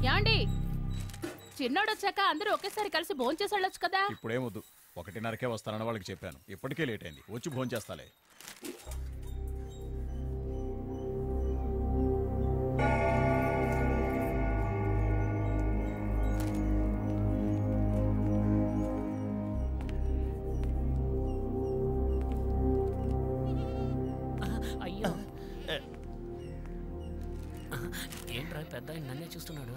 యాండి చిన్నోడు వచ్చాక అందరూ ఒకేసారి కలిసి భోంచేసి వెళ్ళొచ్చు కదా. ఇప్పుడేమొద్దు, 1:30కే వస్తానని వాళ్ళకి చెప్పాను. ఇప్పటికే లేట్ అయింది, వచ్చి భోంచేస్తాలే. అయ్యో ఏంట్రా పెద్ద నన్నే చూస్తున్నాడు.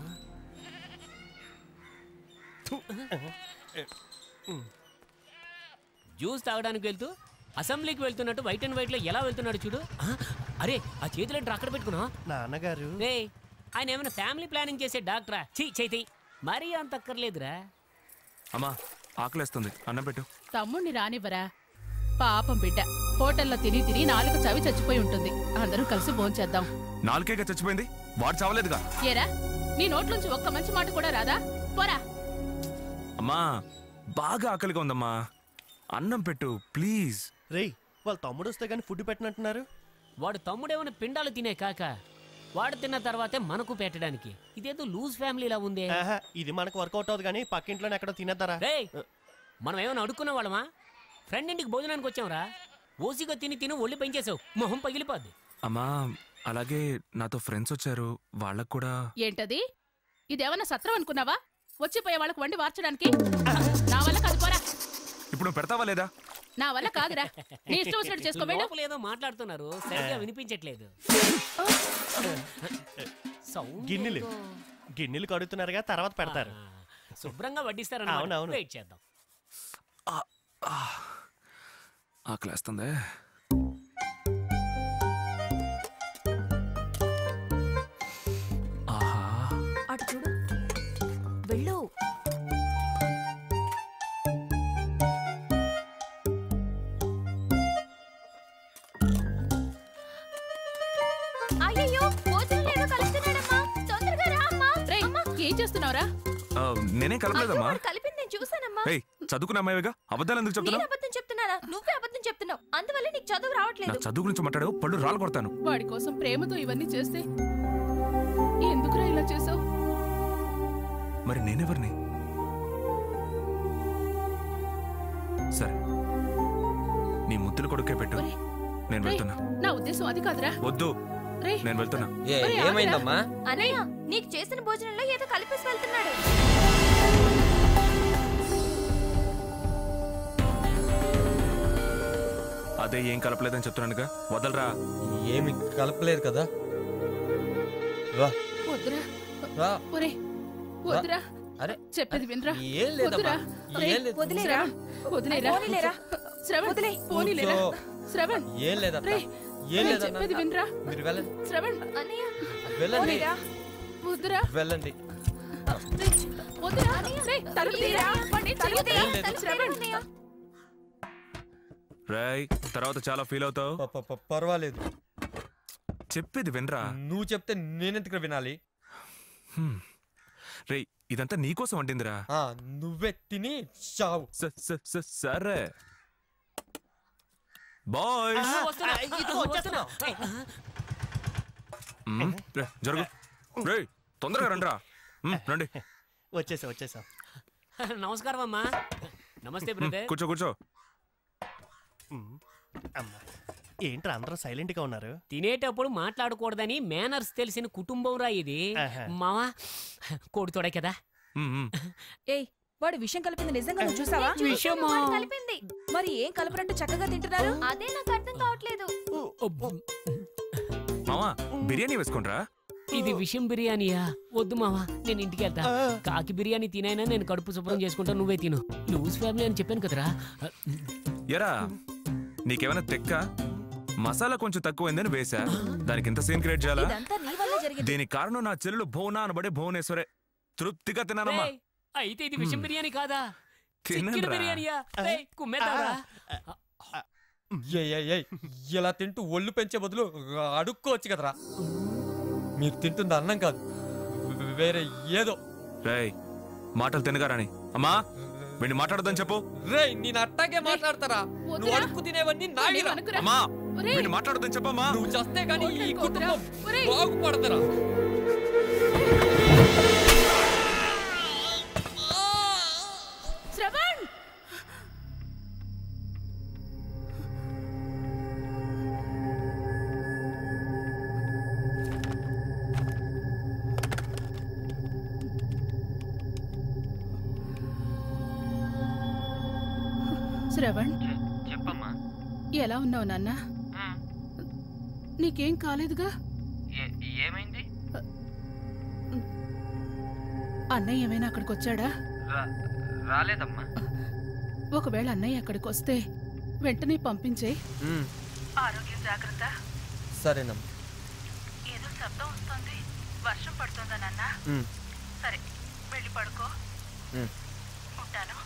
జ్యూస్ తాగడానికి వెళ్తూ అసెంబ్లీకి వెళ్తున్నట్టు వైట్ అండ్ వైట్ లో ఎలా వెళ్తున్నాడు చూడు. అరే ఆ చేతులు ఏంటి అక్కడ పెట్టుకున్నా నాన్నగారు? ఆయన ఏమైనా ఫ్యామిలీ ప్లానింగ్ చేసే డాక్టరా? చైతి మరీ అంత అక్కర్లేదురా. అమ్మా ఆకలేస్తుంది, అన్నం పెట్టు. తమ్ముణ్ణి రానివ్వరా, పాపం బిడ్డ హోటల్లో తిని తిని నాలుగు చవి చచ్చిపోయి ఉంటుంది. అందరూ కలిసి భోంచేద్దాం. నాలుకేగా చచ్చిపోయింది, వాడు చావలేదుగా. ఏరా నీ నోట్లోంచి ఒక్క మంచి మాట కూడా రాదా? పోరా. అమ్మా బాగా ఆకలిగా ఉందమ్మా, అన్నం పెట్టు ప్లీజ్. రేయ్ వాళ్ళ తమ్ముడు వస్తే గానీ ఫుడ్ పెట్టినట్టున్నారు. వాడు తమ్ముడేమైనా పిండాలు తినే కాక వాడు తిన్న తర్వాతే మనకు పెట్టడానికి. ఇదేదో లూజ్ ఫ్యామిలీలా ఉంది. ఇది మనకు వర్కౌట్ అవుతుంది కానీ పక్కింట్లోనే ఎక్కడో తినేద్దారా. మనం ఏమైనా అడుక్కున్న వాళ్ళమా? ఫ్రెండ్ ఇంటికి భోజనానికి వచ్చాంరా, ఓసిగా తిని తిని ఒళ్ళు పెంచేసావు, మొహం పగిలిపోద్ది. అమ్మా అలాగే నాతో ఫ్రెండ్స్ వచ్చారు, వాళ్ళకు కూడా. ఏంటది? ఇదేమన్నా సత్రం అనుకున్నావా? వచ్చిపోయే వాళ్ళకు వండి వార్చడానికి? నా వల్ల కాదు, పోరా. ఇప్పుడు పెడతావా లేదా? నా వల్ల కాదురా, నీ ఇష్టం వచ్చినట్టు చేసుకో. ఏదో మాట్లాడుతున్నారు, సరిగ్గా వినిపించట్లేదు. గిన్నెలు కడుగుతున్నారుగా, తర్వాత పెడతారు. శుభ్రంగా వడ్డిస్తారని అవునవును, వెయిట్ చేద్దాం. ఆకలేస్తుంది. అటు చూడు, వెళ్ళు. అయ్యో భోజనం ఏదో కలుపుతున్నాడమ్మా, తొందరగా రా అమ్మా. ఏం చేస్తున్నావురా? నేనేం కలపలేదమ్మా. కలిపింది నేను చూసానమ్మా. చదువుకున్న అమ్మాయిగా అబద్ధాలు ఎందుకు చెప్తున్నావు? నేను అబద్ధం చెప్తున్నానా? నువ్వే అబద్ధం చెప్తున్నావు, అందువల్ల నీకు చదువు రావట్లేదు. చదువు గురించి మాట్లాడు, పళ్ళు రాళ్ళు కొడతాను. వాడి కోసం ప్రేమతో ఇవన్నీ చేస్తే ఎందుకురా ఇలా చేసావు? మరి నేనెవరిని? సరే నీ ముద్దులు కొడుకే పెట్టు, నేను వెళ్తున్నా. నా ఉద్దేశం అది కాదురా. వద్దు, నేను వెళ్తున్నా. ఏమైందమ్మా? అన్నయ్య నీకు చేసిన భోజనంలో ఏదో కలిపేసి వెళ్తున్నాడు. అదే ఏం కలపలేదని చెప్తున్నానుగా, వదలరా. ఏమి కలపలేదు కదా. వద్దురా, వద్దురా. అరే చెప్పేది వినరా. ఏం లేదమ్మా, వదిలేరా, వదిలేరా. శ్రవణ్ పోనీలేరా. శ్రవణ్ ఏం లేదా, ఏం లేదా. చెప్పేది వినరా. మీరు వెళ్ళండి. శ్రవణ్ వెళ్ళండి, వద్దురా. వెళ్ళండి. రాయ్ తర్వాత చాలా ఫీల్ అవుతావు. పర్వాలేదు, చెప్పేది వినరా. నువ్వు చెప్తే నేనెందుకు వినాలి? రే ఇదంతా నీకోసం వండిందిరా, నువ్వే తిని చావు. సరే బాయ్. జరుగు, రే తొందరగా రండిరా. రండి. వచ్చేసా. నమస్కారం అమ్మా. నమస్తే బ్రదర్. కూర్చో కూర్చో. ఏంట్రా అందరూ సైలెంట్ గా ఉన్నారు? తినేటప్పుడు మాట్లాడకూడదని మేనర్స్ తెలిసిన కుటుంబం రా ఇది. మావా కొడుతోడే కదా. ఏయ్ వాడు విషయం కలిపింది నిజంగా నువ్వు చూసావా? కలిపింది. మరి ఏం కలపరంటూ చక్కగా తింటున్నారు? అదే నాకు అర్థం కావట్లేదు. మావా బిర్యానీ వేసుకుంట్రా. ఇది విషయం బిర్యానీయా? వద్దు మావా, నేను ఇంటికి వెళ్తా. కాకి బిర్యానీ తినైనా నేను కడుపు శుభ్రం చేసుకుంటా, నువ్వే తిను. లూజ్ ఫ్యామిలీ అని చెప్పాను కదరా. ఎరా నీకేమైనా తెక్క? మసాలా కొంచెం తక్కువైందని వేసా, దానికి ఎంత సీన్ క్రియేట్ చేయాలా? దీనికి కారణం నా చెల్లెలు భువన అనబడే భువనేశ్వరే. తృప్తిగా తిన్నానమ్మా. అయితే ఇది విషయం బిర్యానీ కాదా? బిర్యానీయా? ఇలా తింటూ ఒళ్ళు పెంచే బదులు అడుక్కోవచ్చు కదరా. మీరు తింటుంది అన్నం కాదు, వేరే ఏదో. రేయ్ మాటలు తినగారని అమ్మా వీడిని మాట్లాడదని చెప్పు. రేయ్ నేను అట్టాగే మాట్లాడతారా? నువ్వు అడుక్కు తినేవన్నీ నాగిరా. అమ్మా వీడిని మాట్లాడదని చెప్పమ్మా. నువ్వు చేస్తే గానీ ఈ కుటుంబం బాగుపడతారా? శ్రవణ్, చెప్పమ్మా. ఎలా ఉన్నావు నాన్న? నీకేం కాలేదుగా? ఏమైంది? అన్నయ్య ఏమైనా అక్కడికి వచ్చాడా? రాలేదమ్మా. ఒకవేళ అన్నయ్య అక్కడికి వస్తే వెంటనే పంపించే. ఆరోగ్యం జాగ్రత్త. సరేనమ్మా. ఏదో శబ్దం వస్తుంది. వర్షం పడుతుందా నాన్న? సరే, వెళ్ళి పడుకో. ఉంటాను.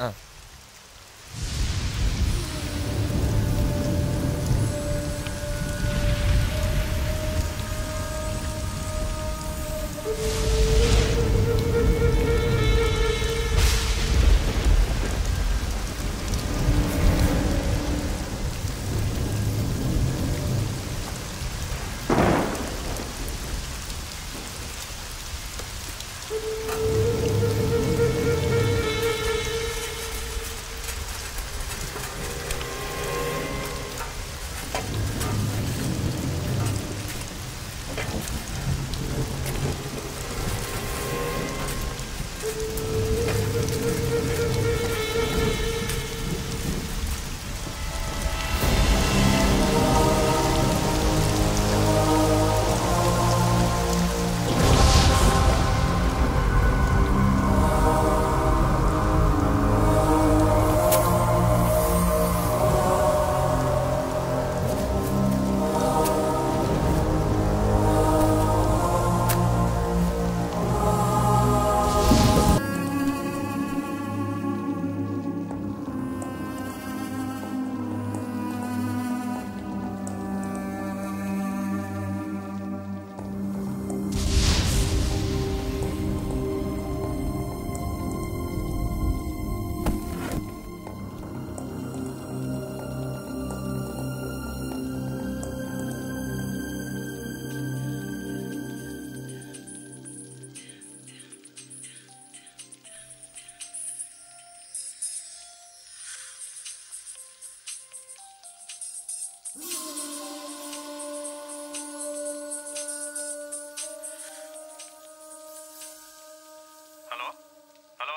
హలో హలో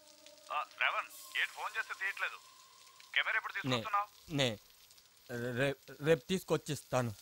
శ్రావణ్, ఏంటి ఫోన్ చేస్తే తీయట్లేదు? కెమెరా ఎప్పుడు తీసుకొస్తున్నావు? రేపు తీసుకొచ్చిస్తాను.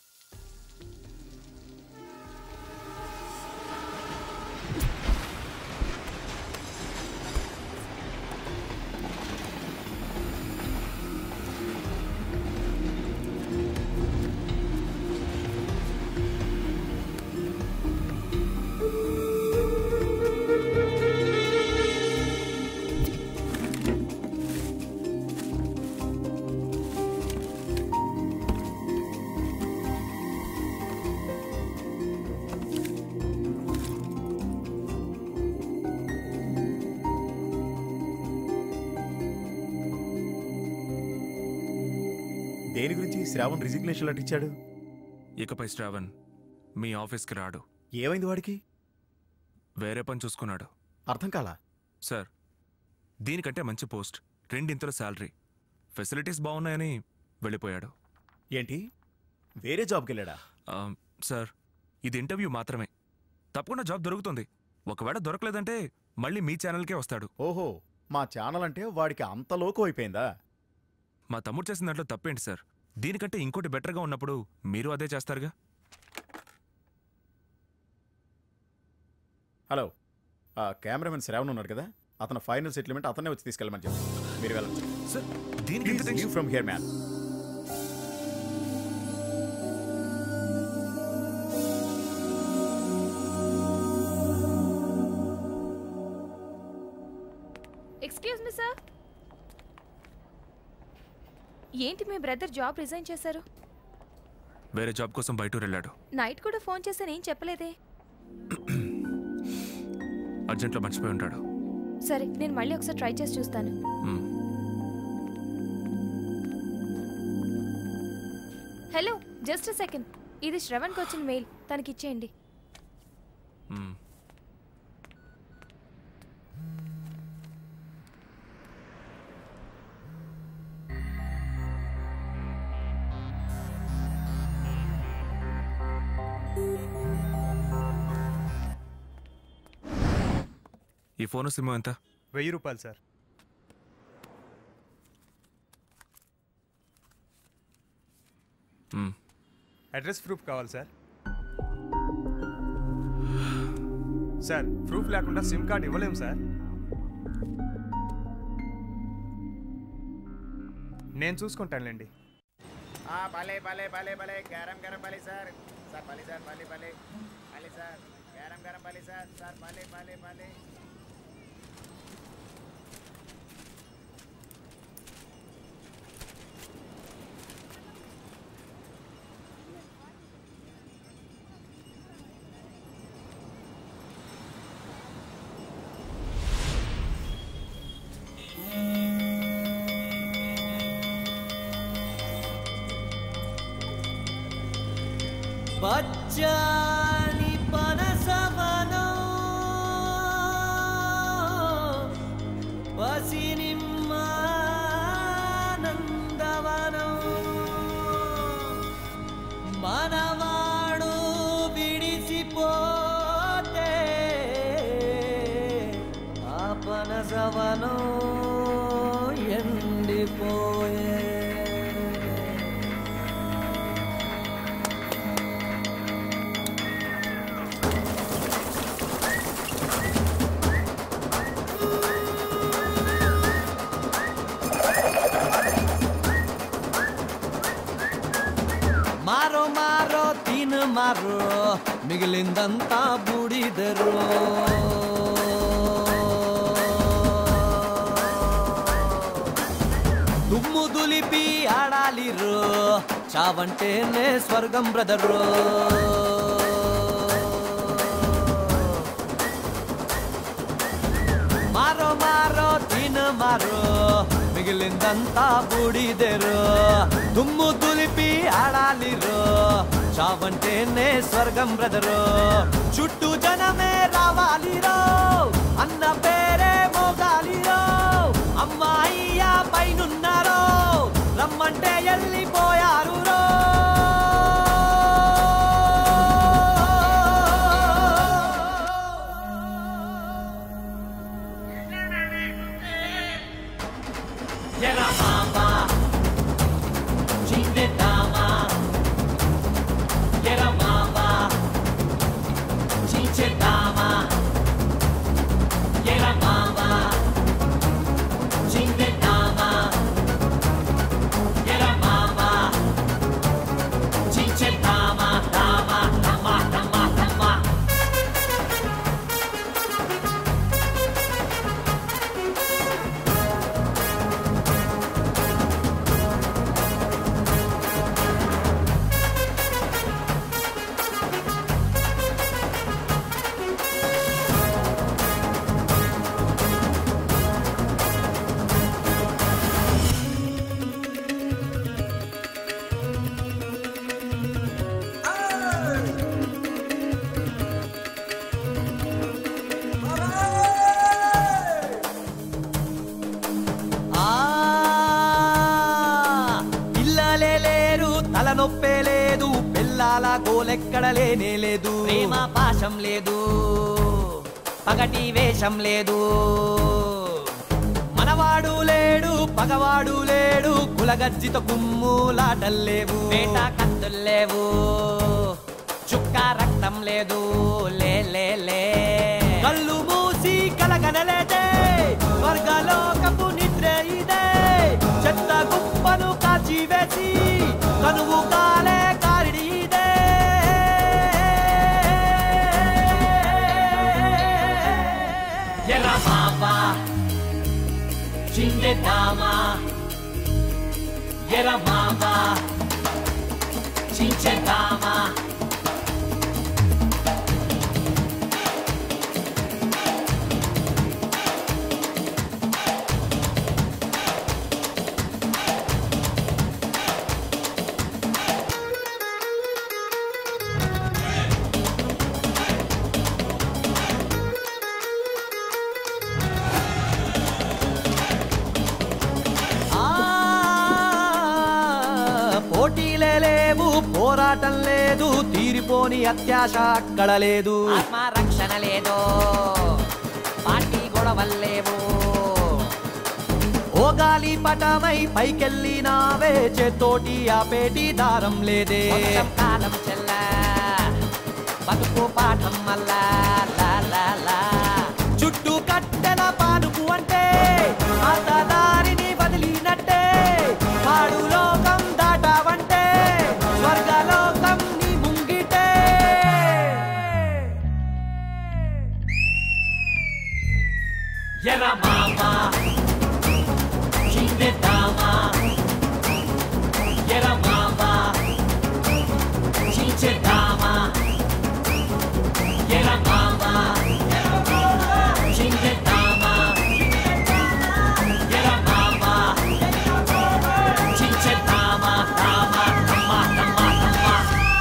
దేని గురించి శ్రావణ్ రిజిగ్నేషన్ లెటర్ ఇచ్చాడు? ఇకపై శ్రావణ్ మీ ఆఫీస్కి రాడు. ఏమైంది వాడికి? వేరే పని చూసుకున్నాడు. అర్థం కాలా? సార్, దీనికంటే మంచి పోస్ట్, 2 శాలరీ, ఫెసిలిటీస్ బాగున్నాయని వెళ్ళిపోయాడు. ఏంటి, వేరే జాబ్కి వెళ్ళాడా? సార్, ఇది ఇంటర్వ్యూ మాత్రమే. తప్పకుండా జాబ్ దొరుకుతుంది. ఒకవేళ దొరకలేదంటే మళ్ళీ మీ ఛానల్కే వస్తాడు. ఓహో, మా ఛానల్ అంటే వాడికి అంత లోకం అయిపోయిందా? మా తమ్ముడు చేసిన దాంట్లో తప్పేంటి సార్? దీనికంటే ఇంకోటి బెటర్గా ఉన్నప్పుడు మీరు అదే చేస్తారుగా. హలో, కెమెరామెన్ శ్రావణ్ ఉన్నాడు కదా, అతను ఫైనల్ సెటిల్మెంట్ అతనే వచ్చి తీసుకెళ్ళమని చెప్పి మీరు వెళ్ళచ్చు. సార్, దీనికి from here man. Excuse me sir, ఏంటి మీ బ్రదర్ జాబ్ రిజైన్ చేశారు? వేరే జాబ్ కోసం బయటూరు వెళ్ళాడు. నైట్ కూడా ఫోన్ చేశాను, ఏం చెప్పలేదే. అర్జెంట్లో మర్చిపోయి ఉంటాడు. సరే, నేను మళ్ళీ ఒకసారి ట్రై చేసి చూస్తాను. హలో, జస్ట్ సెకండ్, ఇది శ్రవణ్కి వచ్చిన మెయిల్, తనకి ఇచ్చేయండి. ఈ ఫోను సిమ్ ఎంత? 1000 రూపాయలు సార్. అడ్రస్ ప్రూఫ్ కావాలి సార్. సార్ ప్రూఫ్ లేకుండా సిమ్ కార్డ్ ఇవ్వలేము సార్. నేను చూసుకుంటానులేండి. భలే భలే భలే భలే గరం గరం భలే సార్. సార్ భలే సార్ భలే భలే భలే సార్ గరం గరం భలే సార్. సార్ భలే భలే భలే. పచ్చని పనసవనం పసినిమ్మానందవనం మనవాడు విడిసిపోతే ఆ పనసవనం ఎండిపోయే. మారో మారో తిన్ మారో మిగిలిందంతా బూడిదరో. దుమ్ము దులిపి ఆడాలిరో చావంటేనే స్వర్గం బ్రదరో. మారో మారో తిన్ మారో మిగిలిందంతా బూడిదెరో. దుమ్ము దులిపి ఆడాలిరో చావంటేనే స్వర్గం బ్రదరో. చుట్టూ జనమే రావాలిరో అన్న పేరే మోగాలిరో. అమ్మాయ్య పైనున్నారో రమ్మంటే వెళ్ళిపోయారు రో. తలనొప్పే లేదు పిల్లాల గోలెక్కడ లేనే లేదు. ప్రేమ పాశం లేదు పగటి వేషం లేదు. మనవాడు లేడు పగవాడు లేడు కులగజ్జితో కుమ్ములాటల్లేవు. వేట కత్తుల్లేవు చుక్క రక్తం లేదు. లే లే లే కళ్ళు మూసి కలగనలేదే స్వర్గలోకపు నిద్ర ఇదే. చెత్త గుప్పను కాచివేసి కనువు కాలే కారిడి ఇదే. ఎర్ర మావా చిందెద్దామా ఎర్ర మావా చించేద్దామా. పోటీలే లేవు పోరాటం లేదు తీరిపోని అత్యాశ అక్కడ లేదు. ఆత్మరక్షణ లేదు పార్టీ గొడవల్లేవు. ఓ గాలి పటమై పైకెళ్ళినావే చేతోటి ఆపేటి దారం లేదే కాలం చెల్లా బతుకు పాఠం మల్లా లా లా లా చుట్టూ కట్టెల పానుకు అంటే అతదారిని వదిలినట్టే పాడు లోకం దాటావంటే స్వర్గలోకం నీ ముంగిటే ఎరా మామా చిందెద్దామా ఎరా మామా చించేద్దామా ఎరా మామా చిందెద్దామా ఎరా మామా చించేద్దామా రామా తమ్మా తమ్మా తమ్మా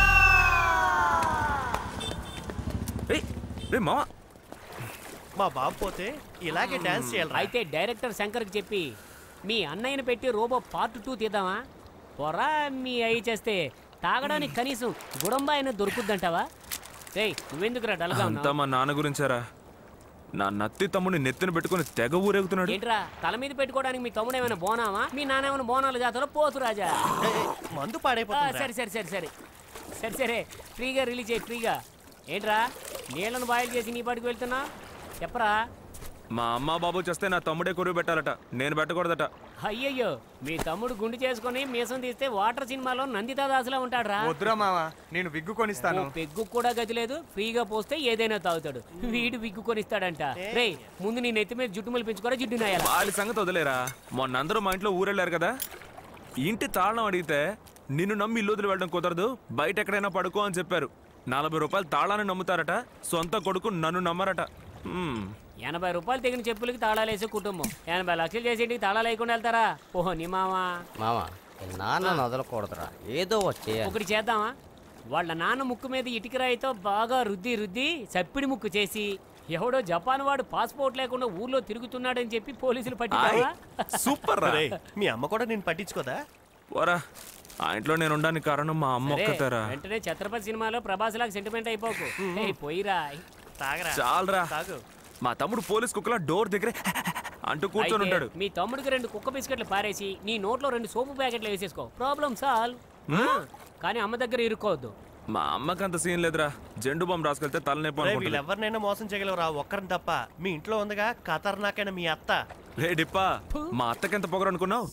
రే మావా మా బాబు పోతే ఇలాగే డాన్స్ చేయాలి. అయితే డైరెక్టర్ శంకర్కి చెప్పి మీ అన్నయ్యని పెట్టి రోబో పార్ట్ 2 తీద్దామా? పొరా మీ అయ్యి చేస్తే తాగడానికి కనీసం గుడంబాయిన దొరుకుద్దంటావా? రేయ్ నువ్వెందుకురా డల్గా అంతా ఉన్నావు? మా నాన్న గురించారా? నా నత్తి తమ్ముడిని నెత్తిన పెట్టుకుని తెగ ఊరేగుతున్నాడు. ఏంట్రా తల మీద పెట్టుకోవడానికి మీ తమ్ముడు ఏమైనా బోనామా? మీ నాన్న ఏమైనా బోనాల జాతరలో పోతు రాజా? మందు పాడైపోతుంది. సరే సరే సరే సరే సరే సరే ఫ్రీగా రిలీజ్ అయ్యి ఫ్రీగా. ఏంట్రా నీళ్ళను బాయిల్ చేసి నీ పాటికి వెళ్తున్నా? చెప్పరా. మా అమ్మ బాబు చేస్తే నా తమ్ముడే కొరువు పెట్టాలట, నేను పెట్టకూడదట. అయ్యయ్యో మీ తమ్ముడు గుండు చేసుకుని మీసం తీస్తే వాటర్ సినిమాలో నందితాదాసులా ఉంటాడురా. వద్దురా మావా, నేను విగ్గు కొనిస్తాను. పెగ్గు కూడా గతి లేదు, ఫ్రీగా పోస్తే ఏదైనా తాగుతాడు. వీడు విగ్గు కొనిస్తాడంట. రేయ్ ముందు నీ నెత్తి మీద జుట్టు మలిపించుకోరా జిడ్డు నాయాల. వాళ్ళ సంగతి వదిలేరా. మొన్న అందరూ మా ఇంట్లో ఊరెళ్ళారు కదా, ఇంటి తాళం అడిగితే నిన్ను నమ్మి ఇల్లు వదిలి వెళ్ళడం కుదరదు, బయట ఎక్కడైనా పడుకో అని చెప్పారు. 40 రూపాయలు తాళాన్ని నమ్ముతారట, సొంత కొడుకు నన్ను నమ్మరట. 80 రూపాయలు తెగిన చెప్పులకి తాళాలేసే కుటుంబం 80 లక్షలు చేసేంటికి తాళాలు వేయకుండా వెళ్తారా? ఓహో నీ మామా నాన్న వదలకూడదురా, ఏదో ఒకటి చేద్దామా? వాళ్ళ నాన్న ముక్కు మీద ఇటుకరాయితో బాగా రుద్ది రుద్ది చప్పిడి ముక్కు చేసి ఎవడో జపాన్ వాడు పాస్పోర్ట్ లేకుండా ఊర్లో తిరుగుతున్నాడని చెప్పి పోలీసులు పట్టించావా? సూపర్ రా. మీ అమ్మ కూడా నేను పట్టించుకోదా? పోరా, ఆ ఇంట్లో నేను ఉండడానికి కారణం మా అమ్మ ఒక్కతారా. వెంటనే ఛత్రపతి సినిమాలో ప్రభాస్ లాగా సెంటిమెంట్ అయిపోకు. పోయిరా చాలరా. మా తమ్ముడు పోలీస్ కుక్కలా డోర్ దగ్గరే అంటూ కూర్చొని ఉంటాడు. మీ తమ్ముడికి 2 కుక్క బిస్కెట్లు పారేసి నీ నోట్లో 2 సోపు ప్యాకెట్లు వేసేసుకో, ప్రాబ్లం సాల్వ్. కానీ అమ్మ దగ్గర ఇరుక్కోవద్దు. మా అమ్మకి అంత సీన్ లేదురా, జెండు బాంబు రాసుకెళ్తే తలనొప్పి. వీళ్ళెవరినైనా మోసం చేయగలరా? ఒక్కరిని తప్ప. మీ ఇంట్లో ఉందిగా ఖతర్నాకైనా మీ అత్త. రే డిప్పా, మా అత్తకి ఎంత పొగరు అనుకున్నావు?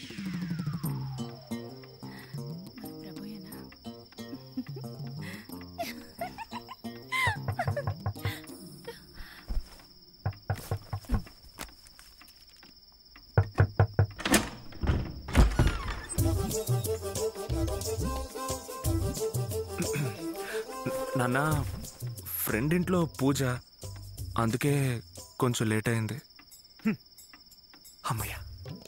నాన్న, ఫ్రెండ్ ఇంట్లో పూజ, అందుకే కొంచెం లేట్ అయింది. అమ్మయ్య.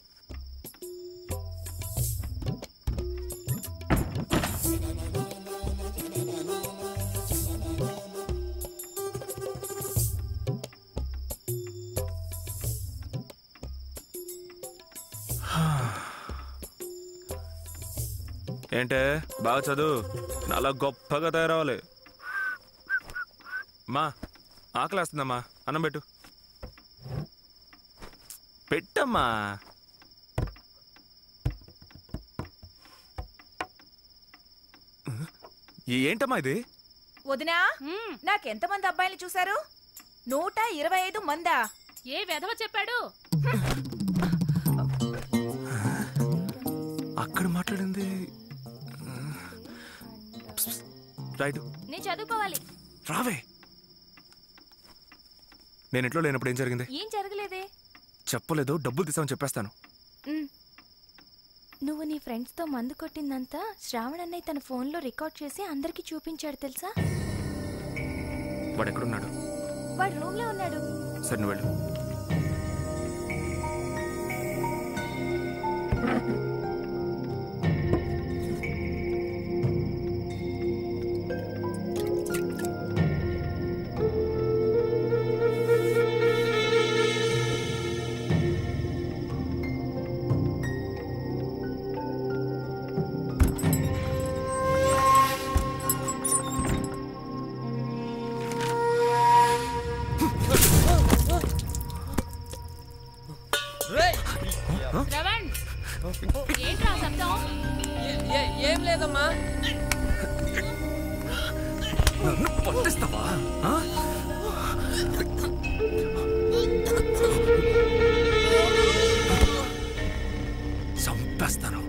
ఏంటే బాగా చదువు, చాలా గొప్పగా తయారవ్వాలి. మా ఆకలేస్తుందమ్మా, అన్నం పెట్టు. పెట్టమ్మా. ఏంటమ్మా ఇది? వదినా, నాకెంతమంది అబ్బాయిలు చూశారు? 125 మందా? ఏ వెధవ చెప్పాడు? అక్కడ మాట్లాడింది రైట్. నేను చదువుకోవాలి. రావే. నేను ఇంట్లో లేనప్పుడు ఏం జరిగింది? ఏం జరగలేదే. చెప్పలేదు, డబ్బులు తీసామని చెప్పేస్తాను. నువ్వు నీ ఫ్రెండ్స్ తో మందు కొట్టిందంతా శ్రావణ్ అన్నయ్య తన ఫోన్ లో రికార్డ్ చేసి అందరికి చూపించాడు తెలుసా? వాడు ఎక్కడున్నాడు? వాడు రూమ్ లో ఉన్నాడు. సరే నువ్వు వెళ్ళు. ఏంట్రా శబ్దం? ఏం లేదమ్మా. నన్ను పట్టిస్తావా? చంపేస్తాను.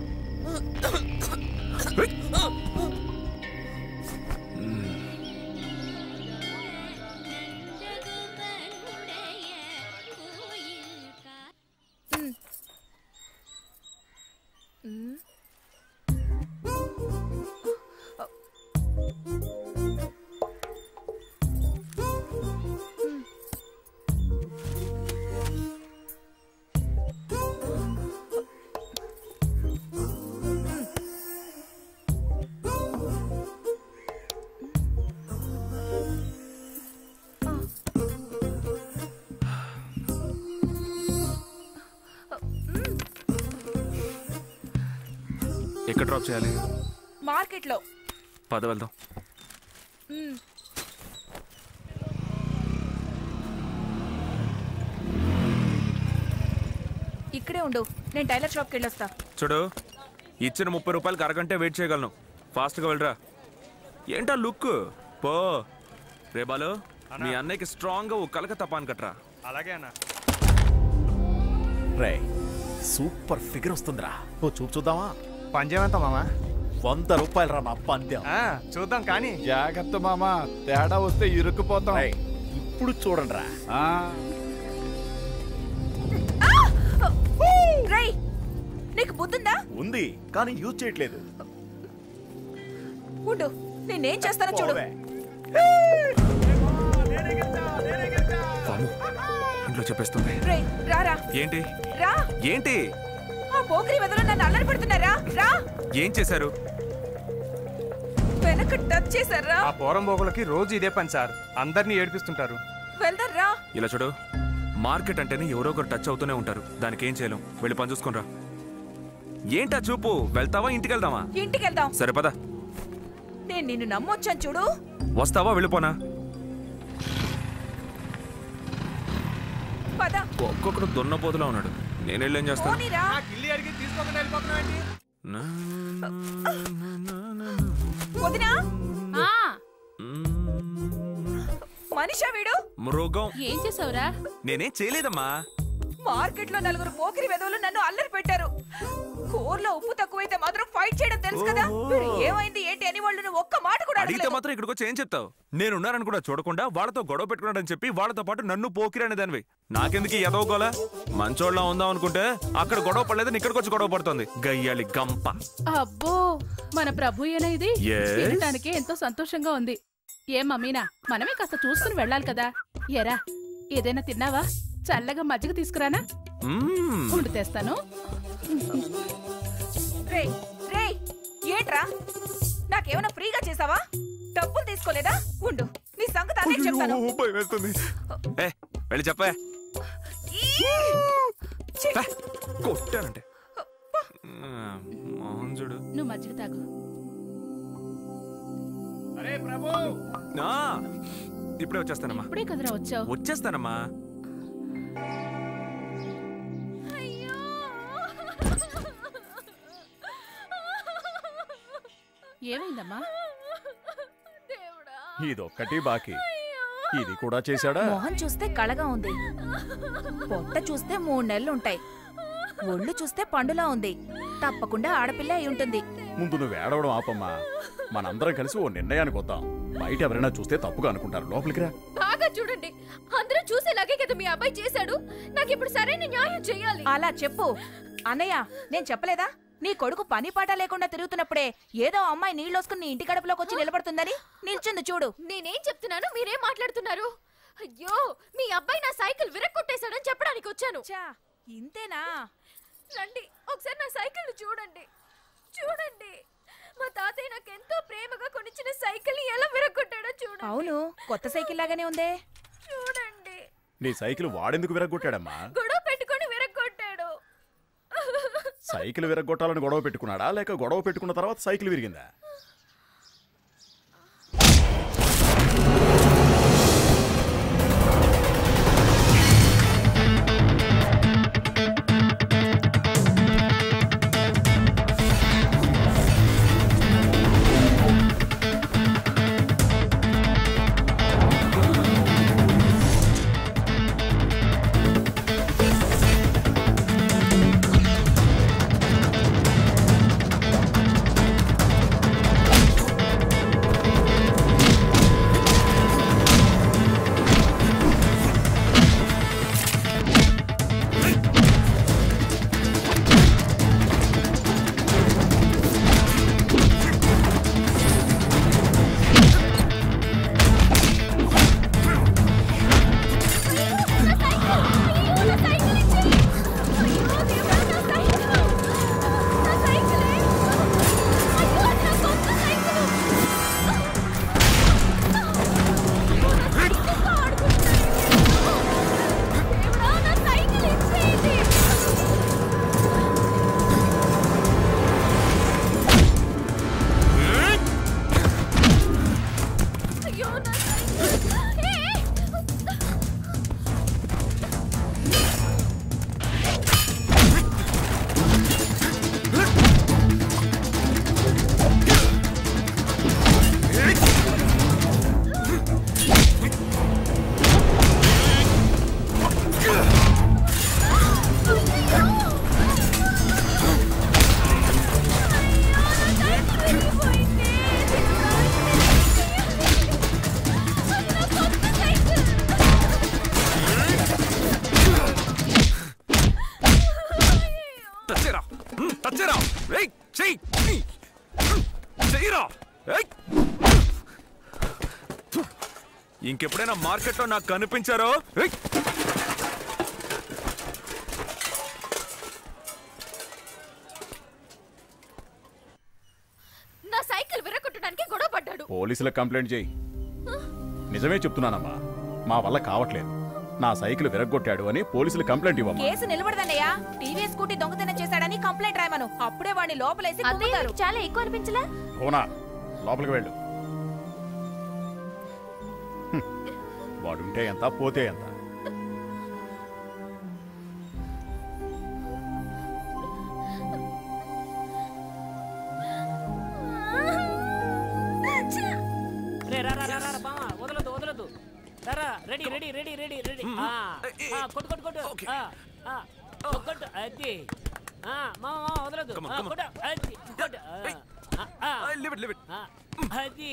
ఎక్కడ డ్రాప్ చేయాలి? మార్కెట్లో. పద వెళ్దాం. ఇక్కడే ఉండు, నేను టైలర్ షాప్కి వెళ్ళొస్తా. చూడు, ఇచ్చిన 30 రూపాయలకి అరగంటే వెయిట్ చేయగలను. ఫాస్ట్గా వెళ్ళరా. ఏంటా లుక్? పో రే బాలు, మీ అన్నయ్యకి స్ట్రాంగ్గా ఓ కలకత్తా పాన్ కట్రా. అలాగే అన్న. రే సూపర్ ఫిగర్ వస్తుందిరా. ఓ చూపు చూద్దామా? పంజం ఎంత మామా? 100 రూపాయలు రా నా పందెం. చూద్దాం కానీ. జాగ్రత్త మామా, తేడా వస్తే ఇరుక్కుపోతాం. ఇప్పుడు చూడండి రా. రేయ్, నీకు బుద్ధుందా? ఉంది, కానీ యూజ్ చేయట్లేదు. ఉండు, నేనేం చేస్తానో చూడు. ఇంట్లో చెప్పేస్తుంది. రేయ్ రారా. ఏంటి రా. ఏంటి? ఆ పోకిరి వెదలు నన్ను అల్లరి పెడుతున్నారా? రా. ఏం చేశారు? వెనక టచ్ చేశారా? ఆ పోరం బోగులకి రోజు ఇదే పని సార్, అందరినీ ఏడిపిస్తుంటారు. వెళ్దారా. ఇలా చూడు, మార్కెట్ అంటేనే ఎవరో ఒకరు టచ్ అవుతూనే ఉంటారు. దానికి ఏం చేయలేం. వెళ్ళి పని చూసుకునిరా. ఏంటా చూపు? వెళ్తావా ఇంటికి వెళ్దామా? ఇంటికి వెళ్దాం. సరే పద. నేను నిన్ను నమ్మొచ్చాను చూడు. వస్తావా? వెళ్ళిపోనా? పద. ఒక్కొక్కడు దున్నపోతులా ఉన్నాడు. నేను వెళ్ళి ఏం చేస్తాను? పోనీరా. కిల్లి అడిగి తీసుకోకుండా వెళ్ళిపోతున్నావు. వదినా. మనిషా వీడు? మృగం. ఏం చేసావురా? నేనేం చేయలేదమ్మా. మార్కెట్ లో 4 పోకిరి వెదవులు నన్ను అల్లరి పెట్టారు. కూరలో ఉప్పు తక్కువైతే మాత్రం ఫైట్ చేయడం తెలుసు కదా. వీడు ఏమైంది ఏంటి అని వాళ్ళు ఒక్క మాట కూడా అడిగితే అడగలేదు. మాత్రం ఇక్కడికి వచ్చి ఏం చెప్తావు? నేనున్నారని కూడా చూడకుండా వాళ్ళతో గొడవ పెట్టుకున్నాడని చెప్పి వాళ్ళతో పాటు నన్ను పోకిరి అనేదానివి. నాకెందుకు ఎదవగోల? మంచోళ్ళ ఉందాం అనుకుంటే అక్కడ గొడవ పడలేదని ఇక్కడికి వచ్చి గొడవ పడుతుంది. గయ్యాలి గంప. అబ్బో, మన ప్రభు ఏనా ఇది? Yes. వినటానికి ఎంతో సంతోషంగా ఉంది. ఏం మమ్మీనా, మనమే కాస్త చూసుకుని వెళ్ళాలి కదా. ఎరా, ఏదైనా తిన్నావా? చల్లగా మజ్జిగ తీసుకురానా? ఉండు తెస్తాను. రేయ్ రేయ్, ఏంట్రా? నాకేమైనా ఫ్రీగా చేసావా? డబ్బులు తీసుకోలేదా? ఉండు, నీ సంగతి అనే చెప్తాను. వెళ్ళి చెప్పే. కొట్టానంటే మోహన్ చూడు. నువ్వు మజ్జిగ తాగు. అరే ప్రభు, ఇప్పుడే వచ్చేస్తానమ్మా. ఇప్పుడే కదరా వచ్చావు? వచ్చేస్తానమ్మా. ఏమైందమ్మా? ఇదొక్కటి బాకీ. ఇది కూడా చేశాడా? మొహం చూస్తే కళగా ఉంది, పొట్ట చూస్తే 3 నెలలు ఉంటాయి, ఒళ్ళు చూస్తే పండులా ఉంది. తప్పకుండా ఆడపిల్ల అయి ఉంటుంది. ముందు నువ్వు ఏడవడం ఆపమ్మా. మనందరం కలిసి ఓ నిర్ణయానికి వద్దాం. బయట ఎవరైనా చూస్తే తప్పుగా అనుకుంటారు. లోపలికి రా. బాగా చూడండి, అందరూ చూసేలాగే కదా మీ అబ్బాయి చేశాడు. నాకు ఇప్పుడు సరైన న్యాయం చెయ్యాలి. అలా చెప్పు. అన్నయ్య, నేను చెప్పలేదా నీ కొడుకు పని పాట లేకుండా తిరుగుతున్నప్పుడే ఏదో అమ్మాయి నీళ్ళొసుకుని నీ ఇంటి గడపలోకి వచ్చి నిలబడుతుందని? నిల్చుంది చూడు. నేనేం చెప్తున్నాను, మీరేం మాట్లాడుతున్నారు? అయ్యో, మీ అబ్బాయి నా సైకిల్ విరక్కొట్టేశాడని చెప్పడానికి వచ్చాను. ఇంతేనా? రండి, ఒకసారి నా సైకిల్ చూడండి. చూడండి, మా తాతయ్య నాకు ఎంతో ప్రేమగా కొనిచ్చిన సైకిల్ ఎలా విరగొట్టాడో చూడండి. అవును, కొత్త సైకిల్ లాగానే ఉందే. చూడండి. నీ సైకిల్ వాడెందుకు విరగొట్టాడమ్మా? గొడవ పెట్టుకొని విరగొట్టాడు. సైకిల్ విరగొట్టాలని గొడవ పెట్టుకున్నాడా, లేక గొడవ పెట్టుకున్న తర్వాత సైకిల్ విరిగిందా? ఇంకెప్పుడైనా మార్కెట్లో నాకు కనిపించారో నా సైకిల్ విరగొట్టడానికి గొడవ పడ్డాడు. పోలీసులకు కంప్లైంట్ చేయి. నిజమే చెప్తున్నానమ్మా, మా వల్ల కావట్లేదు. నా సైకిల్ విరగొట్టాడు అని పోలీసులు కంప్లైంట్ ఇవ్వమ్మా. కేసు నిలబడదన్నయ్యా. టీవీ స్కూటీ దొంగతనం చేశాడని కంప్లైంట్ రాయమను. అప్పుడే వాడిని లోపలేసి కుమ్ముతారు. చాలా ఎక్కువ అనిపించలే? అవునా, లోపలికి వెళ్ళు. వాడుంటే ఎంత, పోతే ఎంత. వదలదు. Ready ready ready ready ready. కొట్టు కొట్టు కొట్టు కొట్టు. అది మామ వదలదు. కొట్టు. అది కొట్టు. అది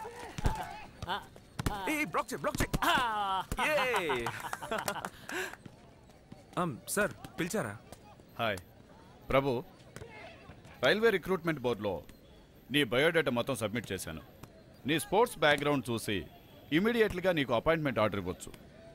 సార్ పిలిచారా? హాయ్ ప్రభు, రైల్వే రిక్రూట్మెంట్ బోర్డులో నీ బయోడేటా మొత్తం సబ్మిట్ చేశాను. నీ స్పోర్ట్స్ బ్యాక్గ్రౌండ్ చూసి ఇమీడియట్లీగా నీకు అపాయింట్మెంట్ ఆర్డర్ ఇవ్వచ్చు.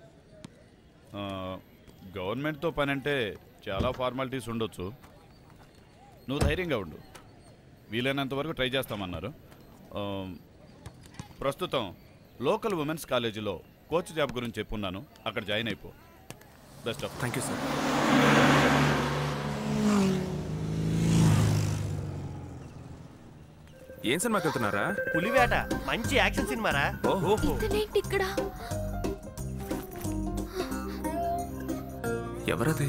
గవర్నమెంట్తో పని అంటే చాలా ఫార్మాలిటీస్ ఉండొచ్చు. నువ్వు ధైర్యంగా ఉండు. వీలైనంత వరకు ట్రై చేస్తామన్నారు. ప్రస్తుతం లోకల్ ఉమెన్స్ కాలేజీలో కోచ్ జాబ్ గురించి చెప్పున్నాను. అక్కడ జాయిన్ అయిపో. Best of. Thank you sir. ఏం సినిమాకి వెళ్తున్నారా? పులివేట మంచి యాక్షన్ సినిమారా. ఇక్కడ ఎవరది?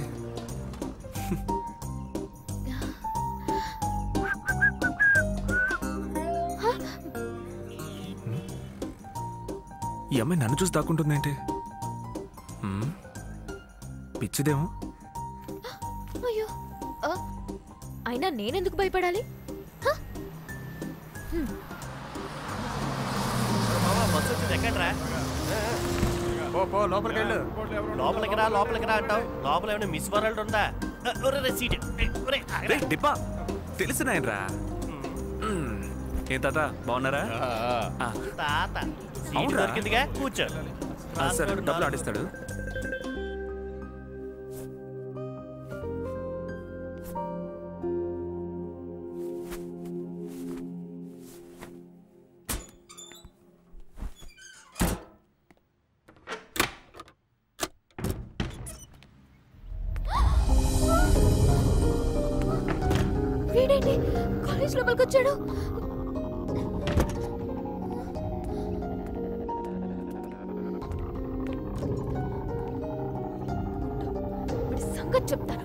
ఈ అమ్మాయి నన్ను చూసి దాక్కుంటుందేంటి? పిచ్చిదేమో. అయ్యో, అయినా నేనెందుకు భయపడాలి? లోపలికి రా అంటావు. లోపల ఏమైనా మిస్ వరల్డ్ ఉందా? తెలిసిన ఆయన రా. ఏ తాత బాగున్నారా? తాత దొరికిందిగా, కూర్చో. సార్ డబ్బులు ఆడిస్తాడు. వీడేంటి కాలేజ్ లోపలికి వచ్చాడు? సంగతి చెప్తాను.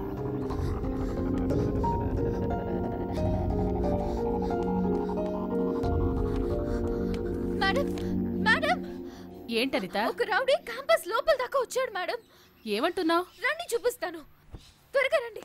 Madam, madam. ఏంటనిత? ఒక రౌడీ క్యాంపస్ లోపల దాకా వచ్చాడు మేడం. ఏమంటున్నావు? రండి చూపిస్తాను. త్వరగా రండి.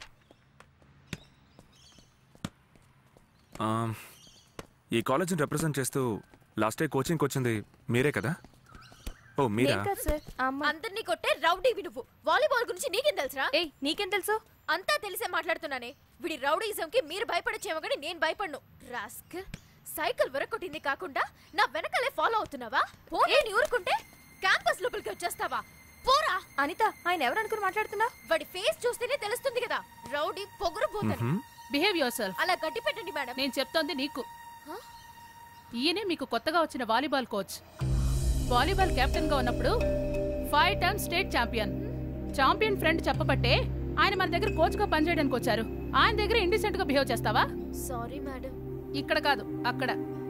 ఈ కాలేజ్ని రిప్రజెంట్ చేస్తూ లాస్ట్ డే కోచింగ్కి వచ్చింది మీరే కదా? ఓ మీరా? అందరినీ కొట్టే రౌడీ నువ్వు. వాలీబాల్ గురించి నీకేం తెలుసురా? నీకేం తెలుసు? అంతా తెలిసే మాట్లాడుతున్నానే. వీడి రౌడీజంకి మీరు భయపడచ్చేమో కానీ నేను భయపడను. రాస్కల్, సైకిల్ విరగొట్టింది కాకుండా నా వెనకాలే ఫాలో అవుతున్నావా? పోనీ ఊరుకుంటే క్యాంపస్ లోపలికి వచ్చేస్తావా? పోరా. అనిత, ఆయన ఎవరనుకుని మాట్లాడుతున్నా? వాడి ఫేస్ చూస్తేనే తెలుస్తుంది కదా, రౌడీ పొగరుబోతని. Behave yourself. అలా గట్టి పెట్టండి మేడం. నేను చెప్తోంది నీకు. ఈయనే మీకు కొత్తగా వచ్చిన వాలీబాల్ కోచ్. వాలీబాల్ కెప్టెన్ గా ఉన్నప్పుడు 5 times స్టేట్ ఛాంపియన్ ఫ్రెండ్ చెప్పబట్టే ఆయన మన దగ్గర కోచ్ గా పనిచేయడానికి వచ్చారు. ఆయన దగ్గర ఇండిసెంట్ గా బిహేవ్ చేస్తావా? Sorry madam. ఇక్కడ కాదు, అక్కడ.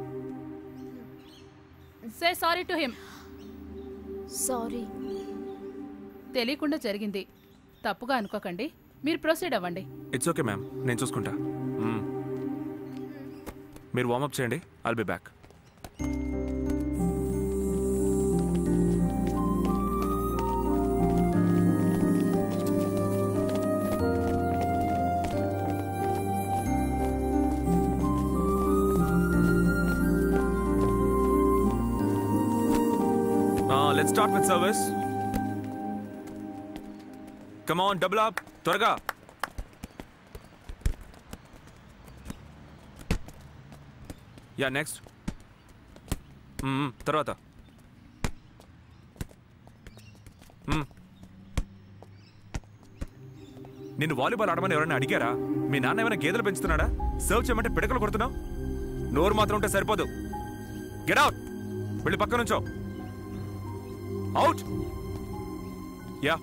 Say sorry to him. Sorry. తెలియకుండా జరిగింది, తప్పుగా అనుకోకండి. మీరు ప్రొసీడ్ అవ్వండి. ఇట్స్ ఓకే మ్యామ్, నేను చూసుకుంటా. మీరు వార్మప్ చేయండి, I'll be back. Let's start with service. Come on, double up. త్వరగా. Yeah next. తర్వాత నిన్ను వాలీబాల్ ఆడమని ఎవరైనా అడిగారా? మీ నాన్న ఏమైనా గేదెలు పెంచుతున్నాడా? సర్వ్ చేయమంటే పిడకలు కొడుతున్నావు. నోరు మాత్రం ఉంటే సరిపోదు. Get out. వెళ్ళి పక్క నుంచో. అవుట్. యా.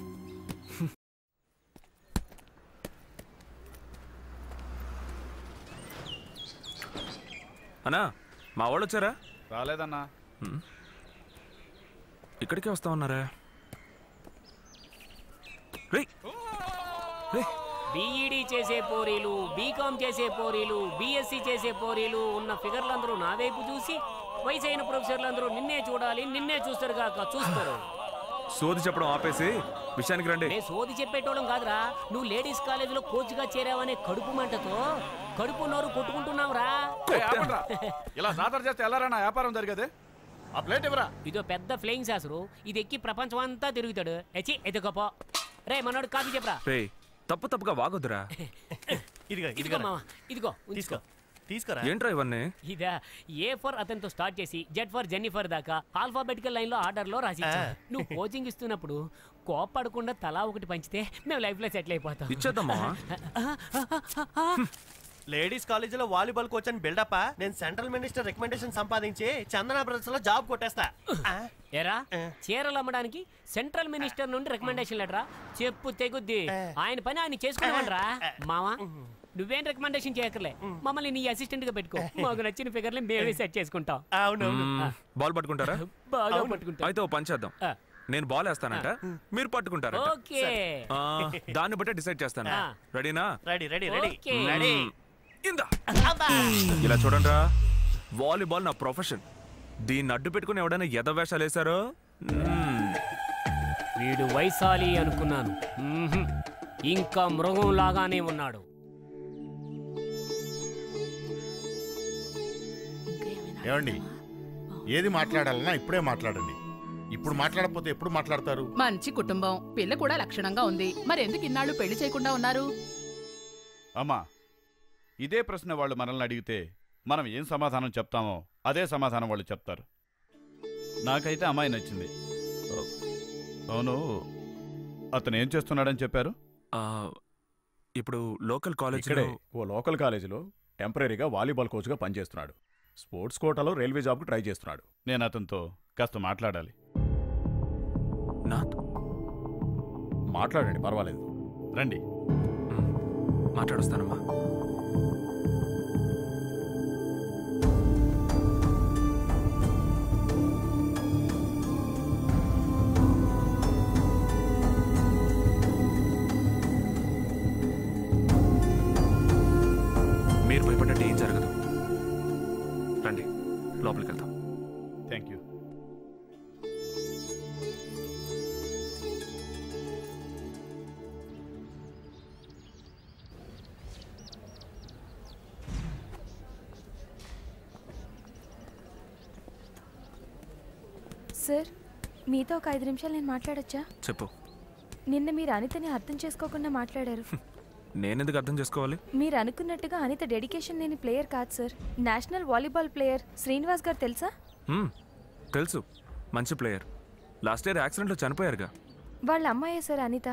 అన్నా మా వాళ్ళు వచ్చారా? రాలేదన్నా. ఇక్కడికే వస్తా ఉన్నారా? బీఈడీ చేసే పోరీలు, బీకామ్ చేసే పోరీలు, బీఎస్సీ చేసే పోరీలు ఉన్న ఫిగర్లందరూ నా వైపు చూసి వయసు అయిన ప్రొఫెసర్లందరూ నిన్నే చూడాలి, నిన్నే చూస్తారు కాక చూస్తారు. సోది చెప్పడం ఆపేసి విషయానికి రండి. సోది చెప్పేటోళ్ళం కాదురా, నువ్వు లేడీస్ కాలేజీలో కోచ్గా చేరావనే కడుపు మంటతో కడుపు నోరు కొట్టుకుంటున్నావురా. ఇలా జాతర చేస్తే ఎలా నా వ్యాపారం జరిగేది? ఆ ప్లేట్ ఎవరా? ఇదో పెద్ద ఫ్లయింగ్ శాసరు, ఇది ఎక్కి ప్రపంచం అంతా తిరుగుతాడు. ఎదుగపో రే మనోడు కాఫీ చెప్పరా. తప్పు తప్పుగా వాగొద్దురా. ఇదిగో మామ, ఇదిగో తీసుకో. తీసుకురా. ఏంట్రా ఇవన్నీ? ఇదా ఏ ఫర్ అతనితో స్టార్ట్ చేసి జెడ్ ఫర్ జెన్నిఫర్ దాకా ఆల్ఫాబెటికల్ లైన్ లో ఆర్డర్ లో రాసి నువ్వు కోచింగ్ ఇస్తున్నప్పుడు కోపడకుండా తలా ఒకటి పంచితే మేము లైఫ్ లో సెటిల్ అయిపోతాం. ఇచ్చేద్దామా? లేడీస్ కాలేజీలో వాలీబాల్ కోచ్ అని బిల్డప్. నేను సెంట్రల్ మినిస్టర్ రికమెండేషన్ సంపాదించి చందన బ్రదర్స్ లో జాబ్ కొట్టేస్తా. ఏరా చీరలు అమ్మడానికి సెంట్రల్ మినిస్టర్ నుండి రికమెండేషన్ లెటరా? చెప్పు తెగుద్ది. ఆయన పని ఆయన చేసుకునేవాడ్రా. మావా నువ్వేం రికమెండేషన్ చేయకర్లే, మమ్మల్ని నీ అసిస్టెంట్ గా పెట్టుకో. మాకు నచ్చిన ఫిగర్ని మేమే సెట్ చేసుకుంటాం. బాల్ పట్టుకుంటారా? బాగా పట్టుకుంటాం. అయితే ఓ పని చేద్దాం. నేను బాల్ వేస్తానంట, మీరు పట్టుకుంటారా? ఓకే. దాన్ని బట్టే డిసైడ్ చేస్తాను. రెడీనా? Ready ready ready okay. Ready. ఇలా చూడండి రా, వాలీబాల్ నా ప్రొఫెషన్. దీన్ని అడ్డు పెట్టుకుని ఎవడైనా ఎదవేషాలు వేశారో. వీడు వైశాలి అనుకున్నాను, ఇంకా మృగం లాగానే ఉన్నాడు. ఏమండి, ఏది మాట్లాడాలన్నా ఇప్పుడే మాట్లాడండి. ఇప్పుడు మాట్లాడకపోతే ఎప్పుడు మాట్లాడతారు? మంచి కుటుంబం, పిల్ల కూడా లక్షణంగా ఉంది. మరెందుకు ఇన్నాళ్ళు పెళ్లి చేయకుండా ఉన్నారు? అమ్మా, ఇదే ప్రశ్న వాళ్ళు మనల్ని అడిగితే మనం ఏం సమాధానం చెప్తామో అదే సమాధానం వాళ్ళు చెప్తారు. నాకైతే అమ్మాయి నచ్చింది. అవును, అతను ఏం చేస్తున్నాడని చెప్పారు? ఇప్పుడు లోకల్ కాలేజీలో ఓ లోకల్ కాలేజీలో టెంపరీగా వాలీబాల్ కోచ్గా పనిచేస్తున్నాడు. స్పోర్ట్స్ కోటాలో రైల్వే జాబ్కి ట్రై చేస్తున్నాడు. నేను అతనితో కాస్త మాట్లాడాలి. మాట్లాడండి, పర్వాలేదు. రండి. మాట్లాడుస్తానమ్మా. మీరు భయపడ్డట్టు ఏం జరగదు. రండి, లోపలికి వెళ్దాం. Thank you. సార్, మీతో ఒక 5 నిమిషాలు నేను మాట్లాడొచ్చా? చెప్పు. నిన్న మీరు అనితని అర్థం చేసుకోకుండా మాట్లాడారు. నేనెందుకు అర్థం చేసుకోవాలి? మీరు అనుకున్నట్టుగా అనిత డెడికేషన్ లేని ప్లేయర్ కాదు sir. National volleyball player Srinivas గారు తెలుసా? తెలుసు, మంచి ప్లేయర్. లాస్ట్ ఇయర్ యాక్సిడెంట్లో చనిపోయారుగా. వాళ్ళ అమ్మాయే సార్ అనిత.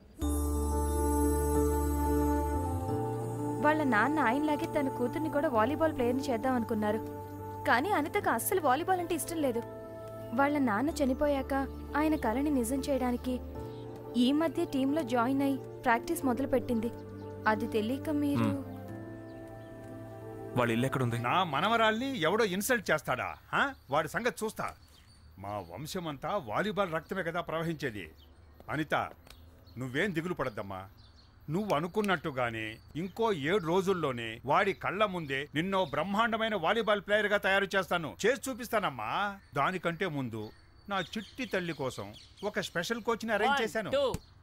వాళ్ళ నాన్న ఆయనలాగే తన కూతుర్ని కూడా వాలీబాల్ ప్లేయర్ని చేద్దాం అనుకున్నారు. కానీ అనితకు అస్సలు వాలీబాల్ అంటే ఇష్టం లేదు. వాళ్ళ నాన్న చనిపోయాక ఆయన కలని నిజం చేయడానికి ఈ మధ్య టీంలో జాయిన్ అయి ప్రాక్టీస్ మొదలుపెట్టింది. అది తెలియక మీరు... వాళ్ళ ఇల్లు ఎక్కడుంది? నా మనవరాల్ని ఎవడో ఇన్సల్ట్ చేస్తాడా? వాడి సంగతి చూస్తా. మా వంశమంతా వాలీబాల్ రక్తమే కదా ప్రవహించేది. అనిత, నువ్వేం దిగులు పడద్దమ్మా. నువ్వు అనుకున్నట్టుగానే ఇంకో 7 రోజుల్లోనే వాడి కళ్ళ ముందే నిన్నో బ్రహ్మాండమైన వాలీబాల్ ప్లేయర్గా తయారు చేస్తాను, చేసి చూపిస్తానమ్మా. దానికంటే ముందు నా చిట్టి తల్లి కోసం ఒక స్పెషల్ కోచ్ని అరేంజ్ చేశాను.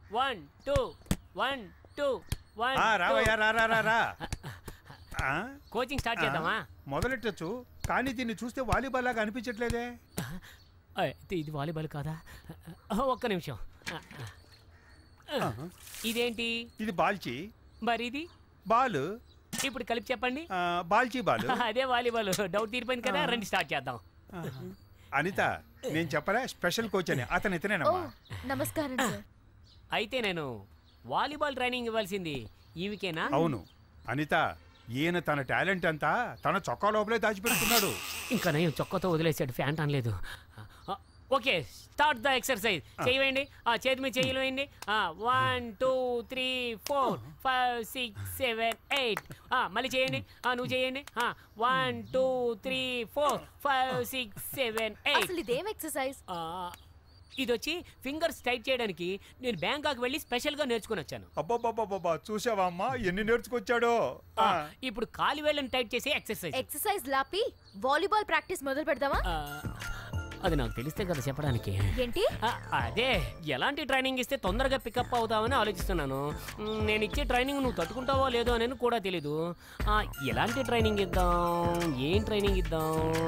కోచింగ్ స్టార్ట్ చేద్దామా? మొదలెట్టచ్చు, కానీ దీన్ని చూస్తే వాలీబాల్ లాగా అనిపించట్లేదే. ఇది వాలీబాల్ కాదా? ఒక్క నిమిషం. ఇదేంటి? ఇది బాల్చి. మరి ఇది బాల్. ఇప్పుడు కలిపి చెప్పండి. బాల్చీ బాల్. అదే వాలీబాల్. డౌట్ తీరిపోయింది కదా, రండి స్టార్ట్ చేద్దాం. అనిత, నేను చెప్పలే స్పెషల్ కోచ్ అని, అతను ఇతనేనమ్మా. నమస్కారం సార్. అయితే నేను వాలీబాల్ ట్రైనింగ్ ఇవ్వాల్సింది ఈవికేనా? అవును అనిత, ఈయన తన టాలెంట్ అంతా తన చొక్కా లోపలే దాచిపెడుతున్నాడు. ఇంకా నేను చొక్కాతో వదిలేసాడు, ఫ్యాంట్ అనలేదు. Okay, start the exercise. చేయండి, చేతి మీద చేయలు వేయండి. 1 2 3 4 5 6 7 8. మళ్ళీ చేయండి, నువ్వు చేయండి. 1 2 3 4 5 6 7 8. అసలు ఇదేం ఎక్సర్సైజ్? ఇది వచ్చి ఫింగర్స్ టైట్ చేయడానికి నేను బ్యాంకాక్ వెళ్ళి స్పెషల్ గా నేర్చుకుని వచ్చాను. అబ్బా, చూసావా అమ్మా ఎన్ని నేర్చుకొచ్చాడో. ఇప్పుడు కాలి వేళ్ళని టైట్ చేసే ఎక్సర్సైజ్. ఎక్సర్సైజ్ లాపి వాలీబాల్ ప్రాక్టీస్ మొదలు పెడదామా? అది నాకు తెలిస్తే కదా చెప్పడానికి. ఏంటి? అదే ఎలాంటి ట్రైనింగ్ ఇస్తే తొందరగా పికప్ అవుతావని ఆలోచిస్తున్నాను. నేను ఇచ్చే ట్రైనింగ్ నువ్వు తట్టుకుంటావో లేదో అని కూడా తెలీదు. ఎలాంటి ట్రైనింగ్ ఇద్దాం, ఏం ట్రైనింగ్ ఇద్దాం?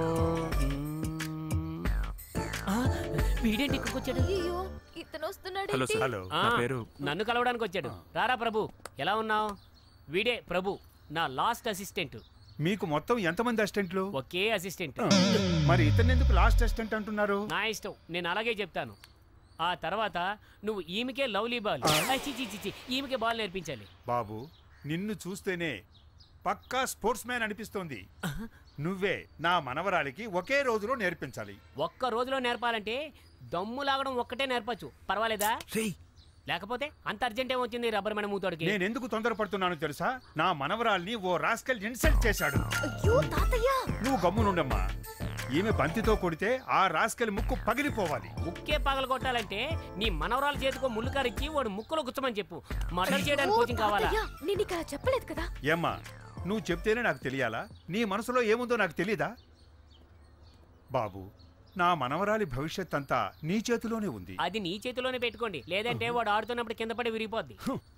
వీడేంటి ఇక్కడికి వచ్చాడు? ఇతను వస్తున్నాడు. హలో సార్, హలో, నా పేరు. నన్ను కలవడానికి వచ్చాడు. రారా ప్రభు, ఎలా ఉన్నావు? వీడే ప్రభు, నా లాస్ట్ అసిస్టెంట్. మీకు మొత్తం ఎంతమంది అసిస్టెంట్లు? ఒకే అసిస్టెంట్. మరి ఇతను ఎందుకు లాస్ట్ అసిస్టెంట్ అంటున్నారు? నా ఇష్టం, నేను అలాగే చెప్తాను. ఆ తర్వాత నువ్వు ఈమెకే లవ్లీ బాల్, ఈమెకే బాల్ నేర్పించాలి. బాబు, నిన్ను చూస్తేనే పక్కా స్పోర్ట్స్ మ్యాన్ అనిపిస్తోంది. నువ్వే నా మనవరాలికి ఒకే రోజులో నేర్పించాలి. ఒక్క రోజులో నేర్పాలంటే దమ్ము లాగడం ఒక్కటే నేర్పచ్చు, పర్వాలేదా? లేకపోతే అంత అర్జెంట్ ఏమొచ్చింది రబ్బర్ మేడం మూతోడికి? నేను ఎందుకు తొందరపడుతున్నాను తెలుసా? నా మనవరాల్ని ఓ రాస్కల్ ఇన్సల్ట్ చేశాడు. నువ్వు గమ్మునుండమ్మా. ఈమె బంతితో కొడితే ఆ రాస్కల్ ముక్కు పగిలిపోవాలి. ముక్కే పగల కొట్టాలంటే నీ మనవరాల చేతికో ముళ్ళు కారిచ్చి వాడు ముక్కులో గుచ్చమని చెప్పు. మర్డర్ చేయడానికి కోచింగ్ కావాలా? నేను ఇక్కడ చెప్పలేదు కదా. ఏమ్మా, నువ్వు చెప్తేనే నాకు తెలియాలా? నీ మనసులో ఏముందో నాకు తెలీదా? బాబు, నా మనవరాలి భవిష్యత్ అంతా నీ చేతిలోనే ఉంది. అది నీ చేతిలోనే పెట్టుకోండి, లేదంటే వాడు ఆడుతున్నప్పుడు కింద పడి విరిగిపోద్ది.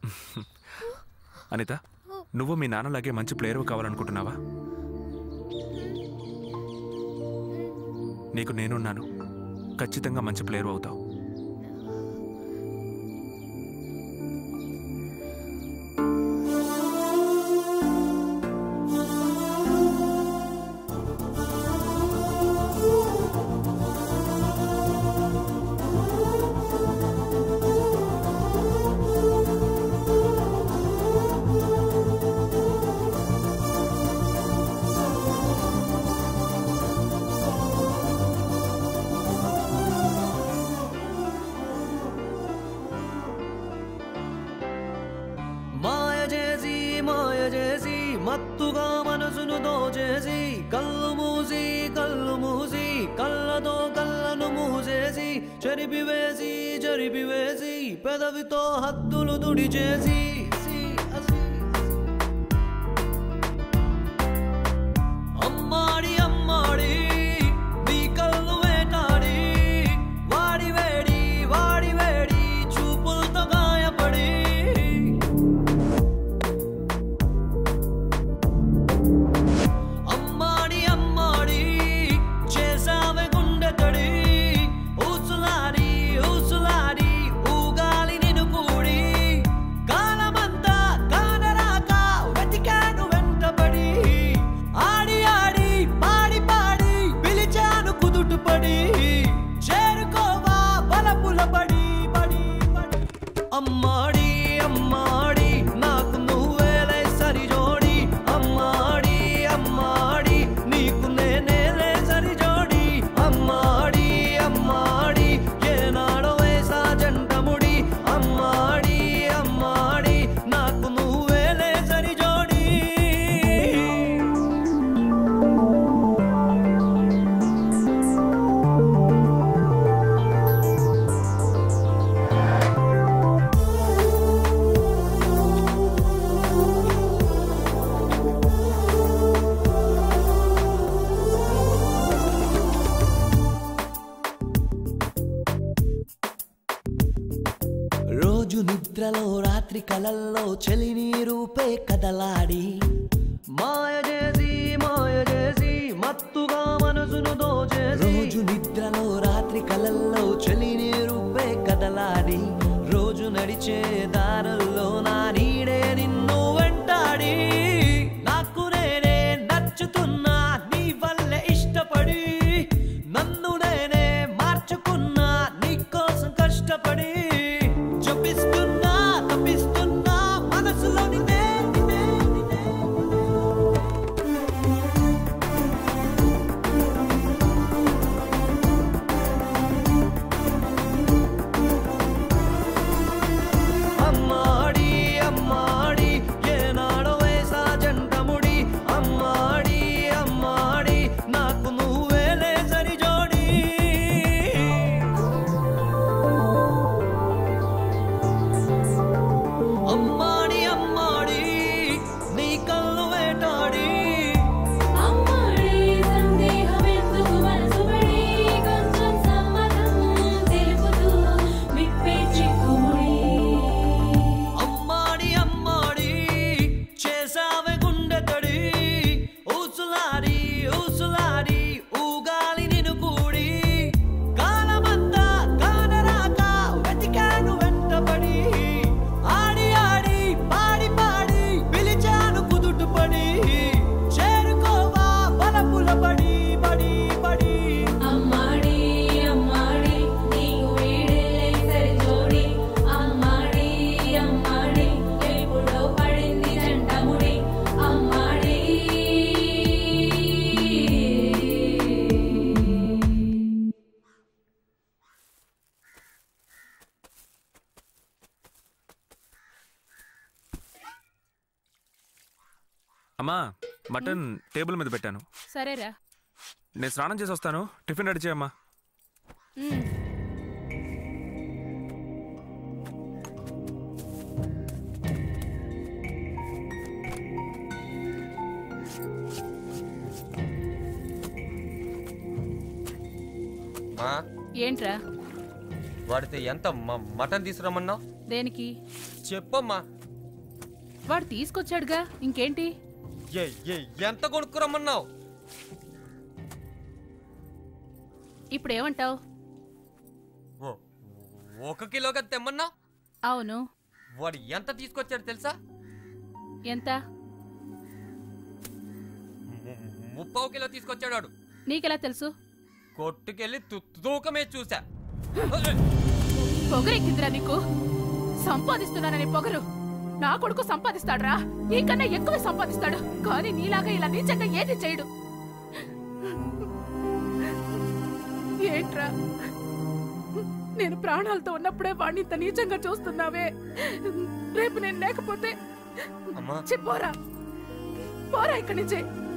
అనిత, నువ్వు మీ నాన్నలాగే మంచి ప్లేయర్ కావాలనుకుంటున్నావా? నీకు నేనున్నాను, ఖచ్చితంగా మంచి ప్లేయర్ అవుతావు. మత్తుగా మనసును దోచేసి కళ్ళు మూసి కళ్ళతో కళ్ళను మూసేసి చెరిపివేసి పెదవితో హద్దులు తుడిచేసి అమ్మాడి నీ కళ్ళు వేటాడి వాడి వేడి చూపులతో గాయపడి చేసావే గుండె తడి ఊసులాడి ఊగాలి నిన్ను కూడి కాలమంతా కానరాక వెతికాను వెంటబడి ఆడి పాడి పిలిచాను కుదుటపడి చేరుకోవా బలపులబడి అమ్మాడి నాకు నువ్వేలే సరిజోడి అమ్మాడి నీకు నేనేలే సరిజోడి అమ్మాడి ఏనాడో వేసా జంటముడి అమ్మాడి నాకు నువ్వేలే సరిజోడి రోజు నిద్రలో రాత్రి కలల్లో చలిని రూపే కదలాడి మాయ చేసి మత్తుగా మనసును దోచేసి రోజు నిద్రలో రాత్రి కలల్లో చలిని రూపే కదలాడి రోజు నడిచే దారుల్లో నా నీడే నిన్ను వెంటాడి నా అమ్మా మటన్ టేబుల్ మీద పెట్టాను. సరేరా. నేను స్నానం చేసి వస్తాను. టిఫిన్ రెడీ చేయమ్మా. ఏంట్రా? వాడితే ఎంత మటన్ తీసుకురమ్మన్నా? దేనికి? చెప్పమ్మా. వాడు తీసుకొచ్చాడుగా, ఇంకేంటి? ఎంత కొనుక్కురమ్మన్నావు? ఇప్పుడు ఏమంటావు? 1 కిలోగా తెమ్మన్నా? అవును. వాడు ఎంత తీసుకొచ్చాడు తెలుసా? ఎంత? 30 కిలో తీసుకొచ్చాడు వాడు. నీకెలా తెలుసు? కొట్టుకెళ్ళి తూకమే చూసా. పొగరెక్కిందిరా నీకు? సంపాదిస్తున్నానని పొగరు. నా కొడుకు సంపాదిస్తాడురా, నీకన్నా ఎక్కువ సంపాదిస్తాడు. కానీ నీలాగా ఇలా నీచంగా ఏది చేయడు. ఏంట్రా, నేను ప్రాణాలతో ఉన్నప్పుడే వాడిని ఇంత నీచంగా చూస్తున్నావే. రేపు నేను లేకపోతే చెప్పోరా, పోరా ఇక్కడి నుంచి.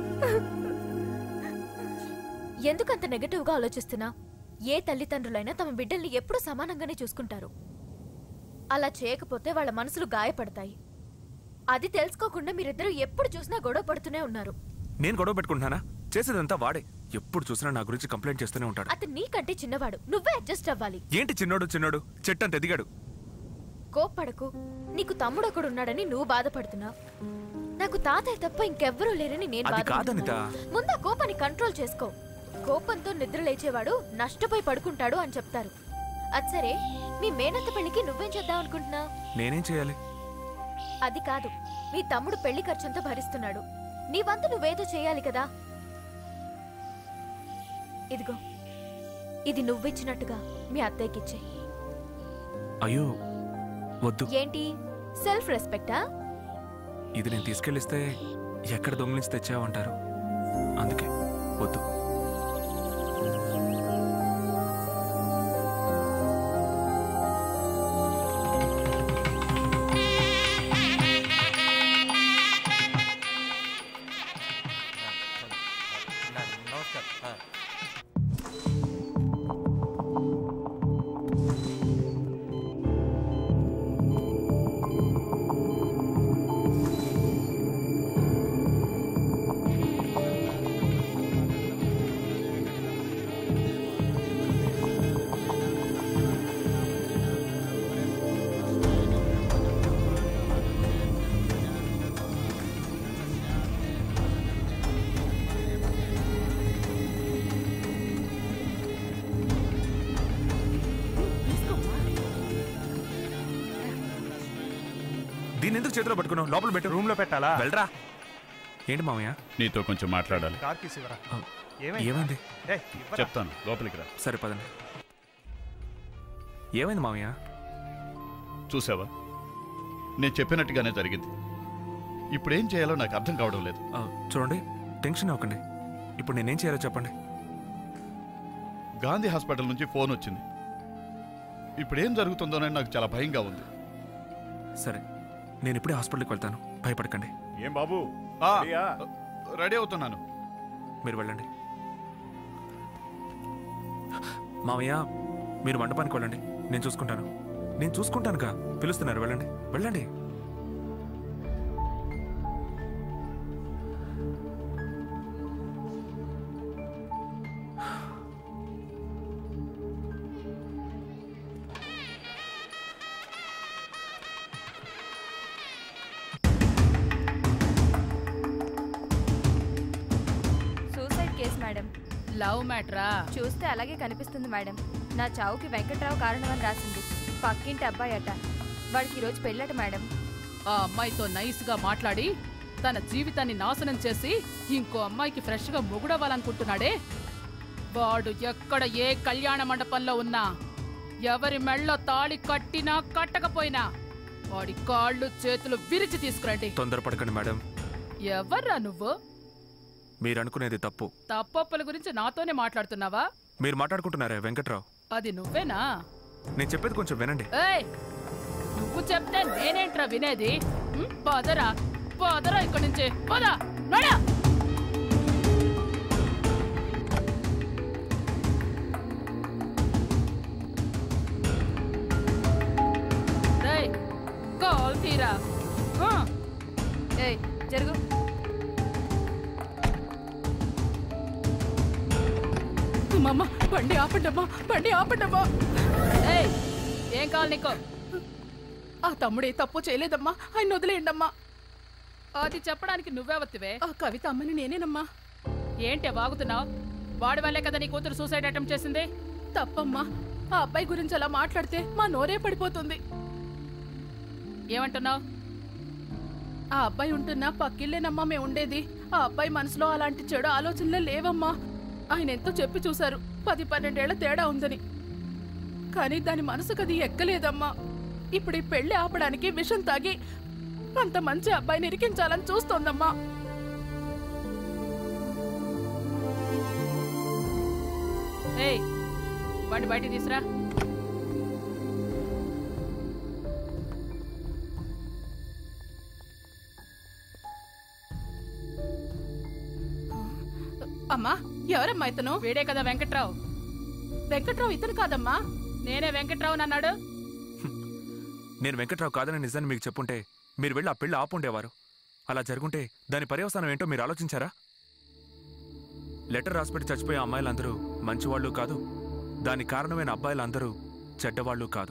ఎందుకంత నెగటివ్ గా ఆలోచిస్తున్నా? ఏ తల్లిదండ్రులైనా తమ బిడ్డల్ని ఎప్పుడూ సమానంగానే చూసుకుంటారు. అలా చేయకపోతే వాళ్ళ మనసులు గాయపడతాయి. అది తెలుసుకోకుండా మీరిద్దరూ ఎప్పుడు చూసినా గొడవ పడుతూనే ఉన్నారు. నేను గొడవ పెట్టుకుంటున్నానా? చేసేదంతా వాడే. ఎప్పుడు చూసినా నా గురించి కంప్లైంట్ చేస్తూనే ఉంటాడు. అతను నీకంటే చిన్నవాడు, నువ్వే అడ్జస్ట్ అవ్వాలి. ఏంటి చిన్నోడు చిన్నోడు? చెట్టంత ఎదిగాడు. కోప్పడకు. నీకు తమ్ముడు ఒకడు ఉన్నాడని నువ్వు బాధపడుతున్నావు. నాకు తాతయ్య తప్ప ఇంకెవ్వరూ లేరని నేను బాధపడుతున్నా. ముందు ఆ కోపాన్ని కంట్రోల్ చేసుకో. కోపంతో నిద్ర లేచేవాడు నష్టపోయి పడుకుంటాడు అని చెప్తారు. అది సరే, మీ మేనత్త పెళ్లికి నువ్వేం చేద్దాం అనుకుంటున్నావు? నేనేం చేయాలి? అది కాదు, మీ తమ్ముడు పెళ్లి ఖర్చంతా భరిస్తున్నాడు. నీ వంతు నువ్వేదో చేయాలి కదా. ఇదిగో, ఇది నువ్విచ్చినట్టుగా మీ అత్తయ్యకిచ్చే. అయ్యో వద్దు. ఏంటి, సెల్ఫ్ రెస్పెక్టా? ఇది నేను తీసుకెళ్ళిస్తే ఎక్కడ దొంగలించి తెచ్చావంటారు. అందుకే వద్దు. దీన్ని ఎందుకు చేతిలో పట్టుకున్నావు? లోపల పెట్టు. రూమ్ లో పెట్టాలా? వెళ్ళరా. ఏంటి మామయ్య? నీతో కొంచెం మాట్లాడాలి. ఏమైంది? చెప్తాను, లోపలికి రా. సరే పదండి. ఏమైంది మామయ్య? చూసావా, నేను చెప్పినట్టుగానే జరిగింది. ఇప్పుడేం చేయాలో నాకు అర్థం కావడం లేదు. చూడండి, టెన్షన్ అవ్వకండి. ఇప్పుడు నేనేం చేయాలో చెప్పండి. గాంధీ హాస్పిటల్ నుంచి ఫోన్ వచ్చింది. ఇప్పుడేం జరుగుతుందోనని నాకు చాలా భయంగా ఉంది. సరే, నేను ఇప్పుడే హాస్పిటల్కి వెళ్తాను, భయపడకండి. ఏం బాబు? రెడీ అవుతున్నాను. మీరు వెళ్ళండి. మామయ్య, మీరు మండపానికి వెళ్ళండి, నేను చూసుకుంటానుగా. పిలుస్తున్నారు, వెళ్ళండి వెళ్ళండి. మేడం, లవ్ మ్యాటరా? చూస్తే అలాగే కనిపిస్తుంది మేడం. నా చావుకి వెంకట్రావు కారణమని రాసింది. పక్కింటి అబ్బాయి అట. వాడికి ఈరోజు పెళ్ళట మేడం. ఆ అమ్మాయితో నైస్ గా మాట్లాడి తన జీవితాన్ని నాశనం చేసి ఇంకో అమ్మాయికి ఫ్రెష్ గా మొగుడవ్వాలనుకుంటున్నాడే, వాడు ఎక్కడ ఏ కళ్యాణ మండపంలో ఉన్నా, ఎవరి మెళ్ళో తాళి కట్టినా కట్టకపోయినా వాడి కాళ్ళు చేతులు విరిచి తీసుకురండి. తొందరపడకండి మేడం. ఎవర్రా నువ్వు? మీరనుకునేది తప్పు. తప్పొప్పుల గురించి నాతోనే మాట్లాడుతున్నావా? మీరు మాట్లాడుకుంటున్నారే వెంకట్రావు. అది నువ్వేనా? నేను చెప్పేది కొంచెం వినండి. ఏయ్, నువ్వు చెప్తే నేనేంట్రా వినేది? పదరా పదరా ఇక్కడి నుంచి, పద. నోడా రేయ్ కాల్ తీరా ఏయ్ జరుగు. అమ్మమ్మ బండి ఆపండమ్మా, బండి ఆపండమ్మా. ఏయ్ ఏం కావాలి నీకు? ఆ తమ్ముడే తప్పు చేయలేదమ్మా, ఆయన వదిలేయండమ్మా. అది చెప్పడానికి నువ్వెవత్తివే? ఆ కవిత అమ్మని నేనేనమ్మా. ఏంటే వాగుతున్నావు? వాడి వల్లే కదా నీ కూతురు సూసైడ్ అటెంప్ట్ చేసింది. తప్పమ్మా, ఆ అబ్బాయి గురించి అలా మాట్లాడితే మా నోరే పడిపోతుంది. ఏమంటున్నావు? ఆ అబ్బాయి ఉంటున్నా పక్కిళ్ళేనమ్మా మేము ఉండేది. ఆ అబ్బాయి మనసులో అలాంటి చెడు ఆలోచనలే లేవమ్మా. ఆయన ఎంతో చెప్పి చూశారు 10-12 ఏళ్ల తేడా ఉందని, కానీ దాని మనసుకు అది ఎక్కలేదమ్మా. ఇప్పుడు ఈ పెళ్లి ఆపడానికి విషం తాగి అంత మంచి అబ్బాయిని ఇరికించాలని చూస్తోందమ్మా. ఏయ్ వాడి బయటికి తీసురా. అమ్మా ఎవరమ్మా ఇతను? వీడే కదా వెంకట్రావు. వెంకట్రావు ఇతను కాదమ్మా, నేనే వెంకట్రావు అన్నాడు. నేను వెంకట్రావు కాదని నిజాన్ని మీకు చెప్పుంటే మీరు వెళ్ళి ఆ పెళ్లి ఆపుండేవారు. అలా జరుగుంటే దాని పర్యవసానం ఏంటో మీరు ఆలోచించారా? లెటర్ రాసిపెట్టి చచ్చిపోయే అమ్మాయిలందరూ మంచివాళ్ళు కాదు, దానికి కారణమైన అబ్బాయిలందరూ చెడ్డవాళ్ళు కాదు.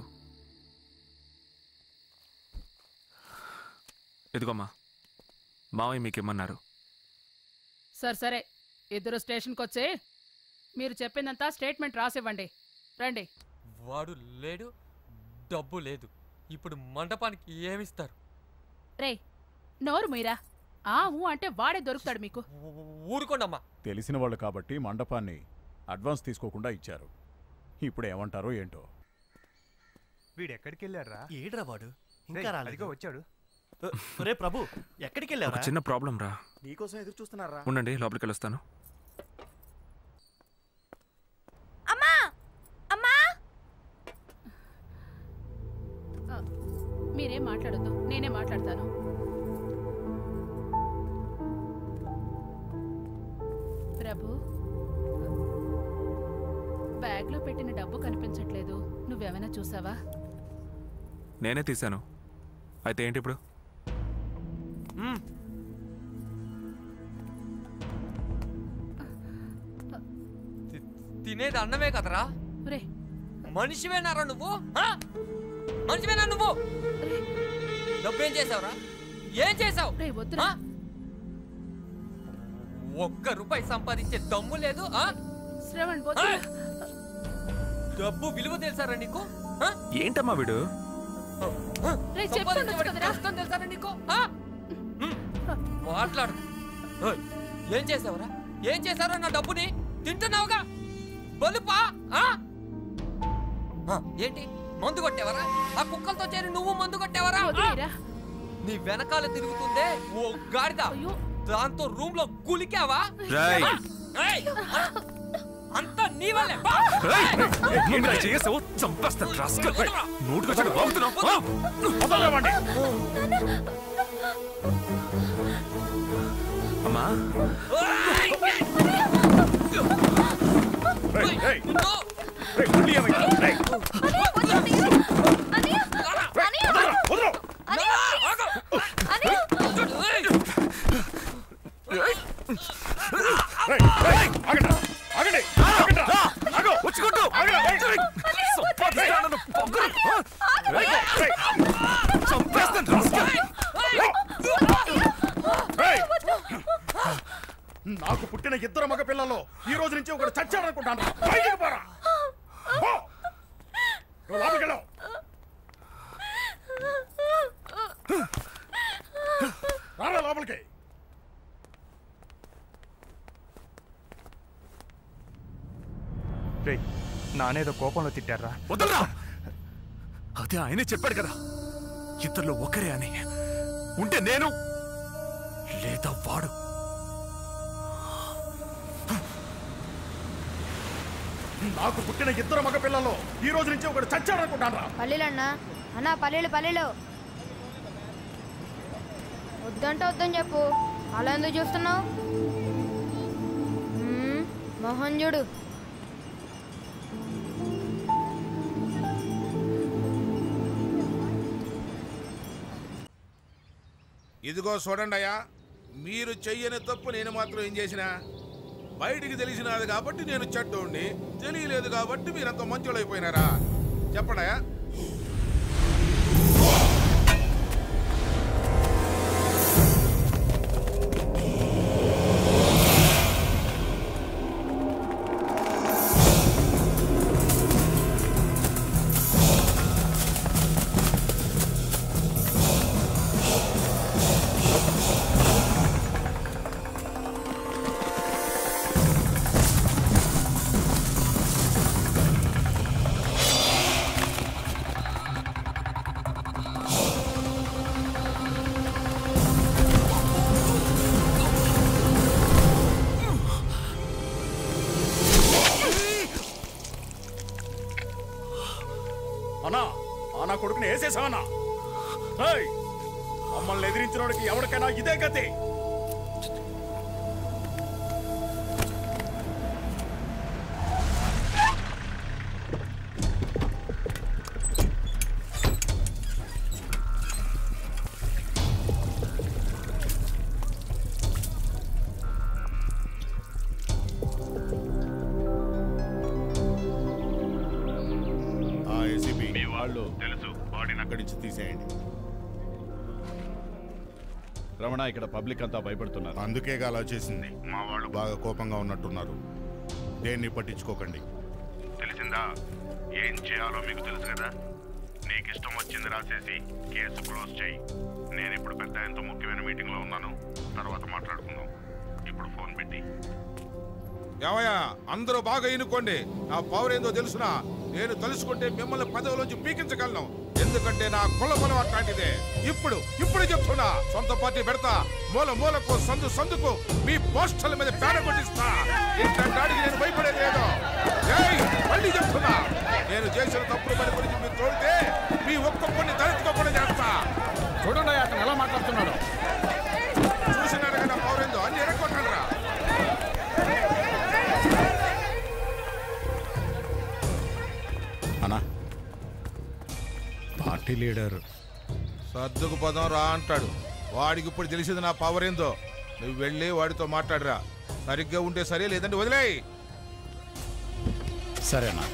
ఇదిగోమ్మా మావయ్య మీకేమన్నారు? సరే ఇద్దరు స్టేషన్కి వచ్చి మీరు చెప్పిందంతా స్టేట్మెంట్ రాసివ్వండి. రండి. వాడు లేడు, డబ్బు లేదు, ఇప్పుడు మండపానికి ఏమిస్తారు? రే నోరు మీరా. అంటే వాడే దొరుకుతాడు మీకు. ఊరుకోండమ్మా. తెలిసిన వాళ్ళు కాబట్టి మండపాన్ని అడ్వాన్స్ తీసుకోకుండా ఇచ్చారు. ఇప్పుడు ఏమంటారో ఏంటో. వీడెక్కడికి వెళ్ళారా? ఏడ్రా వాడు ఇంకా రాలేదు. వచ్చాడు. రే ప్రభు ఎక్కడికి వెళ్ళారా? ఒక చిన్న ప్రాబ్లం రా. నీకోసం ఎదురు చూస్తున్నారా? ఉండండి లోపలికి వెళ్ళొస్తాను. అమ్మా అమ్మా మీరేం మాట్లాడొద్దు, నేనే మాట్లాడతాను. ప్రభు బ్యాగ్లో పెట్టిన డబ్బు కనిపించట్లేదు, నువ్వేమైనా చూసావా? నేనే తీశాను. అయితే ఏంటి ఇప్పుడు? తినేది అన్నమే కదరా. రే మనిషివేనారా నువ్వు? మనిషివేనా నువ్వు? డబ్బేం చేసావురా? ఏం చేసావు? ₹1 సంపాదించే దమ్ము లేదు. శ్రవణ్ డబ్బు విలువ తెలుసారా నీకు? ఏంటమ్మా వీడు? కష్టం తెలుసారా నీకు? మాట్లాడు. ఏం చేసావురా? ఏం చేశారా నా డబ్బుని? తింటున్నావుగా బలుపా? ఏంటి మందు కొట్టేవరా? ఆ కుక్కలతో చేరి నువ్వు మందు కొట్టేవరా? నీ వెనకాల తిరుగుతుందే ఓ గాడిద, దాంతో రూమ్ లో కులికావా? అంతా నీ వల్లే. అమ్మా నాకు పుట్టిన 2 మగ పిల్లలు ఈ రోజు నుంచి ఒకడు చచ్చాడనుకుంటాను. బయటికి పోరా. లోపలికెళ్ళు. రారా లోపలికి. నానేదో కోపంలో తిట్టారా? వదలరా. అదే ఆయనే చెప్పాడు కదా ఇద్దరిలో ఒకరే అని. ఉంటే నేను లేదా వాడు. నాకు పుట్టిన 2 మగ పిల్లలు ఈ రోజు నుంచి ఒకడు చచ్చాడనుకుంటాను. పల్లీలన్నా అన్నా పల్లీలు వద్దంటే వద్దని చెప్పు. అలా ఎందుకు చూస్తున్నావు? మోహన్ చూడు. ఇదిగో చూడండి అయ్యా, మీరు చెయ్యని తప్పు నేను మాత్రం ఏం చేసినా బయటికి తెలిసినది కాబట్టి నేను చెడ్డోండి, తెలియలేదు కాబట్టి మీరంత మంచోళ్ళు అయిపోయినారా? చెప్పండి అయ్యా. అన్నా నా కొడుకుని వేసేసావన్నా? మమ్మల్ని ఎదిరించిన వాడికి ఎవరికైనా ఇదే గతి. తెలుసు, బాడీని అక్కడి నుంచి తీసేయండి. రమణ, ఇక్కడ పబ్లిక్ అంతా భయపడుతున్నారు. అందుకే అలా చేసింది. మా వాళ్ళు బాగా కోపంగా ఉన్నట్టున్నారు. దేన్ని పట్టించుకోకండి, తెలిసిందా? ఏం చేయాలో మీకు తెలుసు కదా. నీకు ఇష్టం వచ్చింది రాసేసి కేసు క్లోజ్ చేయి. నేను ఇప్పుడు పెద్ద ఎంతో ముఖ్యమైన మీటింగ్లో ఉన్నాను, తర్వాత మాట్లాడుకుందాం. ఇప్పుడు ఫోన్ పెట్టి. ఏమయ్యా, అందరూ బాగా ఇనుకోండి. నా పవర్ ఏందో తెలుసునా? నేను తెలుసుకుంటే మిమ్మల్ని పదవిలోంచి పీకించగలను. ఎందుకంటే నా కులబలం అట్లాంటిదే. ఇప్పుడు చెప్తున్నా, సొంత పార్టీ పెడతా, మూలకు సందుకు మీ పోస్టర్ల మీద పేడ కొట్టిస్తా. ఇట్లాంటి నేను భయపడేది లేదు. మళ్ళీ చెప్తున్నా, నేను చేసిన తప్పుడు పని గురించి మీరు తోడితే మీ ఒక్కొక్కరిని తలెత్తుకోకుండా చేస్తా. చూడండి అతను ఎలా మాట్లాడుతున్నాడు. చూసినారు కదా పవర్ ఏందో, అన్ని ఎరగొట్టండిరా. అన్నా, పార్టీ లీడర్ సర్దుకు పదం రా అంటాడు. వాడికి ఇప్పుడు తెలిసింది నా పవర్ ఏందో. నువ్వు వెళ్ళి వాడితో మాట్లాడరా. సరిగ్గా ఉంటే సరే, లేదంటే వదిలేయి. సరేనా?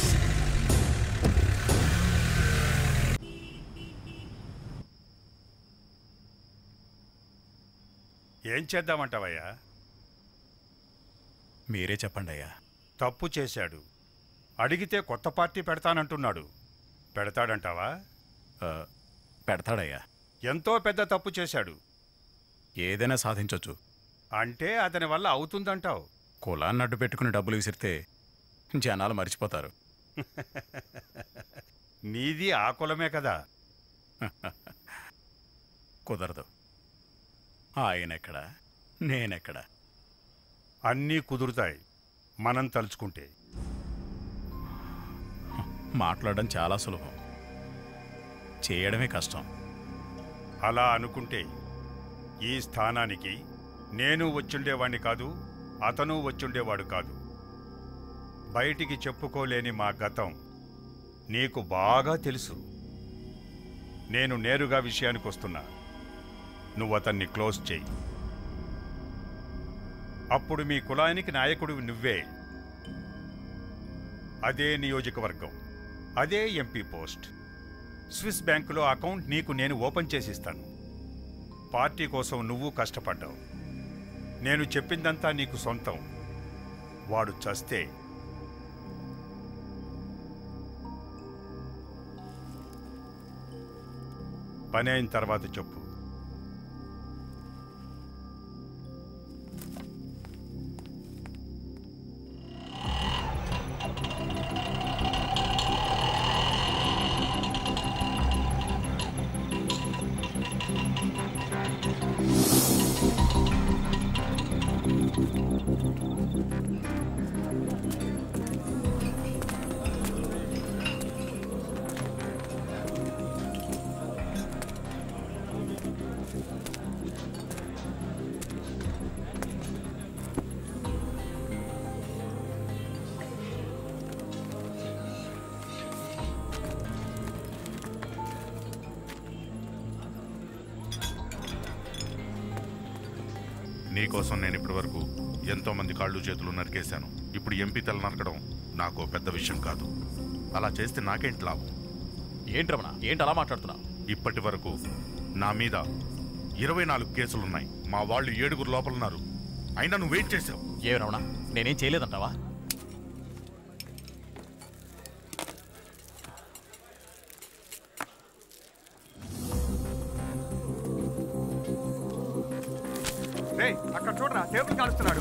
ఏం చేద్దామంటావయ్యా? మీరే చెప్పండి అయ్యా. తప్పు చేశాడు, అడిగితే కొత్త పార్టీ పెడతానంటున్నాడు. పెడతాడంటావా? పెడతాడయ్యా. ఎంతో పెద్ద తప్పు చేశాడు. ఏదైనా సాధించొచ్చు అంటే అతని వల్ల అవుతుందంటావు? కులాన్ని అడ్డు పెట్టుకుని డబ్బులు విసిరితే జనాలు మర్చిపోతారు. నీది ఆ కులమే కదా. కుదరదు. ఆయనెక్కడ, నేనెక్కడ? అన్నీ కుదురుతాయి మనం తలుచుకుంటే. మాట్లాడడం చాలా సులభం, చేయడమే కష్టం. అలా అనుకుంటే ఈ స్థానానికి నేను వచ్చుండేవాణ్ణి కాదు, అతను వచ్చుండేవాడు కాదు. బయటికి చెప్పుకోలేని మా గతం నీకు బాగా తెలుసు. నేను నేరుగా విషయానికి వస్తున్నా. నువ్వు అతన్ని క్లోజ్ చేయి. అప్పుడు మీ కులానికి నాయకుడు నువ్వే. అదే నియోజకవర్గం, అదే ఎంపీ పోస్ట్. స్విస్ బ్యాంకులో అకౌంట్ నీకు నేను ఓపెన్ చేసిస్తాను. పార్టీ కోసం నువ్వు కష్టపడ్డావు. నేను చెప్పిందంతా నీకు సొంతం. వాడు చస్తే పని అయిన తర్వాత చెప్పు. నీకోసం నేను ఇప్పటి వరకు ఎంతో మంది కాళ్ళు చేతులు నరికేశాను. ఇప్పుడు ఎంపీ తల నరకడం నాకు పెద్ద విషయం కాదు. అలా చేస్తే నాకేంటి లాభం? ఏంటి రమణ, ఏంటి అలా మాట్లాడుతున్నావు? ఇప్పటి వరకు నా మీద 24 కేసులున్నాయి. మా వాళ్ళు 7 లోపలున్నారు. అయినా నువ్వు వెయిట్ చేసావు. ఏ రమణ, నేనేం చేయలేదంటావా? అక్కడ చూడరా, టేబుల్ కాలుస్తున్నాడు.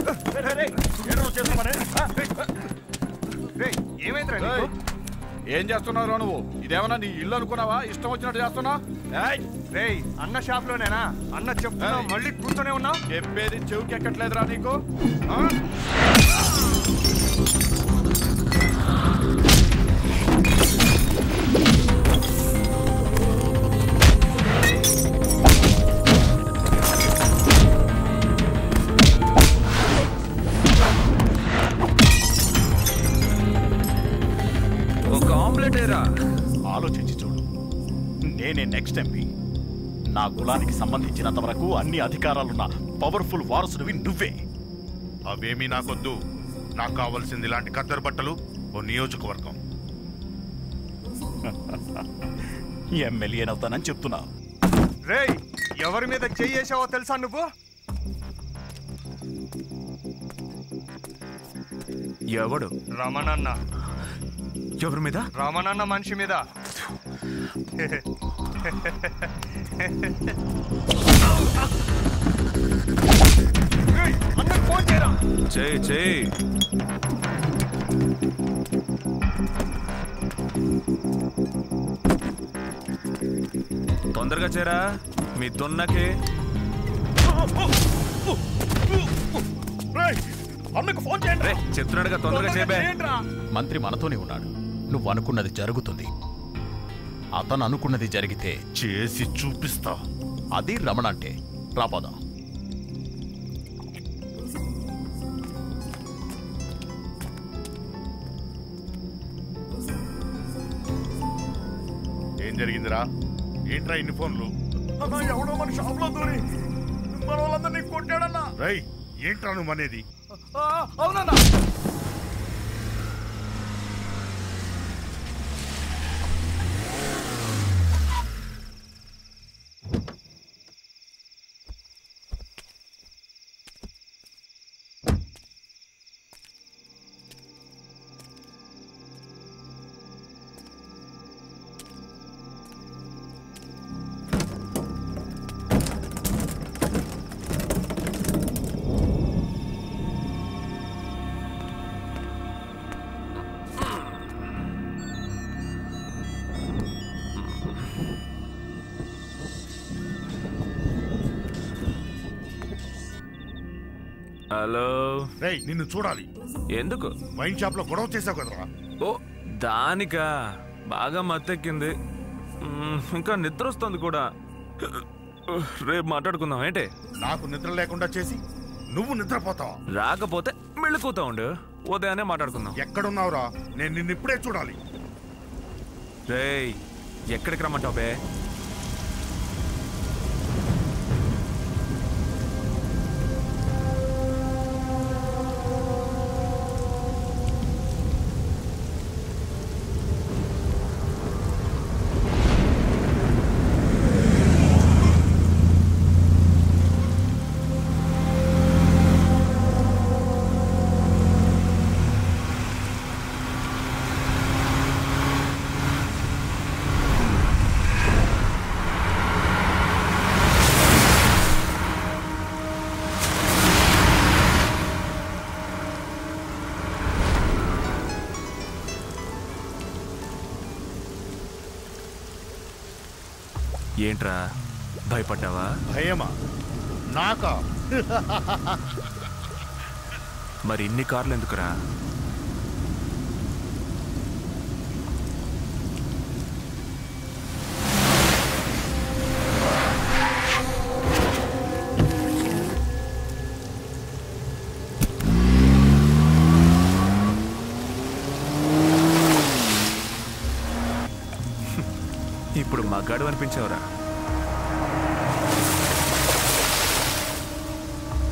ఏం చేస్తున్నావు నువ్వు? ఇదేమన్నా నీ ఇల్లు అనుకున్నావా? ఇష్టం వచ్చినట్టు చేస్తున్నా? అన్న షాప్ లోనేనా? అన్న చెప్తున్నా, మళ్ళీ కూర్చొనే ఉన్నా. చెప్పేది చెవికి ఎక్కట్లేదురా నీకు? ఆలోచించి చూడు. నేనే నెక్స్ట్ ఎంపీ. నా కులానికి సంబంధించినంత వరకు అన్ని అధికారాలున్న పవర్ఫుల్ వారసుడివి నువ్వే. అవేమీ నాకొద్దు. నాకు కావాల్సింది ఇలాంటి కద్దరు బట్టలు, ఓ నియోజకవర్గం. ఎమ్మెల్యేనవుతానని చెప్తున్నా. రేయ్, ఎవరి మీద చెయ్యేసావో తెలుసా నువ్వు? ఎవడు? రమణన్న. ఎవరి మీద? రమణన్న మనిషి మీద. చేయి తొందరగా చేరా, మీ దున్నకి. అన్నకు ఫోన్ చేయండి. చెప్తున్నాడుగా, తొందరగా చేయబే. మంత్రి మనతోనే ఉన్నాడు. నువ్వు అనుకున్నది జరుగుతుంది. అతను అనుకున్నది జరిగితే చేసి చూపిస్తా. అది రమణ అంటే. రాపోదాం. ఏం జరిగిందిరా? ఏంట్రా ఇన్ని ఫోన్లు? ఎవడో మన షాప్ లో దూరి మన వాళ్ళందరినీ కొట్టాడన్నా. రై, ఏంట్రా నువ్వు అనేది? అవునన్నా. హలో. రేయ్, నిన్ను చూడాలి. ఎందుకు? వైన్ షాప్ లో గొడవ చేసావు కదరా. ఓ, దానికా? బాగా మత్తెక్కింది. ఇంకా నిద్ర వస్తుంది కూడా. రేపు మాట్లాడుకుందాం. ఏంటి? నాకు నిద్ర లేకుండా చేసి నువ్వు నిద్రపోతావా? రాకపోతే మెళ్ళుకుతా ఉండు. ఉదయాన్నే మాట్లాడుకుందాం. ఎక్కడున్నావురా? నేను నిన్ను ఇప్పుడే చూడాలి. రేయ్, ఎక్కడికి రమ్మంటావు బే? ఏంట్రా, భయపడ్డావా? భయమా? నాకా? మరి ఇన్ని కార్లు ఎందుకురా? ఇప్పుడు మగాడు అనిపించావురా.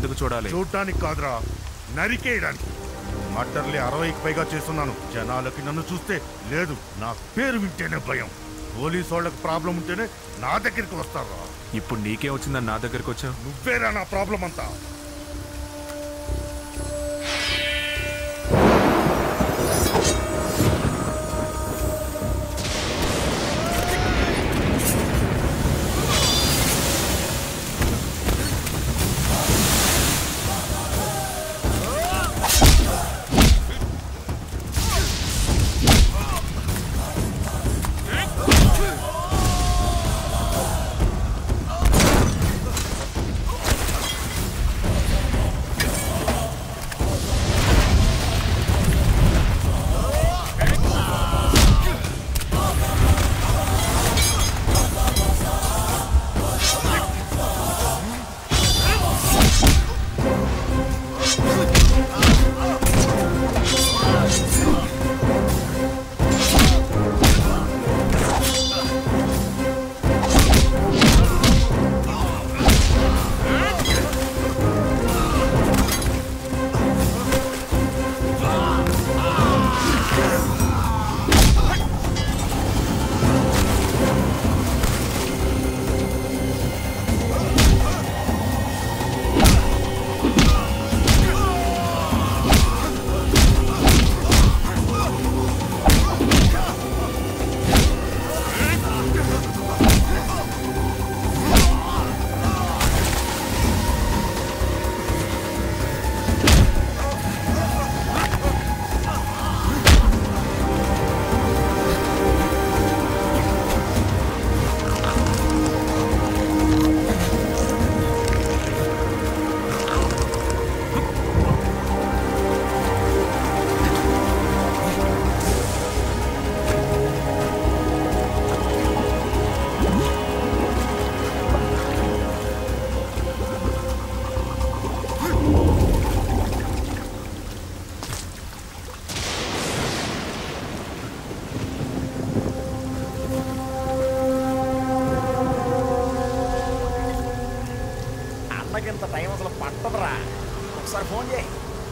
ఎందుకు చూడాలి? చూడటానికి కాదురా, నరికేయడానికి. మట్టర్లే 60కి పైగా చేస్తున్నాను. జనాలకి నన్ను చూస్తే లేదు, నా పేరు వింటేనే భయం. పోలీసు వాళ్ళకి ప్రాబ్లం ఉంటేనే నా దగ్గరికి వస్తారా. ఇప్పుడు నీకేం వచ్చిందని నా దగ్గరికి వచ్చావు? నువ్వేరా నా ప్రాబ్లం అంతా. ఇంత టైం అసలు పట్టదురా. ఒకసారి ఫోన్ చేయి.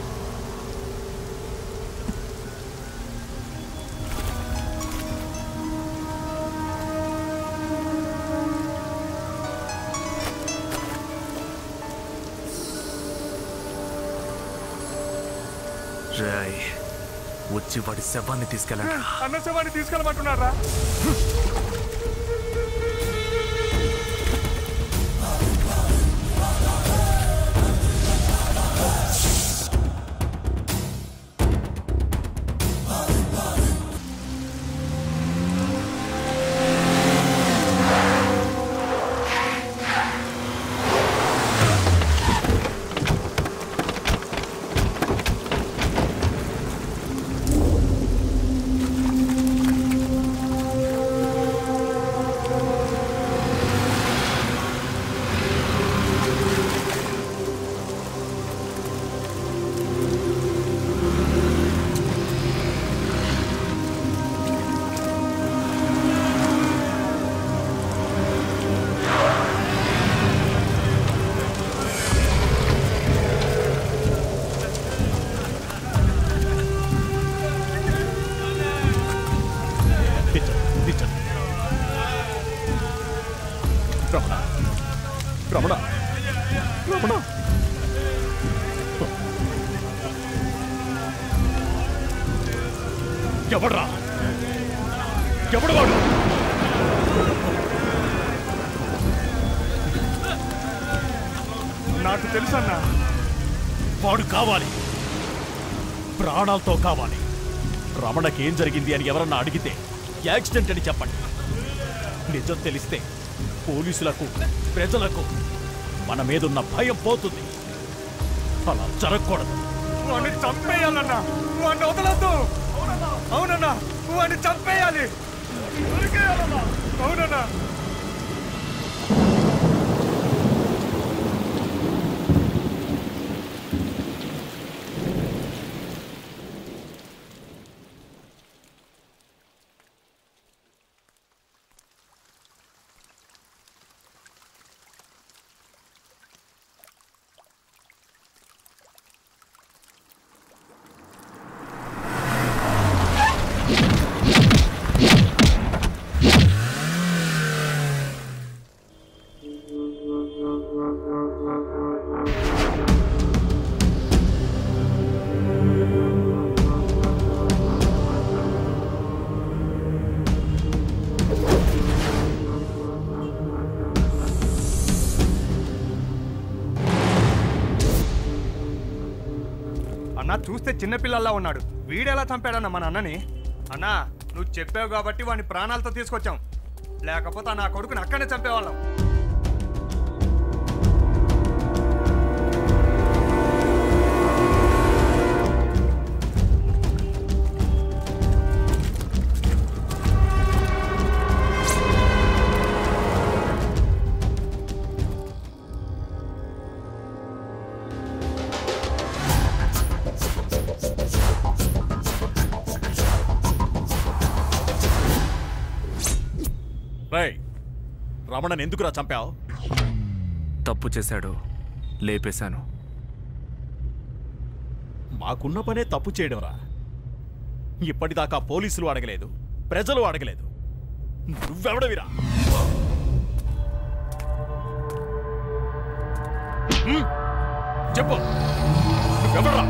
రాయ్ వచ్చి వాడి శవాన్ని తీసుకెళ్ళండి. అన్న శవాన్ని తీసుకెళ్ళమంటున్నారా? రమణ రమణ రమణ ఎవడ్రా? ఎవడు వాడు? నాకు తెలుసన్నా. వాడు కావాలి, ప్రాణాలతో కావాలి. రమణకి ఏం జరిగింది అని ఎవరన్నా అడిగితే యాక్సిడెంట్ అని చెప్పండి. నిజం తెలిస్తే పోలీసులకు ప్రజలకు మన మీదున్న భయం పోతుంది. అలా జరగకూడదు. వాడిని చంపేయాలన్నా. వాడిని వదలొద్దు. అవునన్నా, వాడిని చంపేయాలి. అవునన్నా. చూస్తే చిన్నపిల్లల్లా ఉన్నాడు. వీడెలా చంపాడన్న మన అన్నని? అన్నా నువ్వు చెప్పావు కాబట్టి వాడిని ప్రాణాలతో తీసుకొచ్చాం, లేకపోతే నా కొడుకుని అక్కడనే చంపేవాళ్ళం. రమణని ఎందుకురా చంపావు? తప్పు చేశాడు, లేపేశాను. మాకున్న పనే తప్పు చేయడంరా. ఇప్పటిదాకా పోలీసులు అడగలేదు, ప్రజలు అడగలేదు. నువ్వెవడవిరా? చెప్పు, నువ్వెవడరా?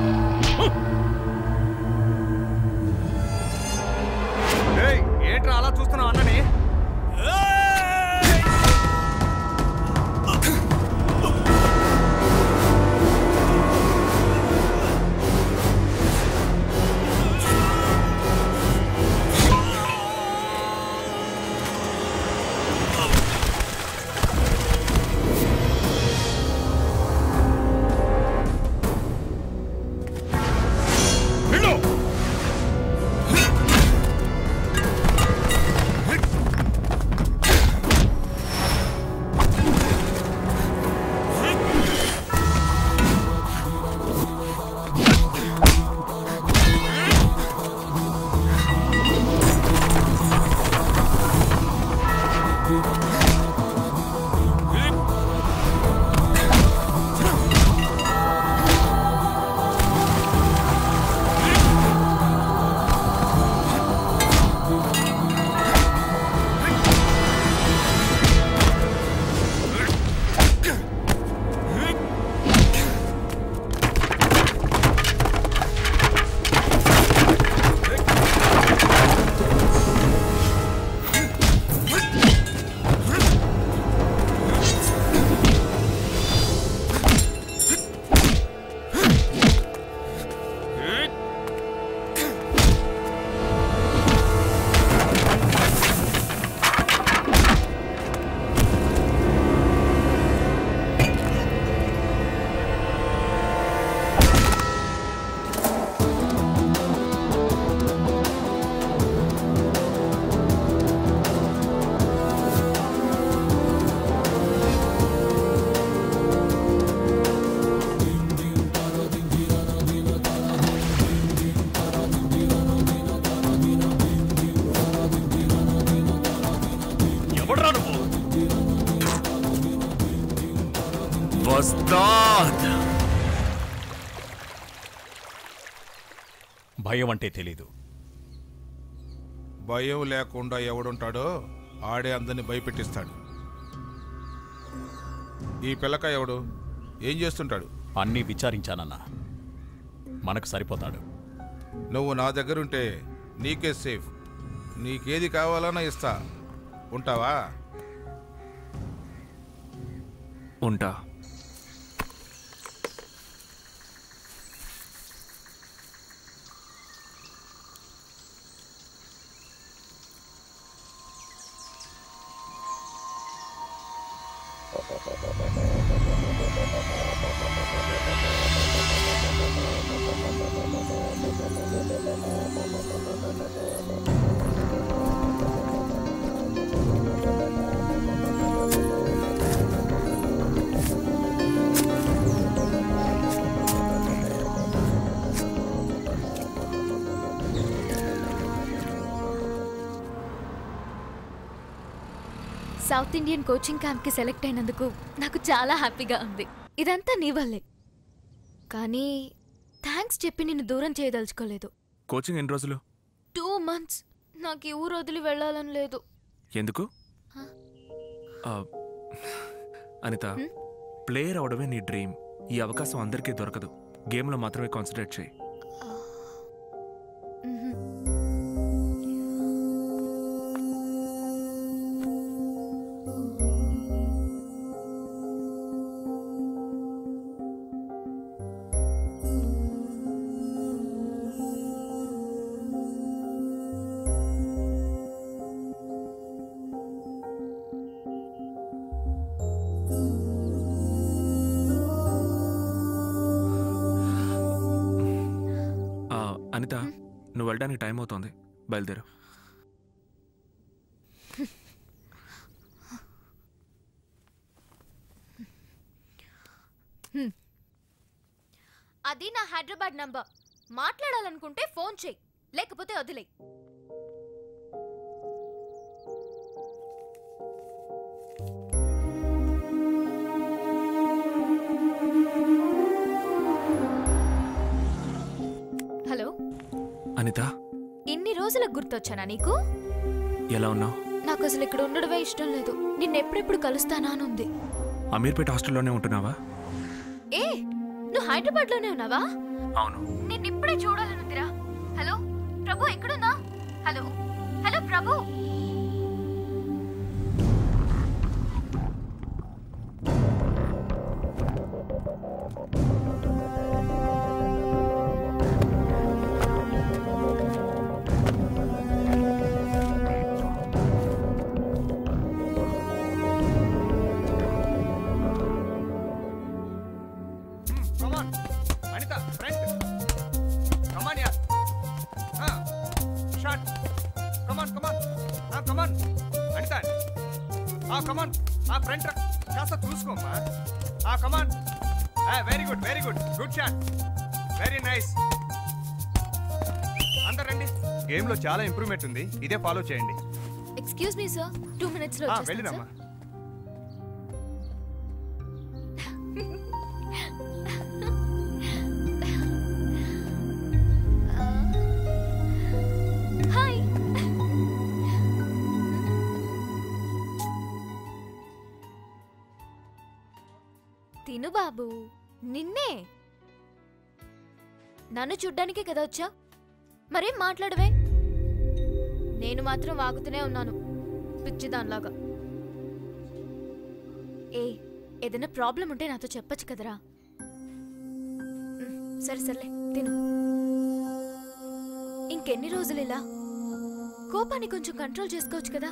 ఏంట్రా అలా చూస్తున్నావు అన్నని? భయం అంటే తెలీదు. భయం లేకుండా ఎవడుంటాడో ఆడే అందరిని భయపెట్టిస్తాడు. ఈ పిల్లక ఎవడు? ఏం చేస్తుంటాడు? అన్నీ విచారించానన్నా, మనకు సరిపోతాడు. నువ్వు నా దగ్గరుంటే నీకే సేఫ్. నీకేది కావాలన్నా ఇస్తా. ఉంటావా? ఉంటా. సౌత్ ఇండియన్ కోచింగ్ క్యాంప్కి సెలెక్ట్ అయినందుకు నాకు చాలా హ్యాపీగా ఉంది. ఇదంతా నీ వల్లే. కానీ థ్యాంక్స్ చెప్పి నిన్ను దూరం చేయదలుచుకోలేదు. కోచింగ్ ఎన్ని రోజులు? 2 months. నాకు ఈ ఊరు వదిలి వెళ్ళాలని లేదు. ఎందుకు? అనిత, ప్లేయర్ అవడమే నీ డ్రీమ్. ఈ అవకాశం అందరికీ దొరకదు. గేమ్లో మాత్రమే కాన్సన్ట్రేట్ చేయి. అనిత నువ్వు వెళ్ళడానికి టైం అవుతోంది, బయలుదేరు. అది నా హైదరాబాద్ నంబర్. మాట్లాడాలనుకుంటే ఫోన్ చేయి, లేకపోతే వదిలే. హలో అనిత, ఇన్ని రోజులకు గుర్తొచ్చానా నీకు? ఎలా ఉన్నావు? నాకు అసలు ఇక్కడ ఉండడమే ఇష్టం లేదు. నిన్నెప్పుడెప్పుడు కలుస్తానా అని ఉంది. అమీర్పేట హాస్టల్లోనే ఉంటున్నావా? ఏ, నువ్వు హైదరాబాద్ లోనే ఉన్నావా? అవును. నేను ఇప్పుడే చూడాలనుందిరా. హలో ప్రభు, ఎక్కడున్నా? Hello hello Prabhu. Very good shot, very nice. అందరు రండి. గేమ్ లో చాలా ఇంప్రూవ్మెంట్ ఉంది, ఇదే ఫాలో చేయండి. ఎక్స్క్యూజ్ మీ సార్, 2 minutes లో వెళ్ళినమ్మా. హాయ్. తిను బాబు, నిన్నే. నన్ను చూడ్డానికే కదా వచ్చా, మరేం మాట్లాడవే? నేను మాత్రం వాగుతూనే ఉన్నాను పిచ్చిదానిలాగా. ఏదైనా ప్రాబ్లం ఉంటే నాతో చెప్పొచ్చు కదరా. సరే సర్లే, తిను. ఇంకెన్ని రోజులు ఇలా? కోపాన్ని కొంచెం కంట్రోల్ చేసుకోవచ్చు కదా.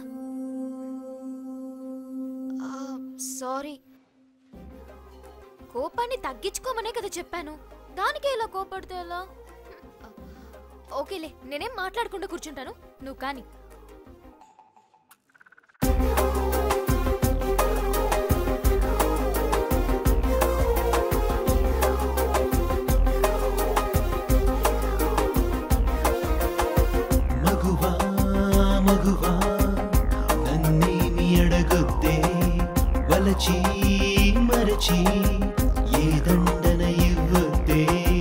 సారీ, కోపాన్ని తగ్గించుకోమనే కదా చెప్పాను. దానికే ఇలా కోపడితే ఎలా? ఓకేలే, నేనేం మాట్లాడకుండా కూర్చుంటాను, నువ్వు కానీ. మగువా మగువా నన్నేమి అడగొద్దే, వలచి మరచి ఏ దండన ఇవ్వొద్దే.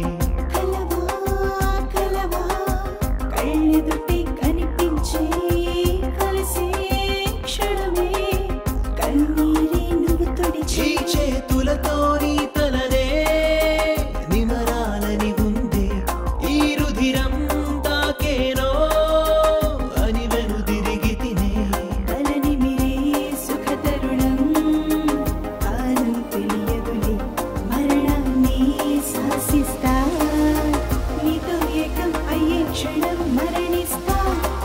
కళ్ళెదుటి కనిపించే కలిసే క్షణమే కన్నీరే నువ్వు తుడిచి చేతులతో నీ తలనే నిమరాలని ఉందే, ఈ రుధిరం తాకేనో అని వెనుదిరిగి తినే. బలని మిరే సుఖ తరుణం కాలం తెలియదులే, మరణాన్ని శాసిస్తా, నీతో ఏకం అయ్యే క్షణం మరణిస్తా.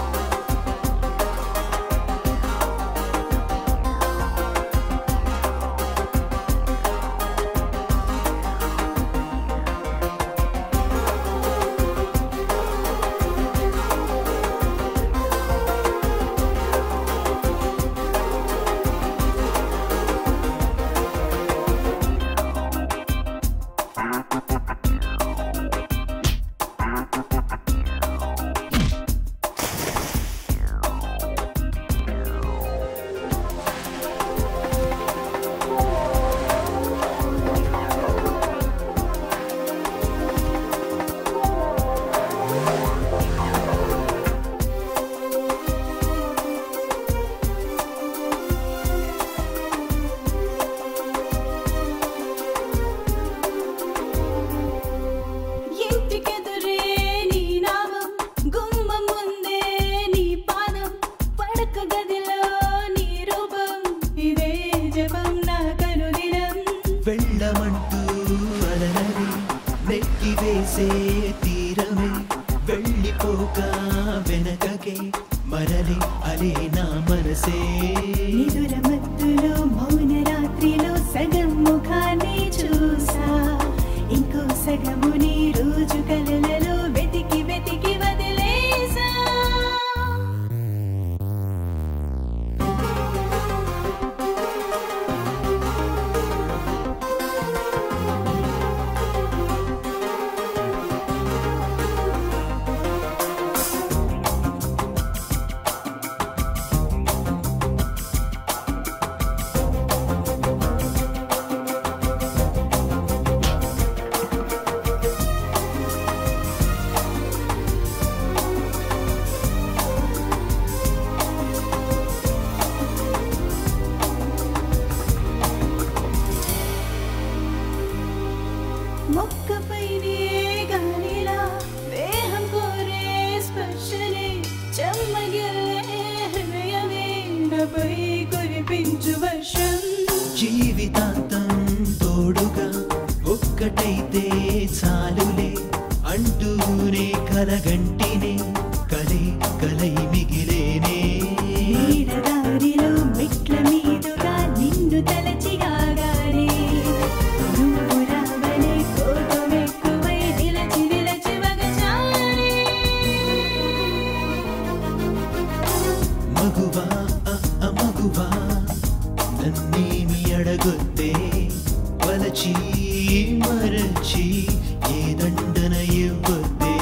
ఇంటికెదురే నీ నామం, గుమ్మం ముందే నీ పాదం, పడక గదిలో నీ రూపం, ఇదే జపం నా కనుదినం. వెళ్ళమంటూ అలనని నెక్కి వేసే తీరమే, వెళ్ళిపోక వెనకకే మరలి అలే నా మనసే. నిదుర మత్తులో మౌన రాత్రిలో సగం ముఖాన్ని చూసా, ఇంకో సగముని రోజు కలలలో వెతికి వెతికి ఒకటైతే చాలులే అంటూనే కలగంటినే కలే కలై మిగిలేనే నీడదారిలో మెట్ల మీదుగా నిన్ను తలచిగాగానే నువ్వు రావలే కోపమెక్కువై నిలచి నిలచి వగచానే మగువా మగువా నన్నేమి అడగొద్దే వలచి మరచి ఏ దండన ఇవ్వద్దే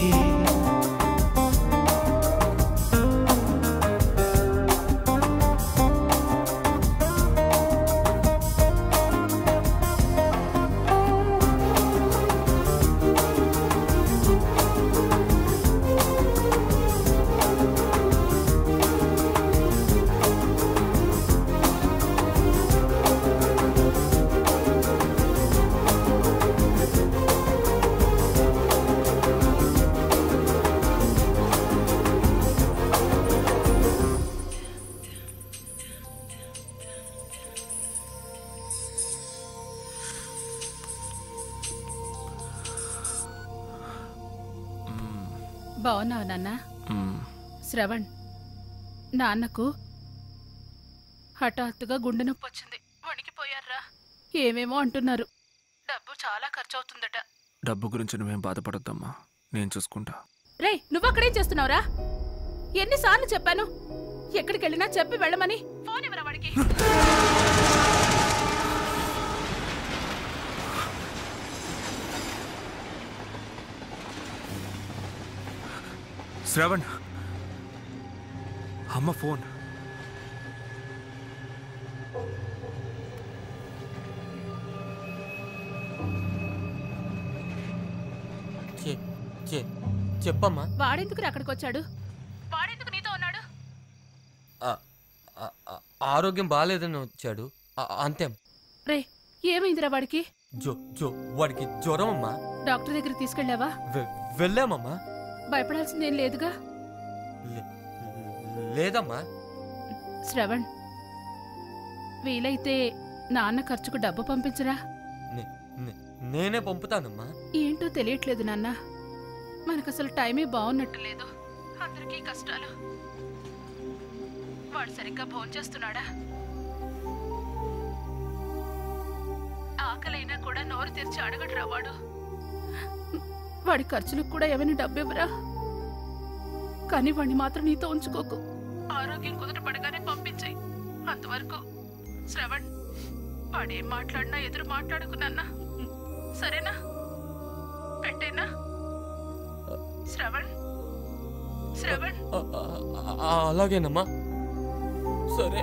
బాగున్నావు నాన్న? శ్రవణ్, నాన్నకు హఠాత్తుగా గుండె నొప్పి వచ్చింది, వణికిపోయారా. ఏమేమో అంటున్నారు. డబ్బు చాలా ఖర్చు అవుతుందట. డబ్బు గురించి నువ్వేం బాధపడొద్దమ్మా, నేను చూసుకుంటా. రే, నువ్వక్కడేం చేస్తున్నావురా? ఎన్నిసార్లు చెప్పాను ఎక్కడికి వెళ్ళినా చెప్పి వెళ్ళమని. ఫోన్ ఇవ్వరా వాడికి. శ్రవణ్, అమ్మ ఫోన్. చెప్పమ్మా. వాడెందుకు అక్కడికి వచ్చాడు? వాడెందుకు నీతో ఉన్నాడు? ఆరోగ్యం బాగాలేదని వచ్చాడు అంతే. రే, ఏమైందిరా వాడికి? వాడికి జ్వరం అమ్మా. డాక్టర్ దగ్గరికి తీసుకెళ్ళావా? వెళ్ళామమ్మా. భయపడాల్సిందేం లేదుగా? లేదమ్మా. శ్రవణ్, వీలైతే నాన్న ఖర్చుకు డబ్బు పంపించరా. నేనే పంపుతానమ్మా. ఏంటో తెలియట్లేదు నాన్న, మనకసలు టైమే బాగున్నట్టు లేదు. అందరికీ కష్టాలు. వాడు సరిగ్గా భోంచేస్తున్నాడా? ఆకలైనా కూడా నోరు తెరిచి అడగడురా వాడు. వాడి ఖర్చులకు కూడా ఏమైనా డబ్బు ఇవ్వరా. కానీ వాడిని మాత్రం నీతో ఉంచుకోకు. ఆరోగ్యం కుదుటపడగానే పంపించాయి. అంతవరకు శ్రవణ్, వాడేం మాట్లాడినా ఎదురు మాట్లాడుకున్నా, సరేనా? పెట్టేనా? శ్రవణ్, శ్రవణ్. అలాగేనమ్మా, సరే.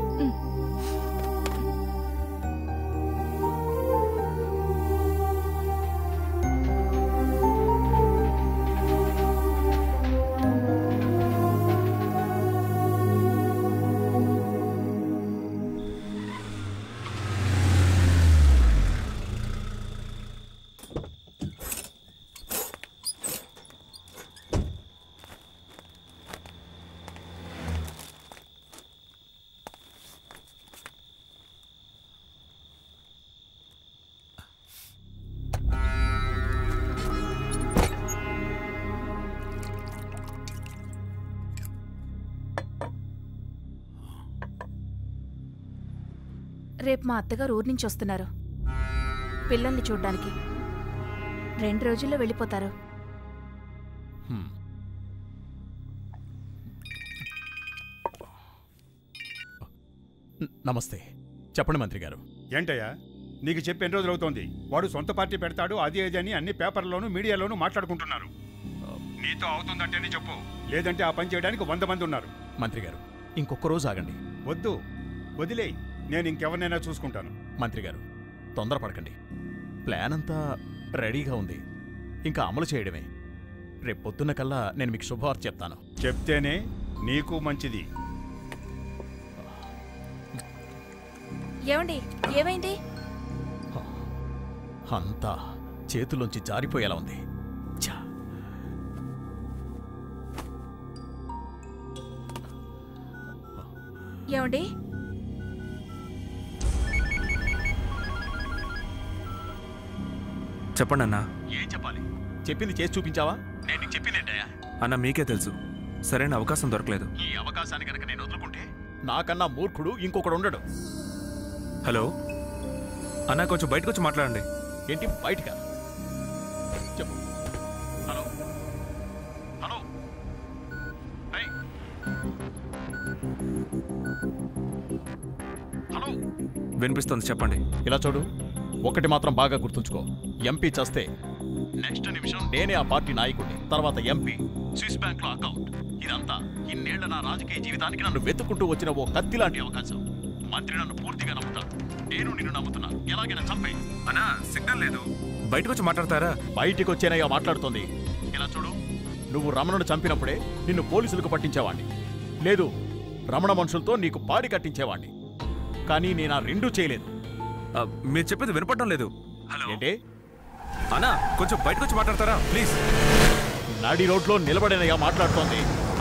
రేపు మా అత్తగారు ఊరి నుంచి వస్తున్నారు పిల్లల్ని చూడ్డానికి. 2 రోజుల్లో వెళ్ళిపోతారు. నమస్తే. చెప్పండి మంత్రి గారు. ఏంటయ్యా, నీకు చెప్పి ఎన్ని రోజులు అవుతోంది? వాడు సొంత పార్టీ పెడతాడు, అది అది అని అన్ని పేపర్లోనూ మీడియాలోనూ మాట్లాడుకుంటున్నారు. నీతో అవుతుందంటేనే చెప్పు, లేదంటే ఆ పని చేయడానికి 100 మంది ఉన్నారు. మంత్రి గారు, ఇంకొక రోజు ఆగండి. వద్దు, వదిలేయి. నేను ఇంకెవరినైనా చూసుకుంటాను. మంత్రి గారు, తొందరపడకండి. ప్లాన్ అంతా రెడీగా ఉంది, ఇంకా అమలు చేయడమే. రేపు పొద్దున్న కల్లా నేను మీకు శుభవార్త చెప్తాను. చెప్తేనే నీకు మంచిది. ఏమండి, ఏమైంది? అంతా చేతుల్లోంచి జారిపోయేలా ఉంది. ఏమండి, చెప్పండి అన్నా. ఏం చెప్పాలి? చెప్పింది చేసి చూపించావా? నేను నీకు చెప్పిందేంటయ్యా? అన్న మీకే తెలుసు, సరైన అవకాశం దొరకలేదు. ఈ అవకాశాన్ని కనుక నేను వదులుకుంటే నాకన్నా మూర్ఖుడు ఇంకొకడు ఉండడు. హలో అన్నా, కొంచెం బయటకు వచ్చి మాట్లాడండి. ఏంటి బయటకా? చెప్పు. Hello hello. హలో, వినిపిస్తుంది, చెప్పండి. ఇలా చూడు, ఒకటి మాత్రం బాగా గుర్తుంచుకో. ఎంపీ చేస్తే నెక్స్ట్ నిమిషం నేనే ఆ పార్టీ నాయకుడిని, తర్వాత ఎంపీ, స్విస్ బ్యాంక్ లో అకౌంట్. ఇదంతా ఇన్నేళ్ల నా రాజకీయ జీవితానికి నన్ను వెతుక్కుంటూ వచ్చిన ఓ కత్తి లాంటి అవకాశం. మంత్రి నన్ను పూర్తిగా నమ్ముతాడు, నేను నిన్ను నమ్ముతున్నాను. ఎలాగైనా చంపే. అన్నా సిగ్నల్ లేదు, బయటకు వచ్చి మాట్లాడతారా? బయటికి వచ్చేనయ్యా మాట్లాడుతోంది. ఇలా చూడు, నువ్వు రమణను చంపినప్పుడే నిన్ను పోలీసులకు పట్టించేవాణ్ణి, లేదు రమణ మనుషులతో నీకు పాడి కట్టించేవాణ్ణి. కానీ నేను ఆ రెండూ చేయలేదు. మీరు చెప్పేది వినపడడం లేదు. ఏంటి అన్నా, కొంచెం బయటకు వచ్చి మాట్లాడతారా ప్లీజ్? నాడి రోడ్లో నిలబడినయ్యా మాట్లాడుతోంది.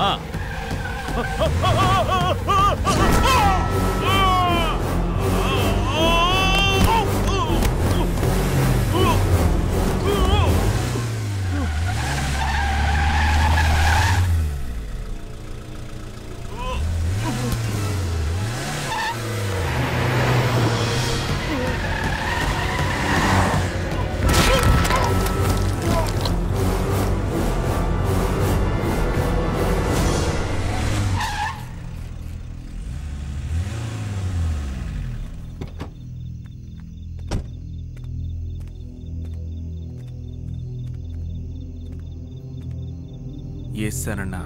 ఏసానన్నా.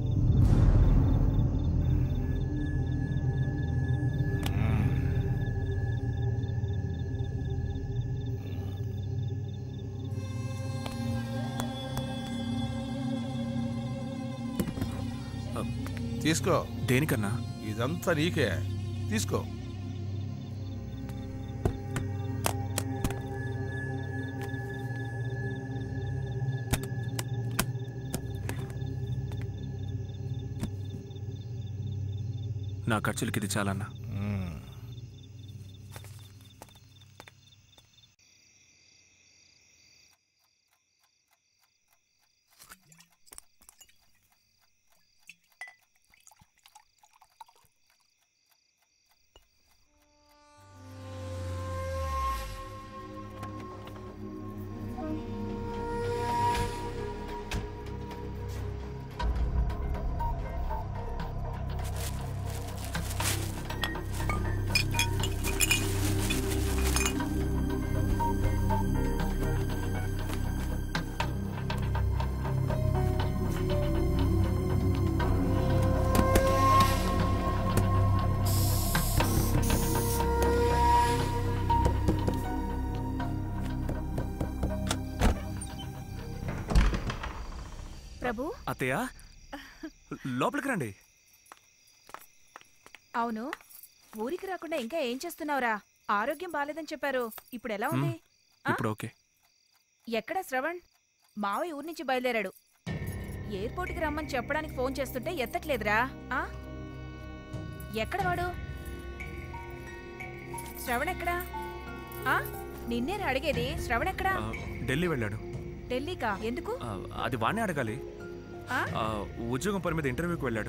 తీసుకో. దేనికన్నా? ఇదంతా నీకే, తీసుకో. నా ఖర్చులకి ఇది చాలన్నా. ప్రభు, అత్తయ్య లోపలికి రండి. అవును, ఊరికి రాకుండా ఇంకా ఏం చేస్తున్నావురా? ఆరోగ్యం బాలేదని చెప్పారు, ఇప్పుడు ఎలా ఉంది? ఇప్పుడు ఓకే. ఎక్కడ శ్రవణ్? మావయ్య ఊరి నుంచి బయలుదేరాడు. ఎయిర్పోర్ట్కి రమ్మని చెప్పడానికి ఫోన్ చేస్తుంటే ఎత్తట్లేదురా. ఎక్కడ వాడు? శ్రవణ్ ఎక్కడా? నిన్నే అడిగేది, శ్రవణ్ ఎక్కడా? ఢిల్లీ వెళ్ళాడు. ఢిల్లీకా? ఎందుకు? అది వాణ్ణే అడగాలి. ఉద్యోగం పని మీద ఇంటర్వ్యూకి వెళ్ళాడు.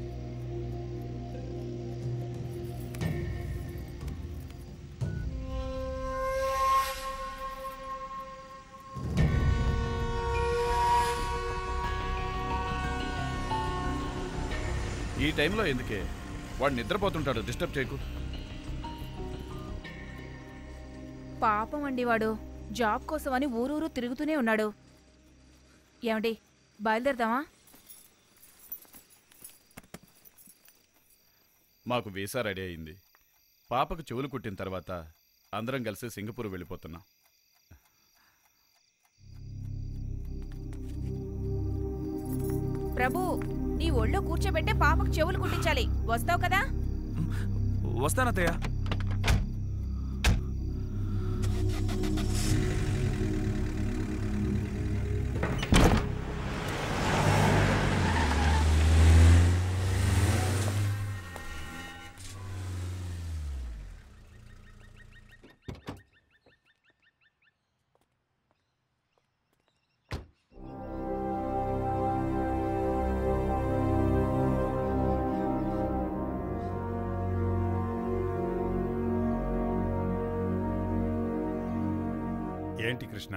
ఈ టైంలో ఎందుకే? వాడు నిద్రపోతుంటాడు, డిస్టర్బ్ చేయకు. పాపం అండి, వాడు జాబ్ కోసమని ఊరూరు తిరుగుతూనే ఉన్నాడు. ఏమండి, బయలుదేరదామా? మాకు వీసా రెడీ అయింది. పాపకు చెవులు కుట్టిన తర్వాత అందరం కలిసి సింగపూర్ వెళ్ళిపోతున్నాం. ప్రభు, నీ ఒళ్ళో కూర్చోబెట్టే పాపకు చెవులు కుట్టించాలి. వస్తావు కదా? వస్తానత్తయ్య. ఏంటి కృష్ణ?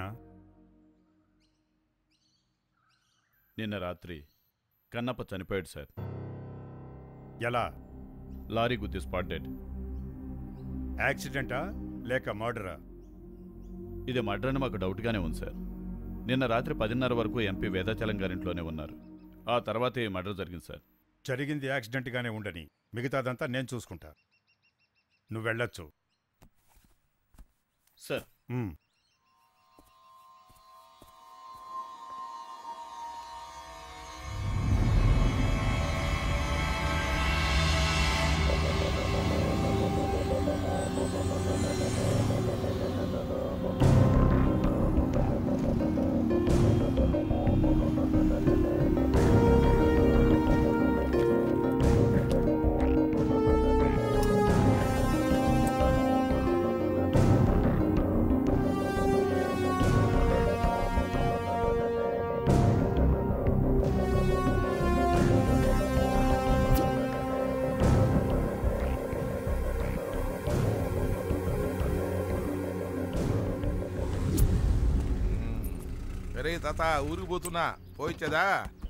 నిన్న రాత్రి కన్నప్ప చనిపోయాడు సార్. ఎలా? లారీ గుద్ది స్పాట్ డెడ్. యాక్సిడెంటా లేక మర్డరా? ఇది మర్డర్ అని మాకు డౌట్గానే ఉంది సార్. నిన్న రాత్రి 10:30 వరకు ఎంపీ వేదాచలం గారింట్లోనే ఉన్నారు. ఆ తర్వాతే మర్డర్ జరిగింది సార్. జరిగింది యాక్సిడెంట్గానే ఉండని, మిగతాదంతా నేను చూసుకుంటా. నువ్వు వెళ్ళొచ్చు సార్. అరే తాత, ఊరికి పోతున్నా, పోయిచ్చదా?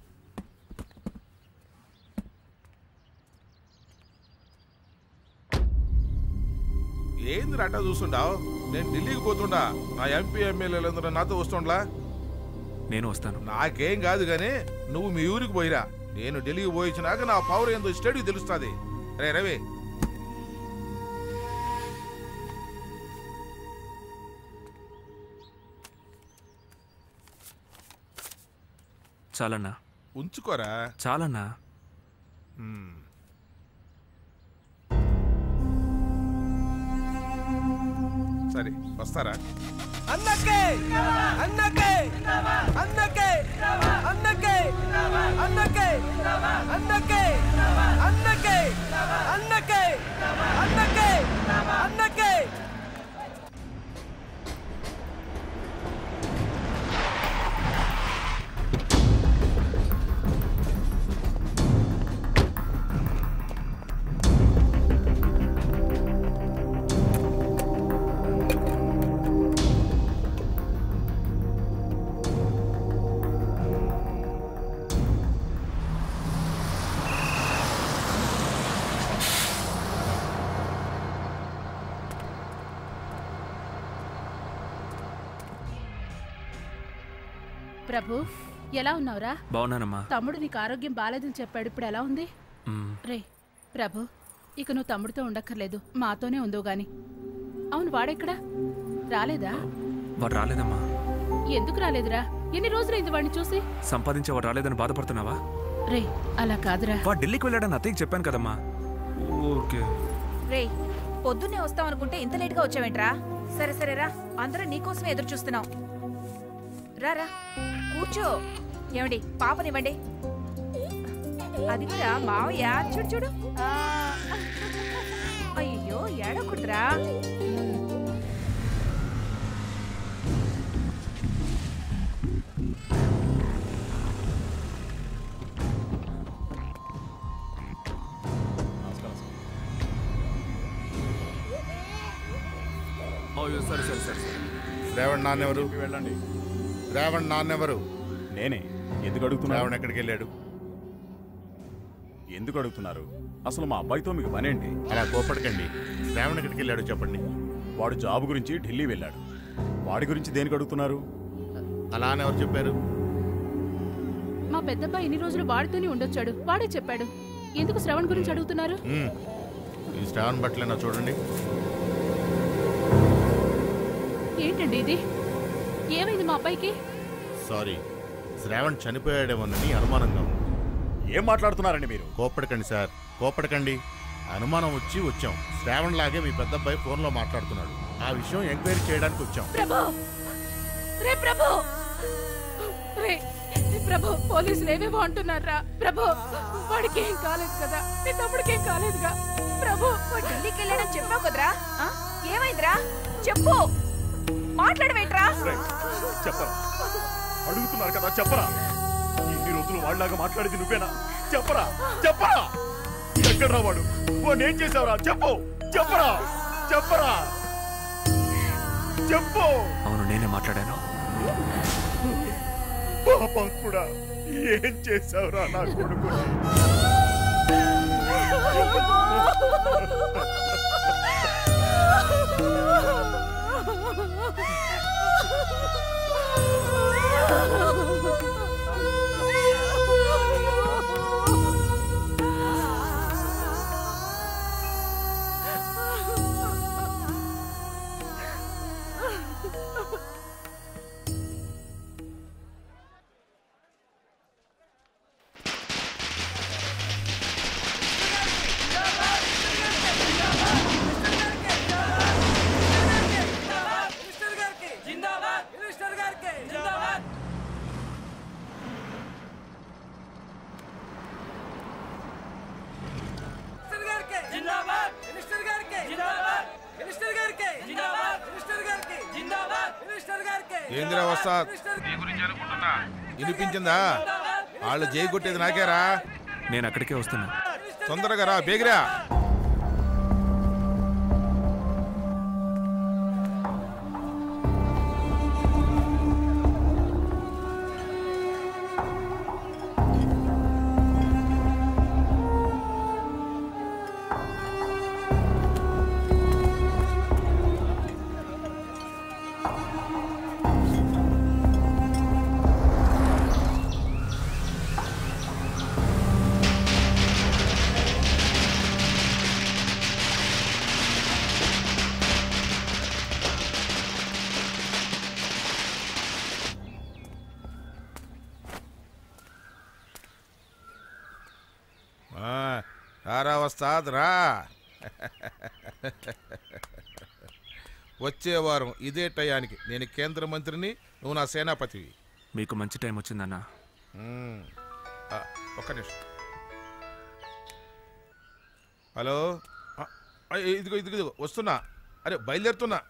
ఏంది అట్టా చూస్తుండావు? నేను ఢిల్లీకి పోతుండా. నా ఎంపీ ఎమ్మెల్యేలందరూ నాతో వస్తుండ్లా. నేను వస్తాను. నాకేం కాదు గానీ నువ్వు మీ ఊరికి పోయిరా. నేను ఢిల్లీకి పోయించినాక నా పవర్ ఏందో స్టడీ తెలుస్తుంది. రే రవి, చాలన్నా. ఉంచుకోరా. చాలన్నా. సరే, వస్తారా? అన్నకే అన్నకే అన్నకే అన్నకే అన్నకే అన్నకే అన్నకే అన్నకే అన్నకే అన్నకే ప్రభు, ఎలా ఉన్నావురా? బాగున్నానమ్మా. తమ్ముడు నీకు ఆరోగ్యం బాలేదని చెప్పాడు. ఇప్పుడు ఎలా ఉంది? రే ప్రభు, ఇక నువ్వు తమ్ముడితో ఉండక్కర్లేదు, మాతోనే ఉందో గాని. అవును, వాడెక్కడా? రాలేదా? వాడు రాలేదమ్మా. ఎందుకు రాలేదురా? ఎన్ని రోజులైంది వాడిని చూసి? సంపాదించే వాడు రాలేదని బాధపడుతున్నావా? రే అలా కాదురా. వాడు ఢిల్లీకి వెళ్ళాడని అత్తయ్యకి చెప్పాను కదమ్మా. ఓకే. రే, పొద్దున్నే వస్తావనుకుంటే ఇంత లేట్గా వచ్చావేంట్రా? సరే సరేరా, అందరూ నీకోసమే ఎదురు చూస్తున్నాం. రారా, కూర్చో. ఏమండి, పాపనివ్వండి. అది కూడా మావయ్య, చూడు చూడు. అయ్యో, ఏడకూడదురా. సరే సరే సరే. రేవణ్ నాన్నెవరు? వెళ్ళండి. రేవణ్ నాన్నెవరు? నేనే. ఎందుకు అడుగుతున్నారు? రేవణ్ ఎక్కడికి వెళ్ళాడు? ఎందుకు అడుగుతున్నారు? అసలు మా అబ్బాయితో మీకు పనేంటి? అలా కోపడకండి. రేవణ్ ఎక్కడికి వెళ్ళాడు చెప్పండి. వాడు జాబ్ గురించి ఢిల్లీ వెళ్ళాడు. వాడి గురించి దేనికి అడుగుతున్నారు? అలా అని ఎవరు చెప్పారు? మా పెద్దబ్బాయి ఇన్ని రోజులు వాడితోనే ఉండొచ్చాడు, వాడే చెప్పాడు. ఎందుకు శ్రవణ్ గురించి అడుగుతున్నారు? ఈ శ్రావణ్ బట్టలేనా చూడండి. ఏంటండి ఇది? ఏమైంది మా అబ్బాయికి? సారీ, శ్రావణ్ చనిపోయాడేమోనని అనుమానంగా ఉంది. ఏం మాట్లాడుతున్నారండి మీరు? కోపడకండి సార్, కోపడకండి. అనుమానం వచ్చాం. శ్రావణ్ లాగే మీ పెద్దబ్బాయి ఫోన్లో మాట్లాడుతున్నాడు. ఆ విషయం ఎంక్వైరీ చేయడానికి వచ్చాం. ప్రభు, రే ప్రభు, రే ప్రభు, పోలీసులు ఏవేవో అంటున్నారా? ప్రభు, వాడికి ఏం కాలేదు కదా? నీ తమ్ముడికి ఏం కాలేదుగా? ప్రభు, వాడు ఢిల్లీకి వెళ్ళాడని చెప్పావు కదరా? ఏమైందిరా? చెప్పు, మాట్లాడవేంట్రా? చెప్పరా? అడుగుతున్నారు కదా, చెప్పరా? ఇన్ని రోజులు వాళ్ళలాగా మాట్లాడేది నువ్వేనా? చెప్పరా, చెప్పరా? ఎక్కడ్రా వాడు? వాడిని ఏం చేసావురా? చెప్పు, చెప్పరా, చెప్పరా? చెప్పు. అవును, నేనే మాట్లాడాను. పాపాత్ముడా, ఏం చేశావురా నా కొడుకుని? ఏందిరా వస్తాద్, వినిపించిందా? వాళ్ళు జై కొట్టేది నాకేరా. నేను అక్కడికే వస్తున్నా. తొందరగా రా, బేగిరా. రారా వస్తాద్ రా. వచ్చే వారం ఇదే టయానికి నేను కేంద్ర మంత్రిని, నువ్వు నా సేనాపతివి. మీకు మంచి టైం వచ్చిందన్నా. ఒక్క నిమిషం. హలో, ఇదిగో ఇదిగో ఇదిగో వస్తున్నా. అరే బయలుదేరుతున్నా.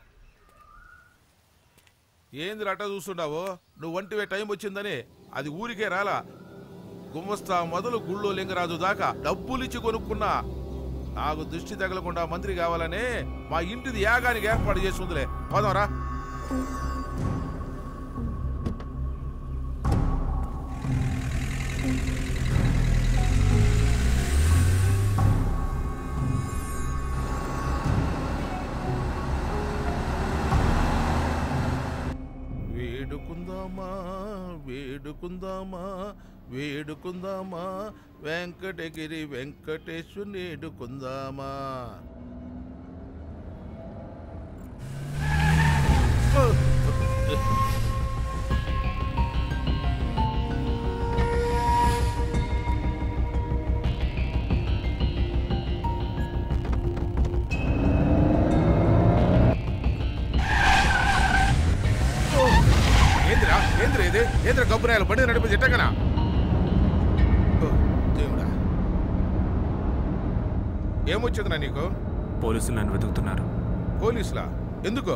ఏంది అట్టా చూస్తున్నావు? నువ్వు వంటివే టైం వచ్చిందని అది ఊరికే రాలా. గుమ్మస్తా మొదలు గుళ్ళో లింగరాజు దాకా డబ్బులిచ్చి కొనుక్కున్నా. నాకు దృష్టి తగలకుండా మంత్రి కావాలనే మా ఇంటిది యాగానికి ఏర్పాటు చేస్తుందిలే. పోదాంరా. వేడుకుందామా వేడుకుందామా వేడుకుందామా, వెంకటగిరి వెంకటేశ్వరు నేడుకుందామా. ఏంద్రా ఏంద్రా ఇది? ఏంద్రా గబ్బురాయలు బండి నడిపి ఎట్టగనా? దేవుడా, ఏమొచ్చిందిరా నీకు? పోలీసులు నన్ను వెతుకుతున్నారు. పోలీసులా? ఎందుకో?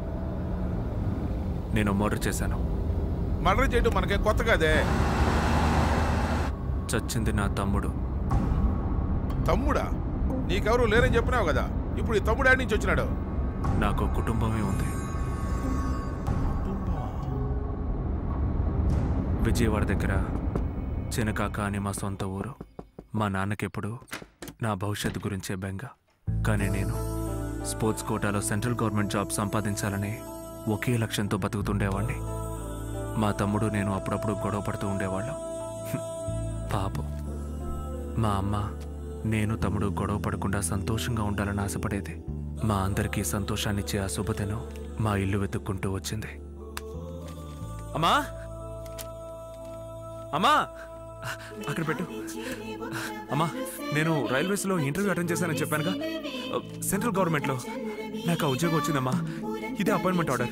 నేను మర్డర్ చేశాను. మర్డర్ చేయడం మనకే కొత్త కాదే. చచ్చింది నా తమ్ముడు. తమ్ముడా? నీకెవరు లేరని చెప్పినావు కదా, ఇప్పుడు ఈ తమ్ముడు ఆడి నుంచి వచ్చినాడు? నాకు కుటుంబమే ఉంది. విజయవాడ దగ్గర చినకాక అని మా సొంత ఊరు. మా నాన్నకెప్పుడు నా భవిష్యత్తు గురించే బెంగ. కానీ నేను స్పోర్ట్స్ కోటాలో సెంట్రల్ గవర్నమెంట్ జాబ్ సంపాదించాలని ఒకే లక్ష్యంతో బతుకుతుండేవాడిని. మా తమ్ముడు నేను అప్పుడప్పుడు గొడవ పడుతూ ఉండేవాళ్ళం. పాపం మా అమ్మ నేను తమ్ముడు గొడవ పడకుండా సంతోషంగా ఉండాలని ఆశపడేది. మా అందరికీ సంతోషాన్నిచ్చే ఆ శుభదినం మా ఇల్లు వెతుక్కుంటూ వచ్చింది. అమ్మా అమ్మా, అక్కడ పెట్టు. అమ్మా, నేను రైల్వేస్లో ఇంటర్వ్యూ అటెండ్ చేశానని చెప్పానుగా, సెంట్రల్ గవర్నమెంట్లో నాకు ఆ ఉద్యోగం వచ్చిందమ్మా. ఇదే అపాయింట్మెంట్ ఆర్డర్.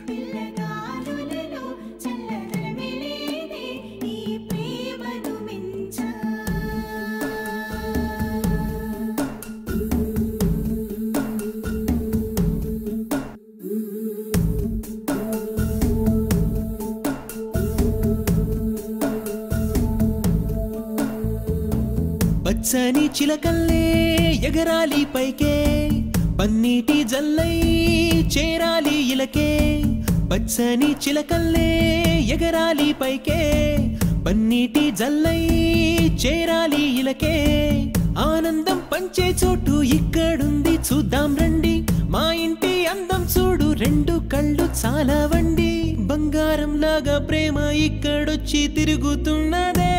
పచ్చని చిలకల్లే ఎగరాలి పైకే, పన్నీటి జల్లై చేరాలి ఇలకే పచ్చని చిలకల్లే ఎగరాలి పైకే పన్నీటి జల్లై చేరాలి ఇలకే ఆనందం పంచే చోటు ఇక్కడుంది చూద్దాం రండి మా ఇంటి అందం చూడు రెండు కళ్ళు చాలా వండి బంగారం లాగా ప్రేమ ఇక్కడొచ్చి తిరుగుతున్నదే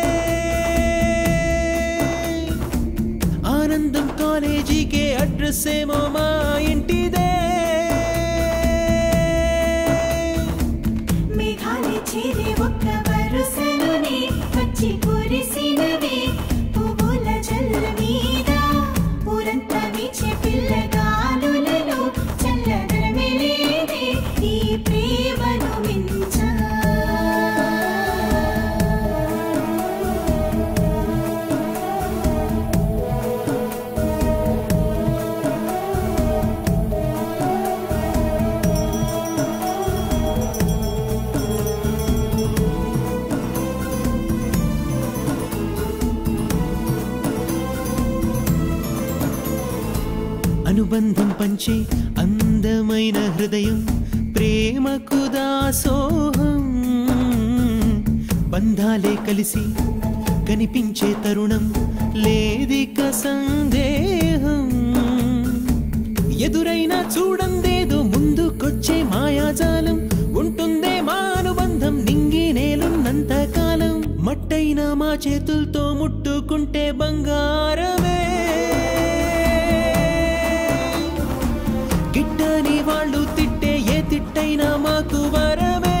ఆనందం కాలేజీకే అడ్రస్ ఏమో మా ఇంటిదే మేఘాలే చేరే ఒక్క వరుసలోనే వచ్చి కురిసినవే పువ్వుల జల్ల మీద ఊరంతా వీచే పిల్లగాలులలో చల్లదనమే లేదే ఈ ప్రేమను మించా అనుబంధం పంచే అందమైన హృదయం ప్రేమకు దాసోహం బంధాలే కలిసి కనిపించే తరుణం లేదిక సందేహం ఎదురైనా చూడందేదో ముందుకొచ్చే మాయాజాలం ఉంటుందే మా అనుబంధం నింగి నేలున్నంత కాలం మట్టైనా మా చేతులతో ముట్టుకుంటే బంగారమే గిట్టని వాళ్ళు తిట్టే ఏ తిట్టైనా మాకు వరమే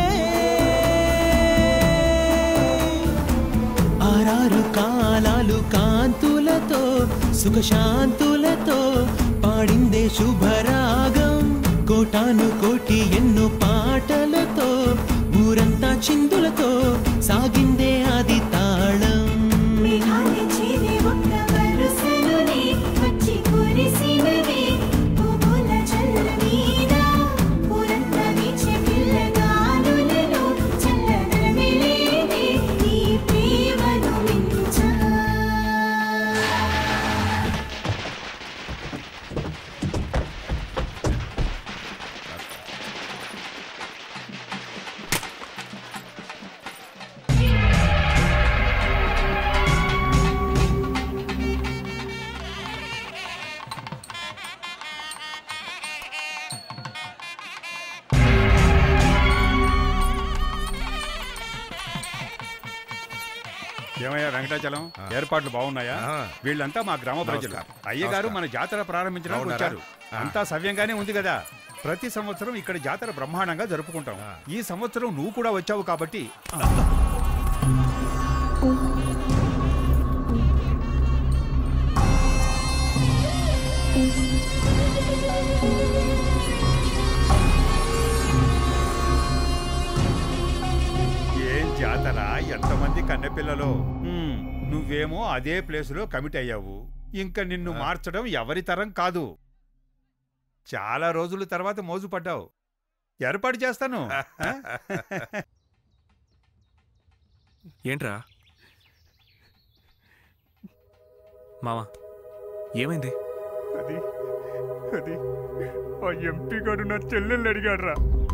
ఆరారు కాలాలు కాంతులతో సుఖశాంతులతో పాడిందే శుభరాగం కోటాను కోటి ఎన్నో పాటలతో ఊరంతా చిందులతో సాగిందే ఆది తాళం మేఘాలే చేరే ఒక్క వరుసలోనే వచ్చి కురిసినవే పువ్వుల జల్ల మీద ఊరంతా వీచే పిల్లగాలులలో చల్లదనమే లేదే ఈ ప్రేమను మించా ఏమయ్యా వెంకటాచలం ఏర్పాట్లు బాగున్నాయా వీళ్ళంతా మా గ్రామ ప్రజలు అయ్యగారు మన జాతర ప్రారంభించడానికి వచ్చారు అంతా సవ్యంగానే ఉంది కదా ప్రతి సంవత్సరం ఇక్కడ జాతర బ్రహ్మాండంగా జరుపుకుంటాం ఈ సంవత్సరం నువ్వు కూడా వచ్చావు కాబట్టి ఏం జాతర ఎంతమంది కన్నెపిల్లలో నువ్వేమో అదే ప్లేసులో కమిట్ అయ్యావు ఇంకా నిన్ను మార్చడం ఎవరి తరం కాదు చాలా రోజుల తర్వాత మోజు పడ్డావు ఏర్పాటు చేస్తాను ఏంట్రా మావా ఏమైంది అది అది ఆ ఎంపీ గారు నా చెల్లెల్ని అడిగాడ్రా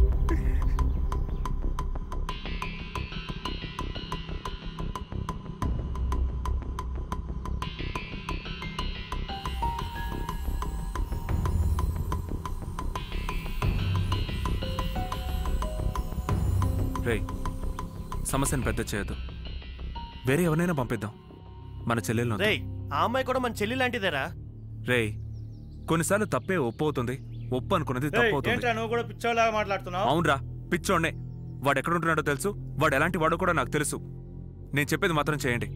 రే సమస్యను పెద్ద చేయొద్దు వేరే ఎవరినైనా పంపిద్దాం మన చెల్లెల్లో రేయ్ ఆ అమ్మాయి కూడా మన చెల్లి లాంటిదేరా రే కొన్నిసార్లు తప్పే ఒప్పు అవుతుంది ఒప్పు అనుకున్నది తప్పు అవుతుంది నువ్వు కూడా పిచ్చోలాగా మాట్లాడుతున్నావు అవునరా పిచ్చోడ్నే వాడు ఎక్కడుంటున్నాడో తెలుసు వాడు ఎలాంటి వాడో కూడా నాకు తెలుసు నేను చెప్పేది మాత్రం చేయండి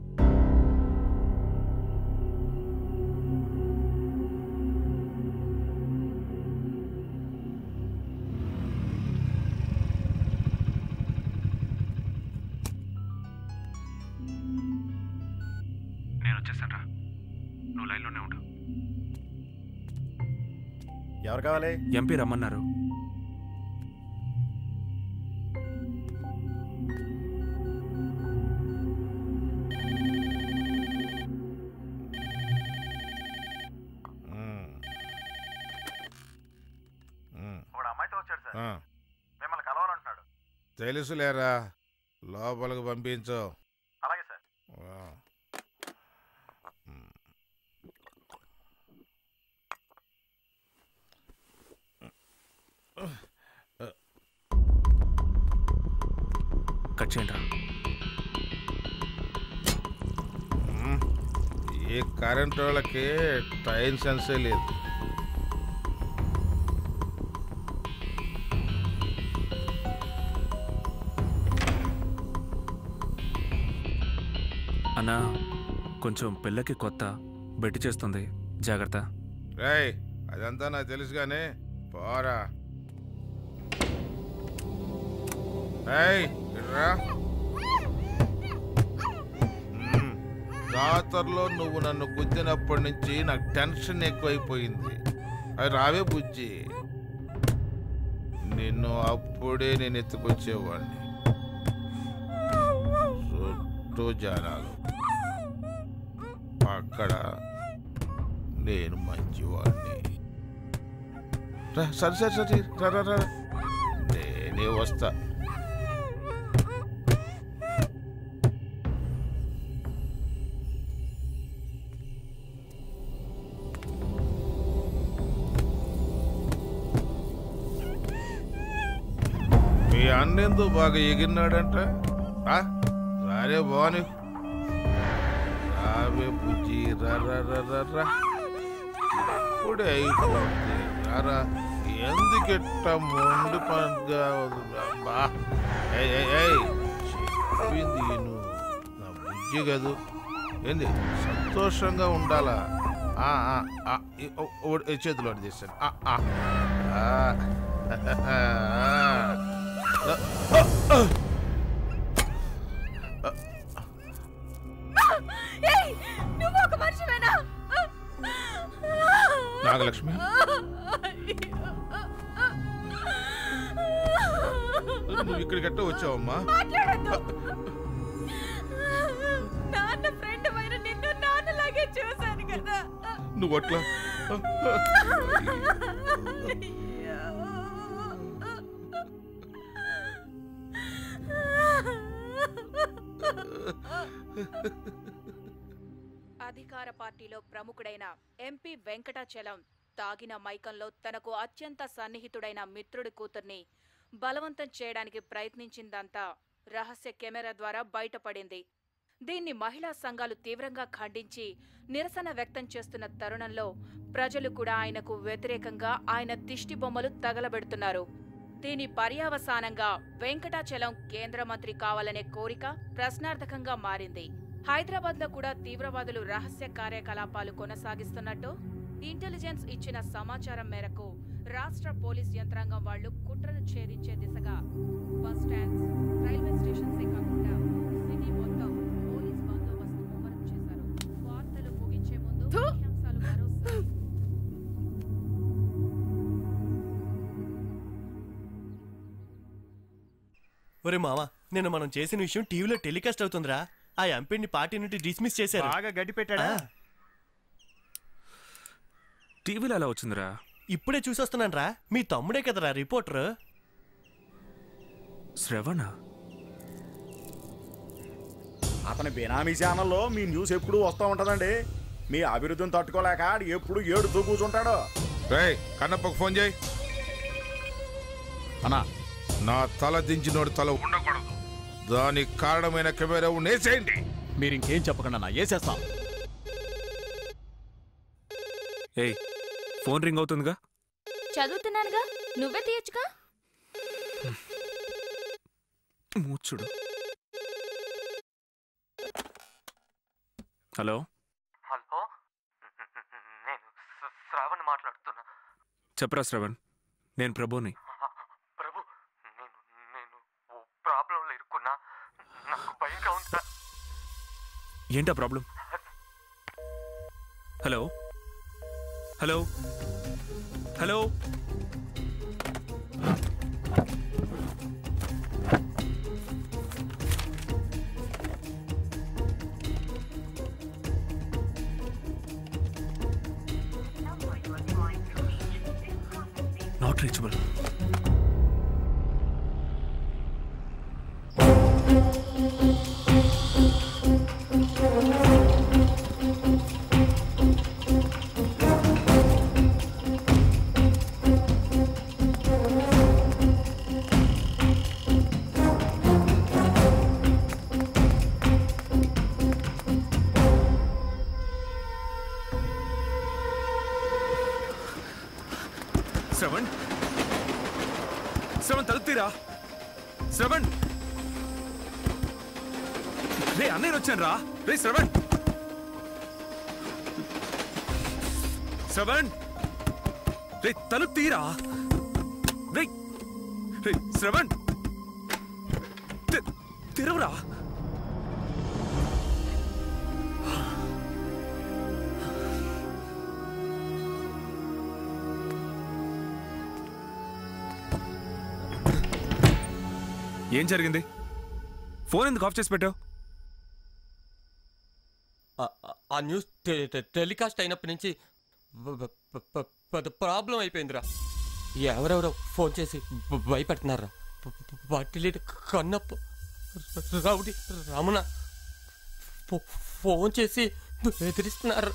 నేను వచ్చేసాను రా నువ్వు లైన్లోనే ఉండు ఎవరు కావాలి ఎంపీ రమ్మన్నారు ఒక అమ్మాయితో వచ్చాడు సార్. ఆ, మిమ్మల్ని కలవాలంటున్నాడు. తెలుసులేరా, లోపలికి పంపించు. అలాగే సార్. ఆ. కట్ చేయండి. ఈ కరెంట్ వాళ్ళకి టైం సెన్సే లేదు. అన్నా కొంచెం పిల్లకి కొత్త బెట్టి చేస్తుంది, జాగ్రత్త. రేయ్, అదంతా నాకు తెలుసు కానీ పోరా. రేయ్, ఇట్రా. జాతరలో నువ్వు నన్ను గుద్దినప్పటి నుంచి నాకు టెన్షన్ ఎక్కువైపోయింది. అది రావే బుజ్జి, నిన్ను అప్పుడే నేను ఎత్తుకొచ్చేవాడిని. చుట్టూ జనాలు, అక్కడ నేను మంచివాడిని. సరే సరే సరే రా రా, నేనే వస్తా. మీ అన్నెందుకు బాగా ఎగిరినాడంట. సరే బాని, రావే బుజ్జి, రా ఇప్పుడే అయిపోతుంది. రారా, ఎందుకెట్ట మొండి పనిగా బా. చెప్పింది నువ్వు నా బుజ్జి కదూ, ఏంది సంతోషంగా ఉండాలా. చేతులు అడి చేశాను. నాగలక్ష్మి, నువ్వు ఇక్కడికి ఎట్ట వచ్చావమ్మా? నాన్న ఫ్రెండ్ అయిన నిన్ను నాన్నలాగే చూశాను కదా. నువ్వు అట్లా అధికార పార్టీలో ప్రముఖుడైన ఎంపీ వెంకటాచలం తాగిన మైకంలో తనకు అత్యంత సన్నిహితుడైన మిత్రుడి కూతుర్ని బలవంతం చేయడానికి ప్రయత్నించిందంతా రహస్య కెమెరా ద్వారా బయటపడింది. దీన్ని మహిళా సంఘాలు తీవ్రంగా ఖండించి నిరసన వ్యక్తం చేస్తున్న తరుణంలో ప్రజలు కూడా ఆయనకు వ్యతిరేకంగా ఆయన దిష్టి బొమ్మలు తగలబెడుతున్నారు. దీని పర్యవసానంగా వెంకటాచలం కేంద్ర మంత్రి కావాలనే కోరిక ప్రశ్నార్థకంగా మారింది. హైదరాబాద్లో కూడా తీవ్రవాదులు రహస్య కార్యకలాపాలు కొనసాగిస్తున్నట్టు ఇంటెలిజెన్స్ ఇచ్చిన సమాచారం మేరకు రాష్ట్ర పోలీస్ యంత్రాంగం వాళ్లు కుట్రను ఛేదించే దిశగా బస్ స్టాండ్స్, రైల్వే స్టేషన్సే కాకుండా సిటీ మొత్తం పోలీస్ బందోబస్తు ముమ్మరం చేశారు. వార్తలు ముగించే ముందు ముఖ్యాంశాలు మరోసారి. ఒరే మావా, నిన్న మనం చేసిన విషయం టీవీలో టెలికాస్ట్ అవుతుందిరా. ఆ ఎంపీని పార్టీ నుండి డిస్మిస్ చేశారు. బాగా గడ్డి పెట్టాడా? టీవీలో ఎలా వచ్చిందిరా? ఇప్పుడే చూసొస్తున్నాను రా. మీ తమ్ముడే కదరా రిపోర్టర్. శ్రవణ అతని బినామీ ఛానల్లో మీ న్యూస్ ఎప్పుడు వస్తూ ఉంటుందండి. మీ అభివృద్ధిని తట్టుకోలేక ఎప్పుడు ఏడుతూ కూర్చుంటాడు. కన్నప్పకు ఫోన్ చేయి. అన్నా, నా తల దించినోడు తల ఉండకూడదు. దానికి కారణమైన కెమెరా నేసేయండి. మీరు ఇంకేం చెప్పకుండా నా వేసేస్తాం. ఏయ్, ఫోన్ రింగ్ అవుతుందిగా. చదువుతున్నానుగా, నువ్వే తీయచ్చుగా. మూచుడు. హలో హలో, నేను శ్రావణ్ మాట్లాడుతున్నా. చెప్పరా శ్రవణ్, నేను ప్రభుని. ప్రభు, నేను ప్రాబ్లంలో ఇరుక్కున్నా. నాకు భయంగా ఉందా? ఏంటా problem? Hello hello hello not reachable. Shravan తలుపుతీరా శ్రవణ్ రే అన్నయ్య వచ్చాను రా రే శ్రవణ్ శ్రవణ్ రే తలుపు తీరా రే రే శ్రవణ్ తెరవరా ఏం జరిగింది ఫోన్ ఎందుకు ఆఫ్ చేసి పెట్టావు ఆ న్యూస్ టెలికాస్ట్ అయినప్పటి నుంచి పెద్ద ప్రాబ్లం అయిపోయిందిరా ఎవరెవరో ఫోన్ చేసి భయపెడుతున్నారా వాటి కన్నప్ప రౌడీ రమణ ఫోన్ చేసి బెదిరిస్తున్నారు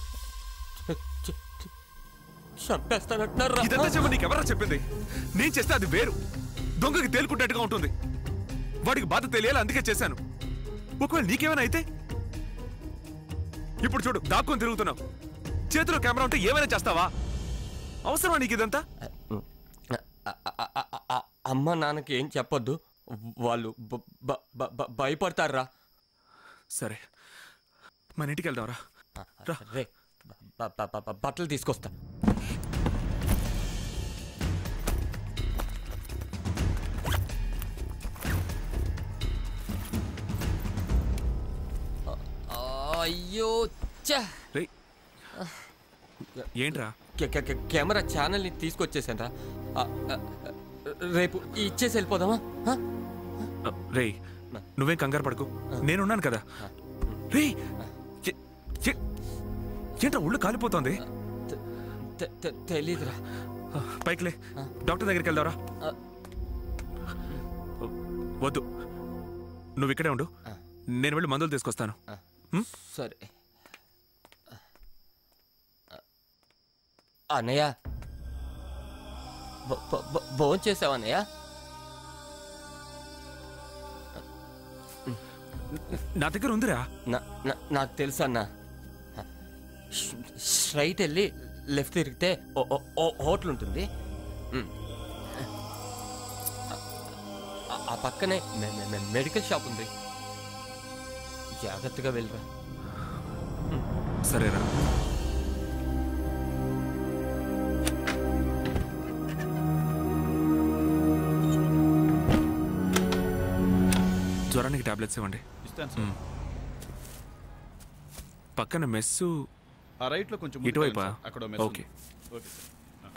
చంపేస్తానంటున్నారు ఇదంతా చెప్పు నీకెవరా చెప్పింది నేను చేస్తే అది వేరు దొంగకి తేలుకుంటట్టుగా ఉంటుంది వాడికి బాధ తెలియాలి అందుకే చేశాను ఒకవేళ నీకేమైనా అయితే ఇప్పుడు చూడు దాక్కుని తిరుగుతున్నావు చేతిలో కెమెరా ఉంటే ఏమైనా చేస్తావా అవసరమా నీకు ఇదంతా అమ్మ నాన్నకి ఏం చెప్పొద్దు వాళ్ళు భయపడతారా సరే మన ఇంటికి వెళ్దాంరా రే బట్టలు తీసుకొస్తా అయ్యో ఏంట్రా కెమెరా ఛానల్ని తీసుకొచ్చేసాను రా రేపు ఇచ్చేసి వెళ్ళిపోదామా రే నువ్వేం కంగారు పడకు నేనున్నాను కదా రే ఏంట్రా ఒళ్ళు కాలిపోతోంది తెలీదురా పైకిలే డాక్టర్ దగ్గరికి వెళ్దావరా వద్దు నువ్వు ఇక్కడే ఉండు నేను వెళ్ళి మందులు తీసుకొస్తాను సరే అన్నయ్య భోజనం చేసావా అన్నయ్య నా దగ్గర ఉందిరా నాకు తెలుసు అన్న స్ట్రైట్ వెళ్ళి లెఫ్ట్ తిరిగితే హోటల్ ఉంటుంది ఆ పక్కనే మెడికల్ షాప్ ఉంది జాగ్రత్తగా వెళ్ళరా సరేరా జ్వరానికి టాబ్లెట్స్ ఇవ్వండి పక్కన మెస్సు ఆ రైట్లో కొంచెం ఇటువైపా అక్కడ ఓకే ఓకే సార్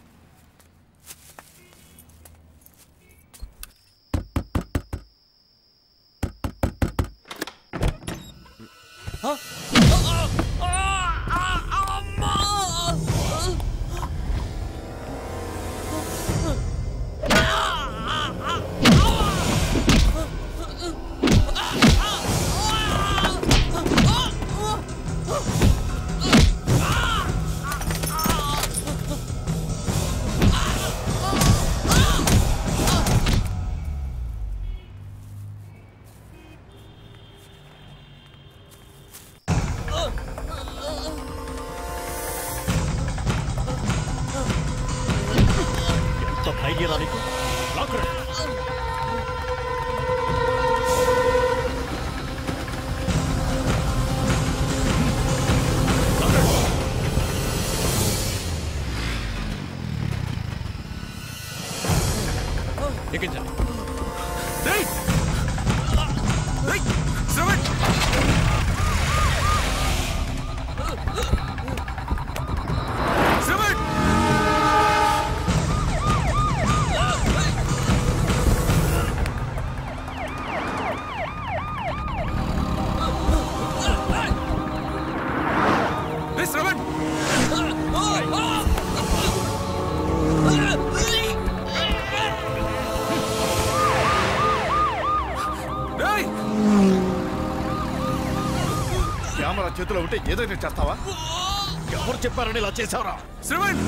కెమెరా చేతిలో ఉంటే ఏదైనా చేస్తావా ఎవరు చెప్పారని ఇలా చేసావరా శ్రవణ్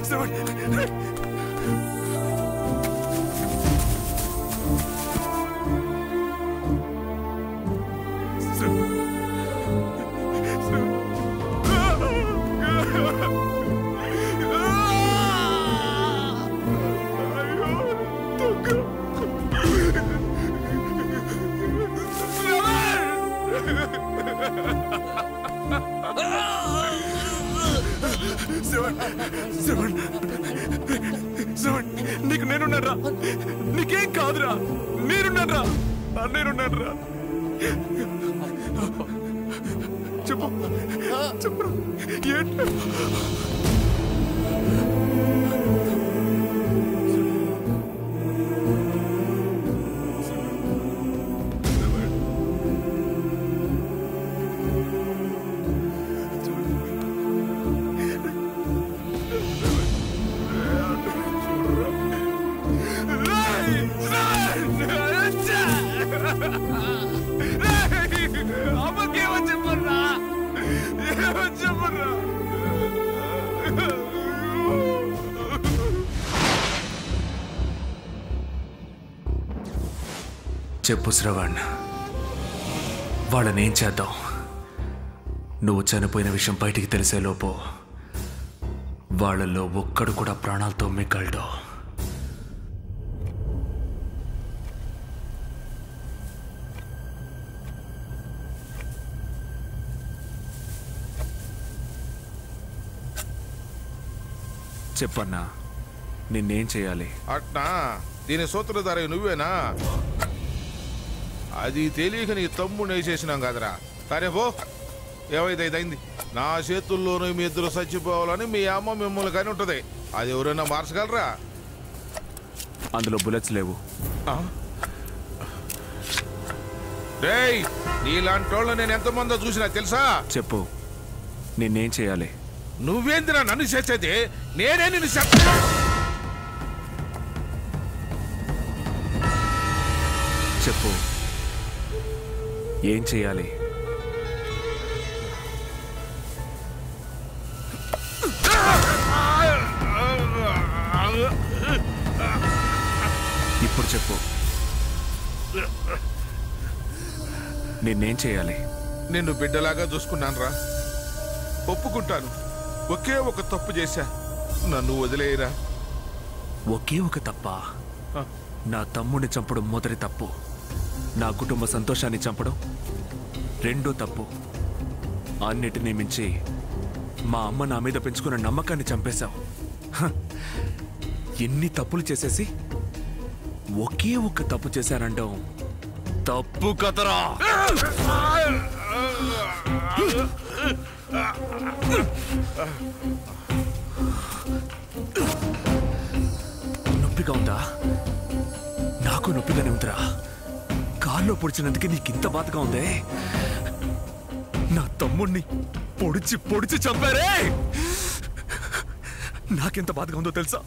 నీకు నేనున్నారా? నీకేం కాదురా, నేనున్నారా, నేనున్నారా? చెప్పు చెప్పు ఏంటి? చెప్పు శ్రవణ్, వాళ్ళనేం చేద్దాం? నువ్వు చనిపోయిన విషయం బయటికి తెలిసేలోపు వాళ్ళల్లో ఒక్కడు కూడా ప్రాణాలతో మిగలడు. చెప్పన్నా, నిన్నేం చేయాలి? అట్నా? దీని సూత్రధారి నువ్వేనా? అది తెలియక నీ తమ్ముడు వేసేసినాం కదరా. సరే పో, ఏవైతే అయింది. నా చేతుల్లోనూ మీ ఇద్దరు చచ్చిపోవాలని మీ అమ్మ మిమ్మల్ని కానీ ఉంటుంది. అది ఎవరైనా మార్చగలరా? అందులో బుల్లెట్స్ లేవు. రేయ్, నీలాంటి వాళ్ళు నేను ఎంతమందో చూసినా తెలుసా? చెప్పు, నిన్నేం చేయాలి? నువ్వేందిరా నన్ను చేసేది? నేనే నిన్ను చెప్పు, ఏం చేయాలి? ఇప్పుడు చెప్పు, నిన్నేం చేయాలి? నిన్ను బిడ్డలాగా చూసుకున్నాను రా, ఒప్పుకుంటాను. ఒకే ఒక తప్పు చేశా, నన్ను వదిలేయరా. ఒకే ఒక తప్ప? నా తమ్ముడిని చంపడం మొదటి తప్పు, నా కుటుంబ సంతోషాన్ని చంపడం రెండో తప్పు. అన్నిటినీ మించి మా అమ్మ నా మీద పెంచుకున్న నమ్మకాన్ని చంపేశావు. ఎన్ని తప్పులు చేసేసి ఒకే ఒక్క తప్పు చేశానంటావు? తప్పు కదరా. నొప్పిగా ఉందా? నాకు నొప్పిగానే ఉందిరా. కాల్లో పొడిచినందుకే నీకింత బాధగా ఉందే? నా తమ్ముణ్ణి పొడిచి పొడిచి చంపారే, నాకెంత బాధగా ఉందో తెలుసా?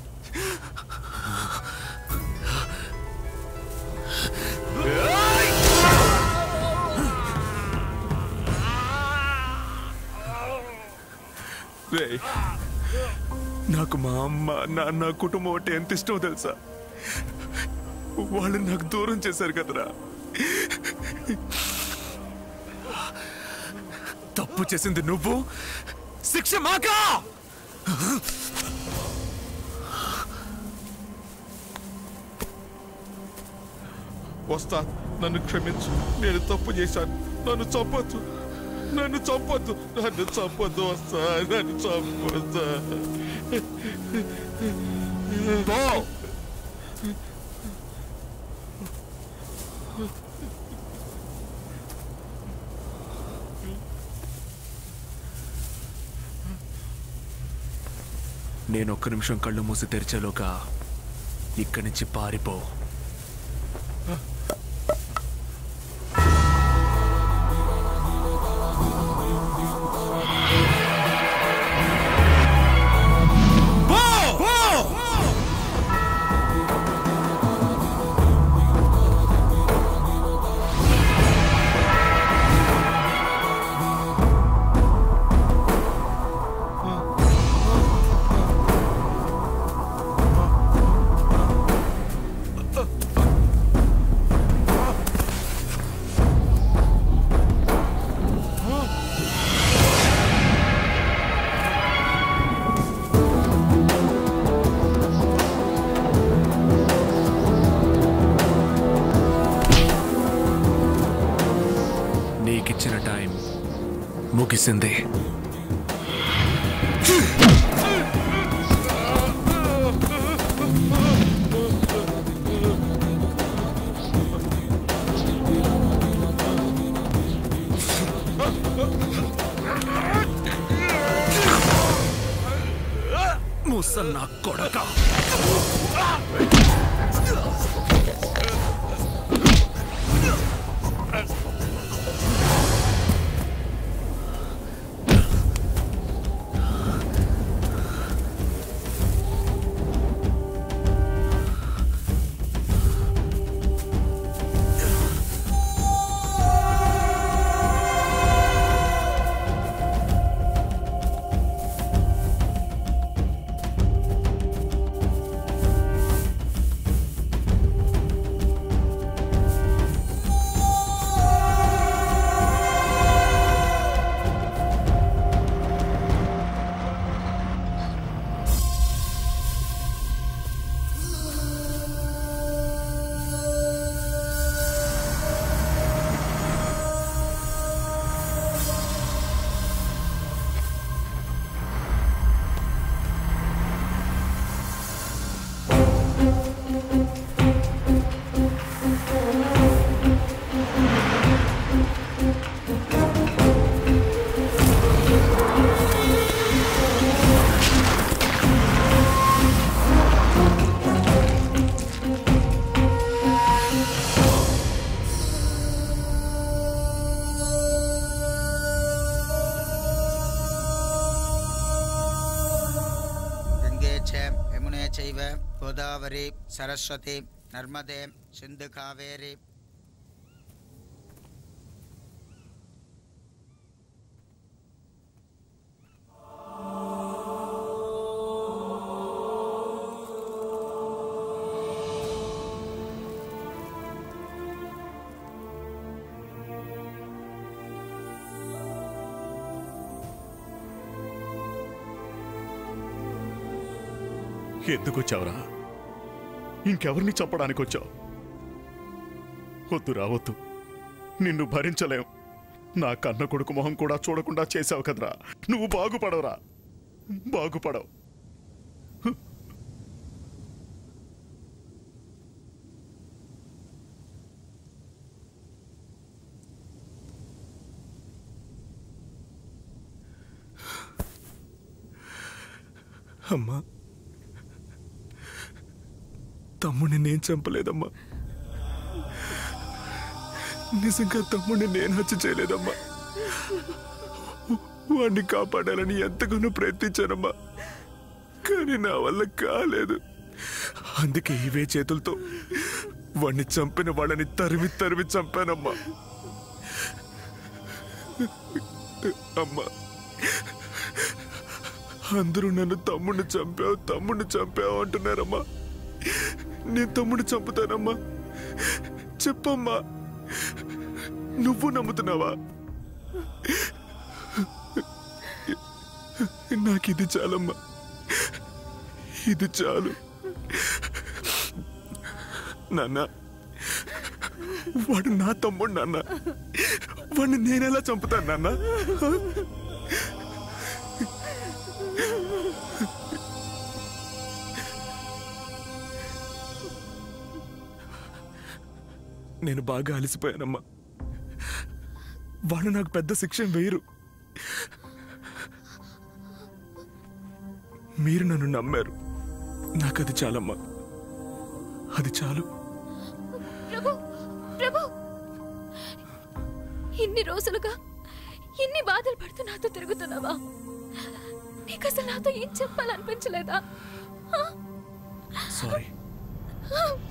నాకు మా అమ్మ నాన్న కుటుంబం అంటే ఎంత ఇష్టమో తెలుసా? వాళ్ళని నాకు దూరం చేశారు కదరా. తప్పు చేసింది నువ్వు, శిక్ష మాకా? వస్తా, నన్ను క్షమించు. నేను తప్పు చేశాను. నన్ను చంపొద్దు, నన్ను చంపొద్దు, నన్ను చంపొద్దు. వస్తా, నన్ను చంపొద్దు. నేను ఒక్క నిమిషం కళ్ళు మూసి తెరిచేలోగా ఇక్కడి నుంచి పారిపో. ముగిసింది. ముసన్న కొడక. గోదావరి సరస్వతి నర్మదే సింధు కావేరి. ఎందుకు వచ్చావురా? ఇంకెవరిని చంపడానికి వచ్చావు? వద్దు రావద్దు, నిన్ను భరించలేం. నా కన్న కొడుకు మొహం కూడా చూడకుండా చేసావు కదరా. నువ్వు బాగుపడవురా, బాగుపడవు. అమ్మా, తమ్ముడిని నేను చంపలేదమ్మా. నిజంగా తమ్ముడిని నేను హత్య చేయలేదమ్మా. వాడిని కాపాడాలని ఎంతగానో ప్రయత్నించానమ్మా, కానీ నా వల్ల కాలేదు. అందుకే ఇవే చేతులతో వాడిని చంపిన వాళ్ళని తరిమి తరిమి చంపానమ్మా. అమ్మా, అందరూ నన్ను తమ్ముడిని చంపావు అంటున్నారమ్మా. నేను తమ్ముడిని చంపుతానమ్మా. చెప్పమ్మా, నువ్వు నమ్ముతున్నావా? నాకు ఇది చాలమ్మా, ఇది చాలు. నాన్న, వాడు నా తమ్ముడు నాన్న. వాడిని నేనెలా చంపుతాను నాన్న? నేను బాగా అలసిపోయానమ్మా. వాళ్ళు నాకు పెద్ద శిక్ష వేయరు. మీరు నన్ను నమ్మారు, నాకది చాలమ్మా, అది చాలు. ప్రభు, ప్రభు, ఇన్ని రోజులుగా ఇన్ని బాధలు పడుతూ నాతో తిరుగుతున్నావా? నీకు అసలు నాతో ఏం చెప్పాలనిపించలేదా? సారీ.